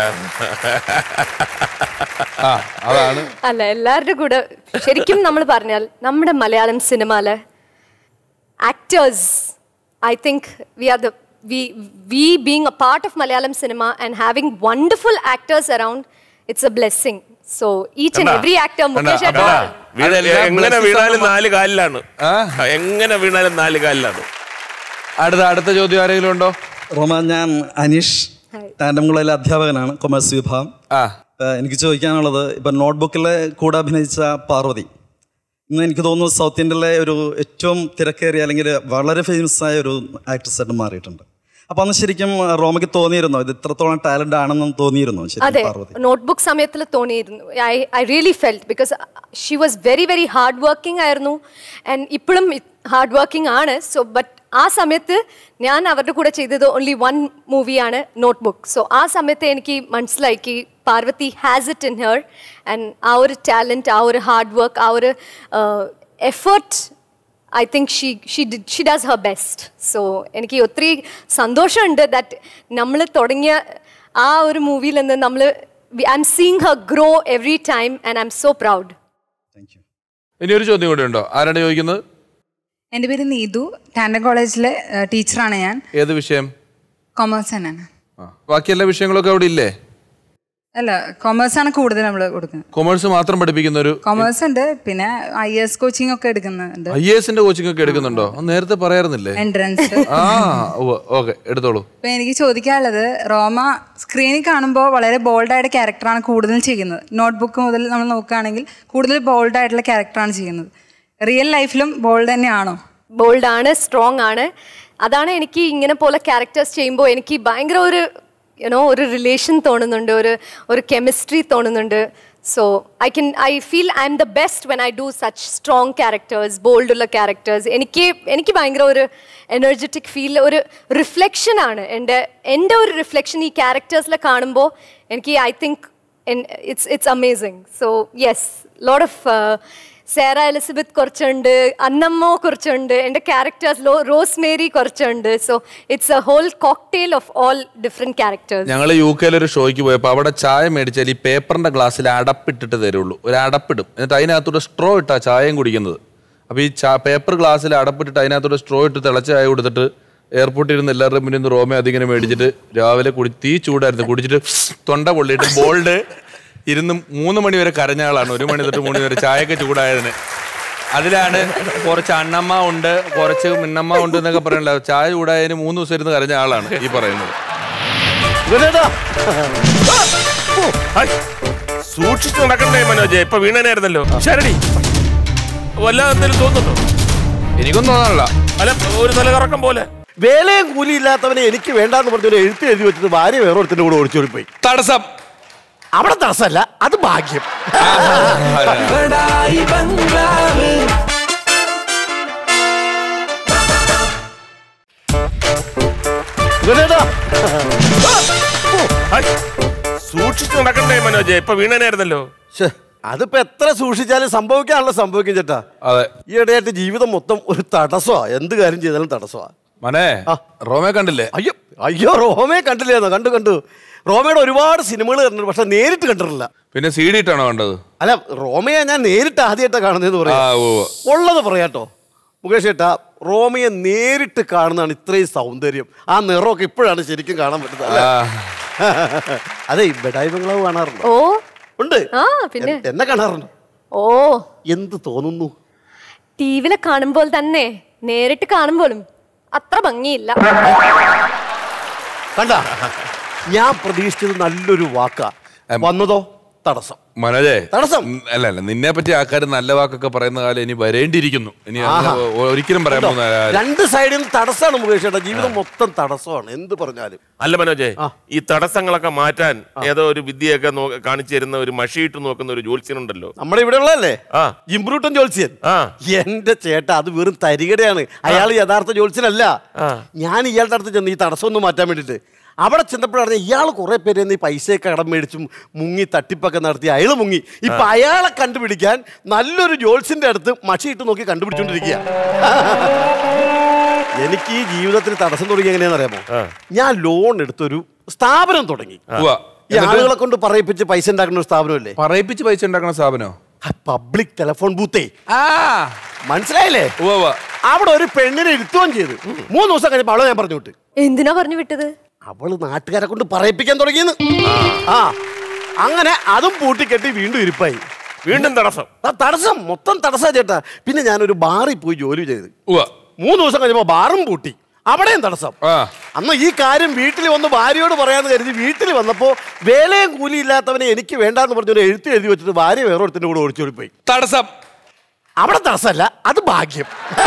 അതാണ് അല്ല, എല്ലാവരുടെ കൂടെ ശരിക്കും നമ്മൾ പറഞ്ഞാൽ നമ്മുടെ മലയാളം സിനിമയിലെ actors, I think we are the we we being a part of Malayalam cinema and having wonderful actors around, it's a blessing. So each and every actor, Mukesh Abba, എങ്ങനെ വീണാലും നാല് കാലിലാണ്, എങ്ങനെ വീണാലും നാല് കാലിലാണ്. അടുത്ത അടുത്ത ചോദ്യം ആരെങ്കിലും ഉണ്ടോ? റോമ, ഞാൻ അനീഷ്, ടാൻഡംകുളയിലെ അധ്യാപകനാണ്, കൊമേഴ്സ് വിഭാഗം. എനിക്ക് ചോദിക്കാനുള്ളത്, ഇപ്പം നോട്ട്ബുക്കിലെ കൂടെ അഭിനയിച്ച പാർവതി ഇന്ന് എനിക്ക് തോന്നുന്നു സൗത്ത് ഇന്ത്യയിലെ ഒരു ഏറ്റവും തിരക്കേറിയ അല്ലെങ്കിൽ വളരെ ഫേമസ് ആയ ഒരു ആക്ട്രസ് ആയിട്ട് മാറിയിട്ടുണ്ട്. അപ്പൊ അന്ന് ശരിക്കും റോമയ്ക്ക് തോന്നിയിരുന്നോ ഇത് ഇത്രത്തോളം ടാലന്റ് ആണെന്ന് തോന്നിയിരുന്നോ? അതെ, നോട്ട്ബുക്ക് സമയത്തിൽ തോന്നിയിരുന്നു. I I really felt because she was very very hard working ആയിരുന്നു. ആൻഡ് ഇപ്പോഴും ഹാർഡ് വർക്കിംഗ് ആണ്. സോ ബട്ട് ആ സമയത്ത് ഞാൻ അവരുടെ കൂടെ ചെയ്തത് ഓൺലി വൺ മൂവിയാണ് നോട്ട്ബുക്ക്. സോ ആ സമയത്ത് എനിക്ക് മനസ്സിലാക്കി Parvathy has it in her. And ആ ഒരു ടാലൻറ്റ്, ആ ഒരു ഹാർഡ് വർക്ക്, ആ ഒരു effort, I think she she she does her best. So എനിക്ക് ഒത്തിരി സന്തോഷമുണ്ട് ദാറ്റ് നമ്മൾ തുടങ്ങിയ ആ ഒരു മൂവിയിൽ നിന്ന് നമ്മൾ I'm seeing her grow every time and I'm so proud. ഇനി ഒരു ചോദ്യം കൂടെ ഉണ്ടോ? ആരാണ് ചോദിക്കുന്നത്? എൻ്റെ പേര് നീതു, ടാൻഡം കോളേജിലെ ടീച്ചറാണ് ഞാൻ. ഏത് വിഷയം? കൊമേഴ്സ് തന്നെയാണ്. ബാക്കി എല്ലാ വിഷയങ്ങളൊക്കെ അവിടെ ഇല്ലേ? അല്ല, കൊമേഴ്സ് ആണ് കൂടുതൽ നമ്മൾ കൊടുക്കുന്നത്. കൊമേഴ്സ് മാത്രം പഠിപ്പിക്കുന്ന ഒരു കൊമേഴ്സ് ഉണ്ട്, പിന്നെ ഐ എസ് കോച്ചിങ് ഒക്കെ എടുക്കുന്നുണ്ട്. ഐ എസിന്റെ കോച്ചിങ് ഒക്കെ എടുക്കുന്നുണ്ടോ? നേരത്തെ പറയാറുന്നില്ലേ? എൻട്രൻസ്. ആ ഓക്കെ, എടുത്തോളൂ. ഇപ്പൊ എനിക്ക് ചോദിക്കാനുള്ളത്, റോമ സ്ക്രീനിൽ കാണുമ്പോൾ വളരെ ബോൾഡായിട്ട് ക്യാരക്ടറാണ് കൂടുതലും ചെയ്യുന്നത്. നോട്ട്ബുക്ക് മുതൽ നമ്മൾ നോക്കുകയാണെങ്കിൽ കൂടുതൽ ബോൾഡായിട്ടുള്ള ക്യാരക്ടറാണ് ചെയ്യുന്നത്. റിയൽ ലൈഫിലും ബോൾഡ് തന്നെയാണോ? ബോൾഡാണ്, സ്ട്രോങ് ആണ്. അതാണ് എനിക്ക് ഇങ്ങനെ പോലെ ക്യാരക്ടേഴ്സ് ചെയ്യുമ്പോൾ എനിക്ക് ഭയങ്കര ഒരു യുനോ ഒരു റിലേഷൻ തോന്നുന്നുണ്ട്, ഒരു ഒരു കെമിസ്ട്രി തോന്നുന്നുണ്ട്. So I can I feel I'm the best when I do such strong characters, ബോൾഡുള്ള ക്യാരക്ടേഴ്സ്. എനിക്ക് എനിക്ക് ഭയങ്കര ഒരു എനർജറ്റിക് ഫീൽ, ഒരു റിഫ്ലക്ഷനാണ് എൻ്റെ എൻ്റെ ഒരു റിഫ്ലക്ഷൻ ഈ ക്യാരക്ടേഴ്സിൽ കാണുമ്പോൾ എനിക്ക് I think it's it's amazing. So yes, lot of Sara Elizabeth കുറച്ചുണ്ട്, അന്നമ്മോ കുറച്ചുണ്ട്, എൻ്റെ ക്യാരക്ടേഴ്സ് റോസ് മേരി കുറച്ചുണ്ട്. So it's a whole cocktail of all different characters. ഞങ്ങൾ യു കെയിൽ ഒരു ഷോയ്ക്ക് പോയപ്പോൾ അവിടെ ചായ മേടിച്ചാൽ ഈ പേപ്പറിന്റെ ഗ്ലാസ്സിൽ അടപ്പിട്ടിട്ട് തരുള്ളൂ. ഒരു അടപ്പിടും, എന്നിട്ട് അതിനകത്തൂടെ സ്ട്രോ ഇട്ടാ ചായയും കുടിക്കുന്നത്. അപ്പോൾ ഈ ചാ പേപ്പർ ഗ്ലാസ്സിൽ അടപ്പിട്ടിട്ട് അതിനകത്തൂടെ സ്ട്രോ ഇട്ട് തിളച്ച ചായ കൊടുത്തിട്ട് എയർപോർട്ടിൽ ഇരുന്ന് എല്ലാവരുടെ മുന്നിൽ നിന്ന് റോമ അതിങ്ങനെ മേടിച്ചിട്ട് രാവിലെ കുടി തീ ചൂടായിരുന്നു കുടിച്ചിട്ട് തൊണ്ട പൊള്ളിയിട്ട് ബോൾഡ് ഇരുന്ന് മൂന്ന് മണി വരെ കരഞ്ഞ ആളാണ്. ഒരു മണി തൊട്ട് മൂന്ന് വരെ ചായയൊക്കെ ചൂടായതിന്. അതിലാണ് കുറച്ച് അണ്ണമ്മ ഉണ്ട്, കുറച്ച് മിന്നമ്മ ഉണ്ട് എന്നൊക്കെ പറയണല്ലോ. ചായ ചൂടായതിന് മൂന്ന് ദിവസം ഇരുന്ന് കരഞ്ഞ ആളാണ് ഈ പറയുന്നത്. സൂക്ഷിച്ചു നടക്കണ്ടേ മനോജ്? ഇപ്പൊ വീണനായിരുന്നല്ലോ. ശരടി വല്ലാതെ തോന്നുന്നുണ്ടോ? എനിക്കൊന്നും തോന്നാനില്ല. അല്ല, ഒരു തലകറക്കം പോലെ. വേലയും കൂലിയില്ലാത്തവനെ എനിക്ക് വേണ്ടാന്ന് പറഞ്ഞൊരു എഴുത്ത് എഴുതി വെച്ചിട്ട് ഭാര്യ വേറൊരുത്തിന്റെ കൂടെ ഓടിച്ചോടി പോയി. തടസ്സം അവിടെ തടസ്സമല്ല, അത് ഭാഗ്യം. സൂക്ഷിച്ചു നടക്കണ്ടേ മനോജ്? ഇപ്പൊ വീണനായിരുന്നല്ലോ. അതിപ്പോ എത്ര സൂക്ഷിച്ചാലും സംഭവിക്കാനുള്ള സംഭവിക്കും ചേട്ടാ. അതെ, ഈ ഇടയായിട്ട് ജീവിതം മൊത്തം ഒരു തടസ്സമാ. എന്ത് കാര്യം ചെയ്താലും തടസ്സമാ. മനേ റോമയെ കണ്ടില്ലേ? അയ്യോ അയ്യോ റോമയെ കണ്ടില്ലേന്നോ? കണ്ടു കണ്ടു. റോമയുടെ ഒരുപാട് സിനിമകൾ കണ്ടിട്ടുണ്ട്, പക്ഷെ നേരിട്ട് കണ്ടിട്ടില്ല. പിന്നെ സി ഡി ഇട്ടാണോ കണ്ടത്? അല്ല, റോമയെ ഞാൻ നേരിട്ട് ആദ്യമായിട്ടാണ് കാണുന്നതെന്ന് പറയാം. ഉള്ളത് പറയാട്ടോ മുകേഷ് ചേട്ടാ, റോമയെ നേരിട്ട് കാണുന്നതാണ് ഇത്രയും സൗന്ദര്യം. ആ നിറമൊക്കെ ഇപ്പോഴാണ് ശരിക്കും കാണാൻ പറ്റുന്നത്. അതെ, ബെഡായി ബംഗ്ലാവ് കാണാറുണ്ടോ? ഓ ഉണ്ട്. പിന്നെ എന്നെ കാണാറുണ്ട്. ഓ എന്ത് തോന്നുന്നു? ടിവിയിലെ കാണുമ്പോൾ തന്നെ നേരിട്ട് കാണുമ്പോഴും അത്ര ഭംഗിയില്ല. കണ്ട, ഞാൻ പ്രതീക്ഷിച്ചത് നല്ലൊരു വാക്കാ, വന്നതോ തടസ്സം. മനോജേ, തടസ്സം അല്ല അല്ല നിന്നെ പറ്റി ആൾക്കാർ നല്ല വാക്കൊക്കെ പറയുന്ന കാലം ഇനി വരേണ്ടിയിരിക്കുന്നു. ഇനി ഒരിക്കലും പറയാൻ പോകുന്ന രണ്ട് സൈഡിൽ തടസ്സമാണ് മുകേഷ് ചേട്ടാ. ജീവിതം മൊത്തം തടസ്സമാണ് എന്ത് പറഞ്ഞാലും. അല്ല മനോജേ, ഈ തടസ്സങ്ങളൊക്കെ മാറ്റാൻ ഏതോ ഒരു വിദ്യയൊക്കെ കാണിച്ചു തരുന്ന ഒരു മഷിയിട്ട് നോക്കുന്ന ഒരു ജോത്സ്യനുണ്ടല്ലോ നമ്മുടെ ഇവിടെ ഉള്ളതല്ലേ, ജിംബ്രൂട്ടൻ ജോത്സ്യൻ. എന്റെ ചേട്ടാ, അത് വെറും തരികടയാണ്. അയാൾ യഥാർത്ഥ ജോത്സ്യനല്ല. ഞാൻ ഇയാളുടെ അടുത്ത് ചെന്ന് ഈ തടസ്സം ഒന്ന് മാറ്റാൻ വേണ്ടിട്ട് അവിടെ ചെന്നപ്പോഴാണ് ഇയാൾ കുറെ പേര് ഈ പൈസയൊക്കെ കടം മേടിച്ചും മുങ്ങി തട്ടിപ്പൊക്കെ നടത്തി അയാൾ മുങ്ങി. ഇപ്പൊ അയാളെ കണ്ടുപിടിക്കാൻ നല്ലൊരു ജോത്സ്യന്റെ അടുത്ത് മഷിയിട്ട് നോക്കി കണ്ടുപിടിച്ചോണ്ടിരിക്കുക. എനിക്ക് ഈ ജീവിതത്തിൽ തടസ്സം തുടങ്ങി എങ്ങനെയാണെന്ന് അറിയാമോ? ഞാൻ ലോൺ എടുത്തൊരു സ്ഥാപനം തുടങ്ങി. ഈ ആളുകളെ കൊണ്ട് പറയിപ്പിച്ച് പൈസ ഉണ്ടാക്കുന്ന ഒരു സ്ഥാപനമല്ലേ? പറയിപ്പിച്ച് പൈസ ഉണ്ടാക്കുന്ന സ്ഥാപനോ? Public telephone ബൂത്തേ. മനസ്സിലായില്ലേ? അവിടെ ഒരു പെണ്ണിനെ ഇരുത്തുകയും ചെയ്തു. മൂന്ന് ദിവസം കഴിഞ്ഞപ്പോൾ അവളെ ഞാൻ പറഞ്ഞു വിട്ടു. എന്തിനാ പറഞ്ഞു വിട്ടത്? അവള് നാട്ടുകാരെ കൊണ്ട് പറയിപ്പിക്കാൻ തുടങ്ങിയെന്ന്. ആ അങ്ങനെ അതും പൂട്ടിക്കെട്ടി വീണ്ടും ഇരിപ്പായി. വീണ്ടും തടസ്സം. തടസ്സം മൊത്തം തടസ്സാ ചേട്ടാ. പിന്നെ ഞാനൊരു ബാറിൽ പോയി ജോലി ചെയ്ത് മൂന്ന് ദിവസം കഴിഞ്ഞപ്പോ ബാറും പൂട്ടി. അവിടെയും തടസ്സം. അന്ന് ഈ കാര്യം വീട്ടിൽ വന്ന് ഭാര്യയോട് പറയാന്ന് കരുതി വീട്ടിൽ വന്നപ്പോ വേലയും കൂലിയില്ലാത്തവനെ എനിക്ക് വേണ്ടാന്ന് പറഞ്ഞൊരു എഴുത്ത് എഴുതി വെച്ചിട്ട് ഭാര്യ വേറെ ഒരുത്തിന്റെ കൂടെ ഒളിച്ചോടി പോയി. തടസ്സം അവിടെ തടസ്സമല്ല, അത് ഭാഗ്യം.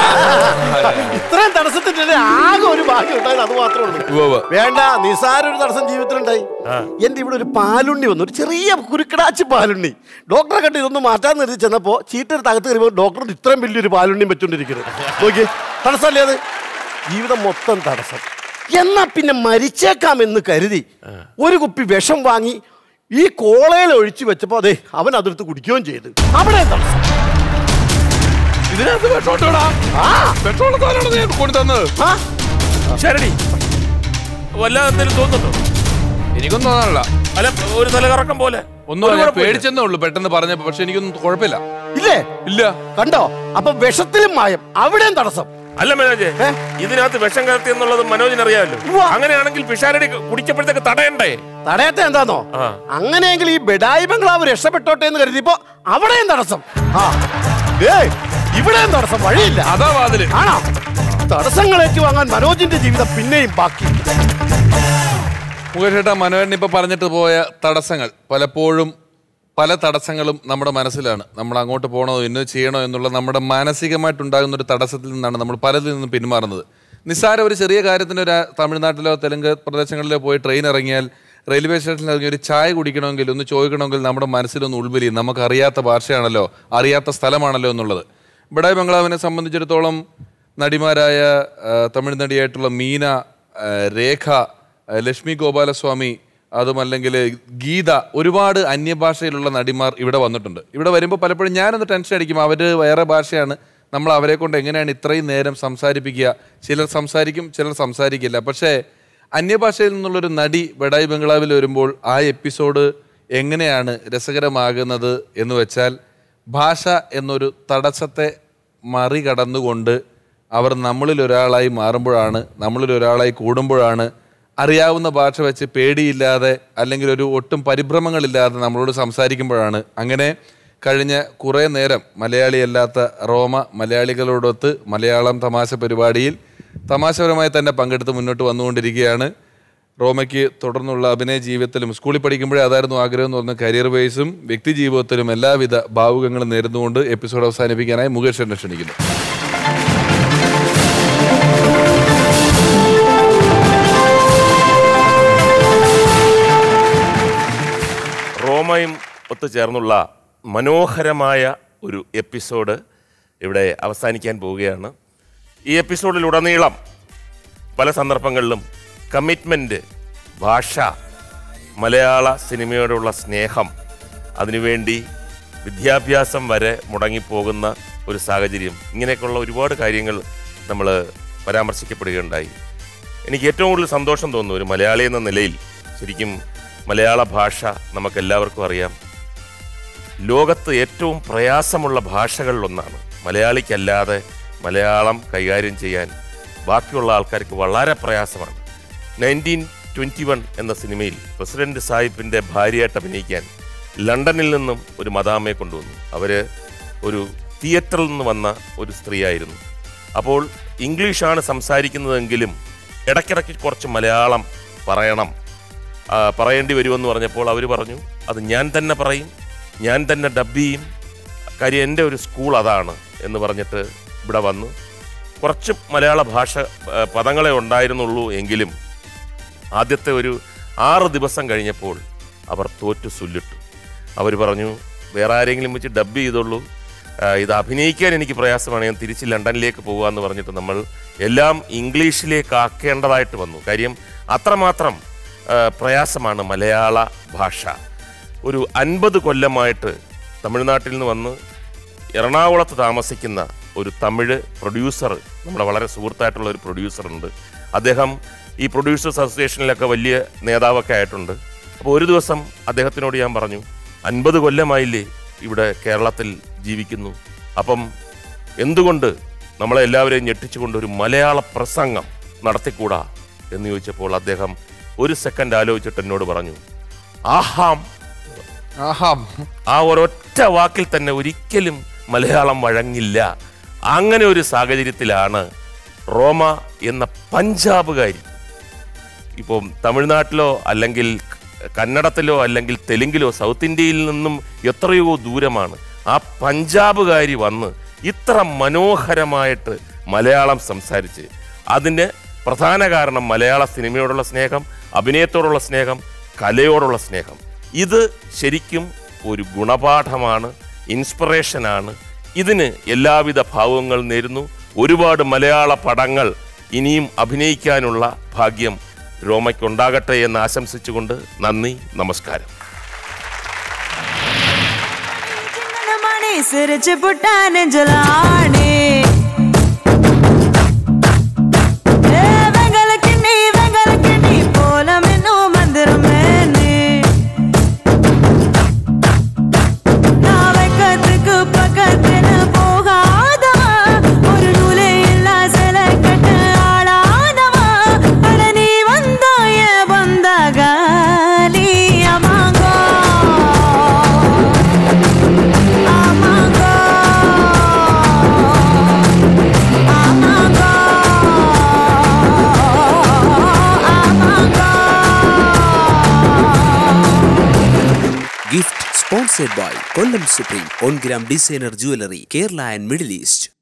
ഇത്രയും തടസ്സത്തിന്റെ ആകെ ഒരു ഭാഗ്യം ഉണ്ടായത് അത് മാത്രമേ ഉള്ളൂ. വേണ്ട, നിസാര ഒരു തടസ്സം ജീവിതത്തിലുണ്ടായി. എന്റെ ഇവിടെ ഒരു പാലുണ്ണി വന്നു, ഒരു ചെറിയ കുരുക്കടാച്ചി പാലുണ്ണി. ഡോക്ടറെ കണ്ട് ഇതൊന്ന് മാറ്റാൻ നിർത്തി ചെന്നപ്പോ ചീട്ടെടുത്ത് അകത്ത് കയറിയപ്പോ ഡോക്ടർ ഇത്രയും വലിയൊരു പാലുണ്ണി വെച്ചോണ്ടിരിക്കുന്നത് നോക്കി. തടസ്സമല്ലേ അത്? ജീവിതം മൊത്തം തടസ്സം. എന്നാ പിന്നെ മരിച്ചേക്കാമെന്ന് കരുതി ഒരു കുപ്പി വിഷം വാങ്ങി ഈ കോളയിൽ ഒഴിച്ചു വെച്ചപ്പോ അതെ അവൻ അതെടുത്ത് കുടിക്കുകയും ചെയ്തു. അവിടെ തടസ്സം. ഇതിനകത്ത് പെട്രോൾ പെട്രോൾ കൊണ്ടുതന്നത് ശരടി വല്ലാതെ എന്തെങ്കിലും തോന്നുന്നുണ്ടോ? എനിക്കൊന്നും തോന്നാനില്ല. അല്ല, ഒരു തലകറക്കം പോലെ ഒന്നും പേടിച്ചെന്നേ ഉള്ളൂ പെട്ടെന്ന് പറഞ്ഞപ്പോ. പക്ഷെ എനിക്കൊന്നും കുഴപ്പമില്ല. ഇല്ലേ? ഇല്ല. കണ്ടോ? അപ്പൊ വിഷത്തിലും മായം, അവിടെയും തടസ്സം. അല്ല മനോജ്, ഇതിനകത്ത് വിഷം കലർത്തി എന്നുള്ളത് മനോജിന് അറിയാമല്ലോ. അങ്ങനെയാണെങ്കിൽ പിഷാരടി കുടിച്ചപ്പോഴത്തേക്ക് തടയണ്ടേ? തടയത്തെ എന്താന്നോ? അങ്ങനെയെങ്കിൽ ഈ ബെഡായി ബംഗ്ലാവ് രക്ഷപ്പെട്ടോട്ടെ എന്ന് കരുതിയപ്പോ അവിടെയും തടസ്സം. ഇവിടെയും തടസ്സം. വഴിയില്ല. അതാ വാതില്. ആണോ? തടസ്സങ്ങൾ ഏറ്റുവാങ്ങാൻ മനോജിന്റെ ജീവിതം പിന്നെയും ബാക്കി. മുകേഷ് ചേട്ടാ, മനോഹരൻ ഇപ്പൊ പറഞ്ഞിട്ട് പോയ തടസ്സങ്ങൾ പലപ്പോഴും പല തടസ്സങ്ങളും നമ്മുടെ മനസ്സിലാണ്. നമ്മൾ അങ്ങോട്ട് പോകണോ ഇന്ന് ചെയ്യണോ എന്നുള്ള നമ്മുടെ മാനസികമായിട്ടുണ്ടാകുന്ന ഒരു തടസ്സത്തിൽ നിന്നാണ് നമ്മൾ പലതിൽ നിന്നും പിന്മാറുന്നത്. നിസ്സാര ഒരു ചെറിയ കാര്യത്തിന് ഒരു തമിഴ്നാട്ടിലോ തെലുങ്ക് പ്രദേശങ്ങളിലോ പോയി ട്രെയിൻ ഇറങ്ങിയാൽ റെയിൽവേ സ്റ്റേഷനിൽ ഇറങ്ങി ഒരു ചായ കുടിക്കണമെങ്കിൽ ഒന്ന് ചോദിക്കണമെങ്കിൽ നമ്മുടെ മനസ്സിലൊന്ന് ഉൾബലി. നമുക്ക് അറിയാത്ത ഭാഷയാണല്ലോ, അറിയാത്ത സ്ഥലമാണല്ലോ എന്നുള്ളത്. ബെഡായി ബംഗ്ലാവിനെ സംബന്ധിച്ചിടത്തോളം നടിമാരായ തമിഴ് നടിയായിട്ടുള്ള മീന, രേഖ, ലക്ഷ്മി ഗോപാലസ്വാമി, അതുമല്ലെങ്കിൽ ഗീത, ഒരുപാട് അന്യഭാഷയിലുള്ള നടിമാർ ഇവിടെ വന്നിട്ടുണ്ട്. ഇവിടെ വരുമ്പോൾ പലപ്പോഴും ഞാനൊന്ന് ടെൻഷൻ അടിക്കും. അവർ വേറെ ഭാഷയാണ്, നമ്മൾ അവരെ കൊണ്ട് എങ്ങനെയാണ് ഇത്രയും നേരം സംസാരിപ്പിക്കുക? ചിലർ സംസാരിക്കും, ചിലർ സംസാരിക്കില്ല. പക്ഷേ അന്യഭാഷയിൽ നിന്നുള്ളൊരു നടി ബെഡായി ബംഗ്ലാവിൽ വരുമ്പോൾ ആ എപ്പിസോഡ് എങ്ങനെയാണ് രസകരമാകുന്നത് എന്ന് വെച്ചാൽ, ഭാഷ എന്നൊരു തടസ്സത്തെ മറികടന്നുകൊണ്ട് അവർ നമ്മളിൽ ഒരാളായി മാറുമ്പോഴാണ്, നമ്മളിൽ ഒരാളായി കൂടുമ്പോഴാണ്, അറിയാവുന്ന ഭാഷ വെച്ച് പേടിയില്ലാതെ അല്ലെങ്കിൽ ഒരു ഒട്ടും പരിഭ്രമങ്ങളില്ലാതെ നമ്മളോട് സംസാരിക്കുമ്പോഴാണ്. അങ്ങനെ കഴിഞ്ഞ കുറേ നേരം മലയാളിയല്ലാത്ത റോമ മലയാളികളോടൊത്ത് മലയാളം തമാശ പരിപാടിയിൽ തമാശപരമായി തന്നെ പങ്കെടുത്ത് മുന്നോട്ട് വന്നുകൊണ്ടിരിക്കുകയാണ്. റോമയ്ക്ക് തുടർന്നുള്ള അഭിനയ ജീവിതത്തിലും സ്കൂളിൽ പഠിക്കുമ്പോഴേ അതായിരുന്നു ആഗ്രഹം എന്ന് പറഞ്ഞ കരിയർ വൈസും വ്യക്തി ജീവിതത്തിലും എല്ലാവിധ ഭാവുകങ്ങളും നേരുന്നുകൊണ്ട് എപ്പിസോഡ് അവസാനിപ്പിക്കാനായി മുകേഷ് ചേട്ടനെ ക്ഷണിക്കുന്നു. റോമയും ഒത്തുചേർന്നുള്ള മനോഹരമായ ഒരു എപ്പിസോഡ് ഇവിടെ അവസാനിക്കാൻ പോവുകയാണ്. ഈ എപ്പിസോഡിലുടനീളം പല സന്ദർഭങ്ങളിലും കമ്മിറ്റ്മെൻറ്റ്, ഭാഷ, മലയാള സിനിമയോടുള്ള സ്നേഹം, അതിനുവേണ്ടി വിദ്യാഭ്യാസം വരെ മുടങ്ങിപ്പോകുന്ന ഒരു സാഹചര്യം, ഇങ്ങനെയൊക്കെയുള്ള ഒരുപാട് കാര്യങ്ങൾ നമ്മൾ പരാമർശിക്കപ്പെടുകയുണ്ടായി. എനിക്ക് ഏറ്റവും കൂടുതൽ സന്തോഷം തോന്നുന്നു ഒരു മലയാളി എന്ന നിലയിൽ. ശരിക്കും മലയാള ഭാഷ നമുക്കെല്ലാവർക്കും അറിയാം, ലോകത്ത് ഏറ്റവും പ്രയാസമുള്ള ഭാഷകളിലൊന്നാണ്. മലയാളിക്കല്ലാതെ മലയാളം കൈകാര്യം ചെയ്യാൻ ബാക്കിയുള്ള ആൾക്കാർക്ക് വളരെ പ്രയാസമാണ്. നയൻറ്റീൻ ട്വൻറ്റി വൺ എന്ന സിനിമയിൽ പ്രസിഡന്റ് സാഹിബിൻ്റെ ഭാര്യയായിട്ട് അഭിനയിക്കാൻ ലണ്ടനിൽ നിന്നും ഒരു മദാമയെ കൊണ്ടുവന്നു. അവർ ഒരു തിയേറ്ററിൽ നിന്ന് വന്ന ഒരു സ്ത്രീയായിരുന്നു. അപ്പോൾ ഇംഗ്ലീഷാണ് സംസാരിക്കുന്നതെങ്കിലും ഇടയ്ക്കിടയ്ക്ക് കുറച്ച് മലയാളം പറയണം, പറയേണ്ടി വരുമെന്ന് പറഞ്ഞപ്പോൾ അവർ പറഞ്ഞു അത് ഞാൻ തന്നെ പറയും, ഞാൻ തന്നെ ഡബ് ചെയ്യും, കാര്യം എൻ്റെ ഒരു സ്കൂൾ അതാണ് എന്ന് പറഞ്ഞിട്ട് ഇവിടെ വന്നു. കുറച്ച് മലയാള ഭാഷ പദങ്ങളെ ഉണ്ടായിരുന്നുള്ളൂ എങ്കിലും ആദ്യത്തെ ഒരു ആറ് ദിവസം കഴിഞ്ഞപ്പോൾ അവർ തോറ്റു സുല്ലിട്ടു. അവർ പറഞ്ഞു വേറെ ആരെങ്കിലും വെച്ച് ഡബ് ചെയ്തോളൂ, ഇത് അഭിനയിക്കാൻ എനിക്ക് പ്രയാസമാണ്, ഞാൻ തിരിച്ച് ലണ്ടനിലേക്ക് പോകുക പറഞ്ഞിട്ട് നമ്മൾ എല്ലാം ഇംഗ്ലീഷിലേക്ക് ആക്കേണ്ടതായിട്ട് വന്നു. കാര്യം അത്രമാത്രം പ്രയാസമാണ് മലയാള ഭാഷ. ഒരു അൻപത് കൊല്ലമായിട്ട് തമിഴ്നാട്ടിൽ നിന്ന് വന്ന് എറണാകുളത്ത് താമസിക്കുന്ന ഒരു തമിഴ് പ്രൊഡ്യൂസർ, നമ്മുടെ വളരെ സുഹൃത്തായിട്ടുള്ള ഒരു പ്രൊഡ്യൂസറുണ്ട്. അദ്ദേഹം ഈ പ്രൊഡ്യൂസേഴ്സ് അസോസിയേഷനിലൊക്കെ വലിയ നേതാവൊക്കെ ആയിട്ടുണ്ട്. അപ്പോൾ ഒരു ദിവസം അദ്ദേഹത്തിനോട് ഞാൻ പറഞ്ഞു, അൻപത് കൊല്ലമായില്ലേ ഇവിടെ കേരളത്തിൽ ജീവിക്കുന്നു, അപ്പം എന്തുകൊണ്ട് നമ്മളെ എല്ലാവരെയും ഞെട്ടിച്ചുകൊണ്ട് ഒരു മലയാള പ്രസംഗം നടത്തിക്കൂടാ എന്ന് ചോദിച്ചപ്പോൾ അദ്ദേഹം ഒരു സെക്കൻഡ് ആലോചിച്ചിട്ട് എന്നോട് പറഞ്ഞു ആഹാം. ആഹാം ആ ഒരൊറ്റ വാക്കിൽ തന്നെ ഒരിക്കലും മലയാളം വഴങ്ങില്ല. അങ്ങനെ ഒരു സാഹചര്യത്തിലാണ് റോമ എന്ന പഞ്ചാബുകാരി, ഇപ്പം തമിഴ്നാട്ടിലോ അല്ലെങ്കിൽ കന്നഡത്തിലോ അല്ലെങ്കിൽ തെലുങ്കിലോ സൗത്ത് ഇന്ത്യയിൽ നിന്നും എത്രയോ ദൂരമാണ്, ആ പഞ്ചാബുകാരി വന്ന് ഇത്ര മനോഹരമായിട്ട് മലയാളം സംസാരിച്ച്. അതിന് പ്രധാന കാരണം മലയാള സിനിമയോടുള്ള സ്നേഹം, അഭിനയത്തോടുള്ള സ്നേഹം, കലയോടുള്ള സ്നേഹം. ഇത് ശരിക്കും ഒരു ഗുണപാഠമാണ്, ഇൻസ്പിറേഷനാണ്. ഇതിന് എല്ലാവിധ ഭാവങ്ങൾ നേരുന്നു. ഒരുപാട് മലയാള പടങ്ങൾ ഇനിയും അഭിനയിക്കാനുള്ള ഭാഗ്യം റോമയ്ക്കുണ്ടാകട്ടെ എന്ന് ആശംസിച്ചുകൊണ്ട് നന്ദി, നമസ്കാരം. Gift sponsored by Kollam Supreme, On Gram Designer Jewelry, Kerala and Middle East.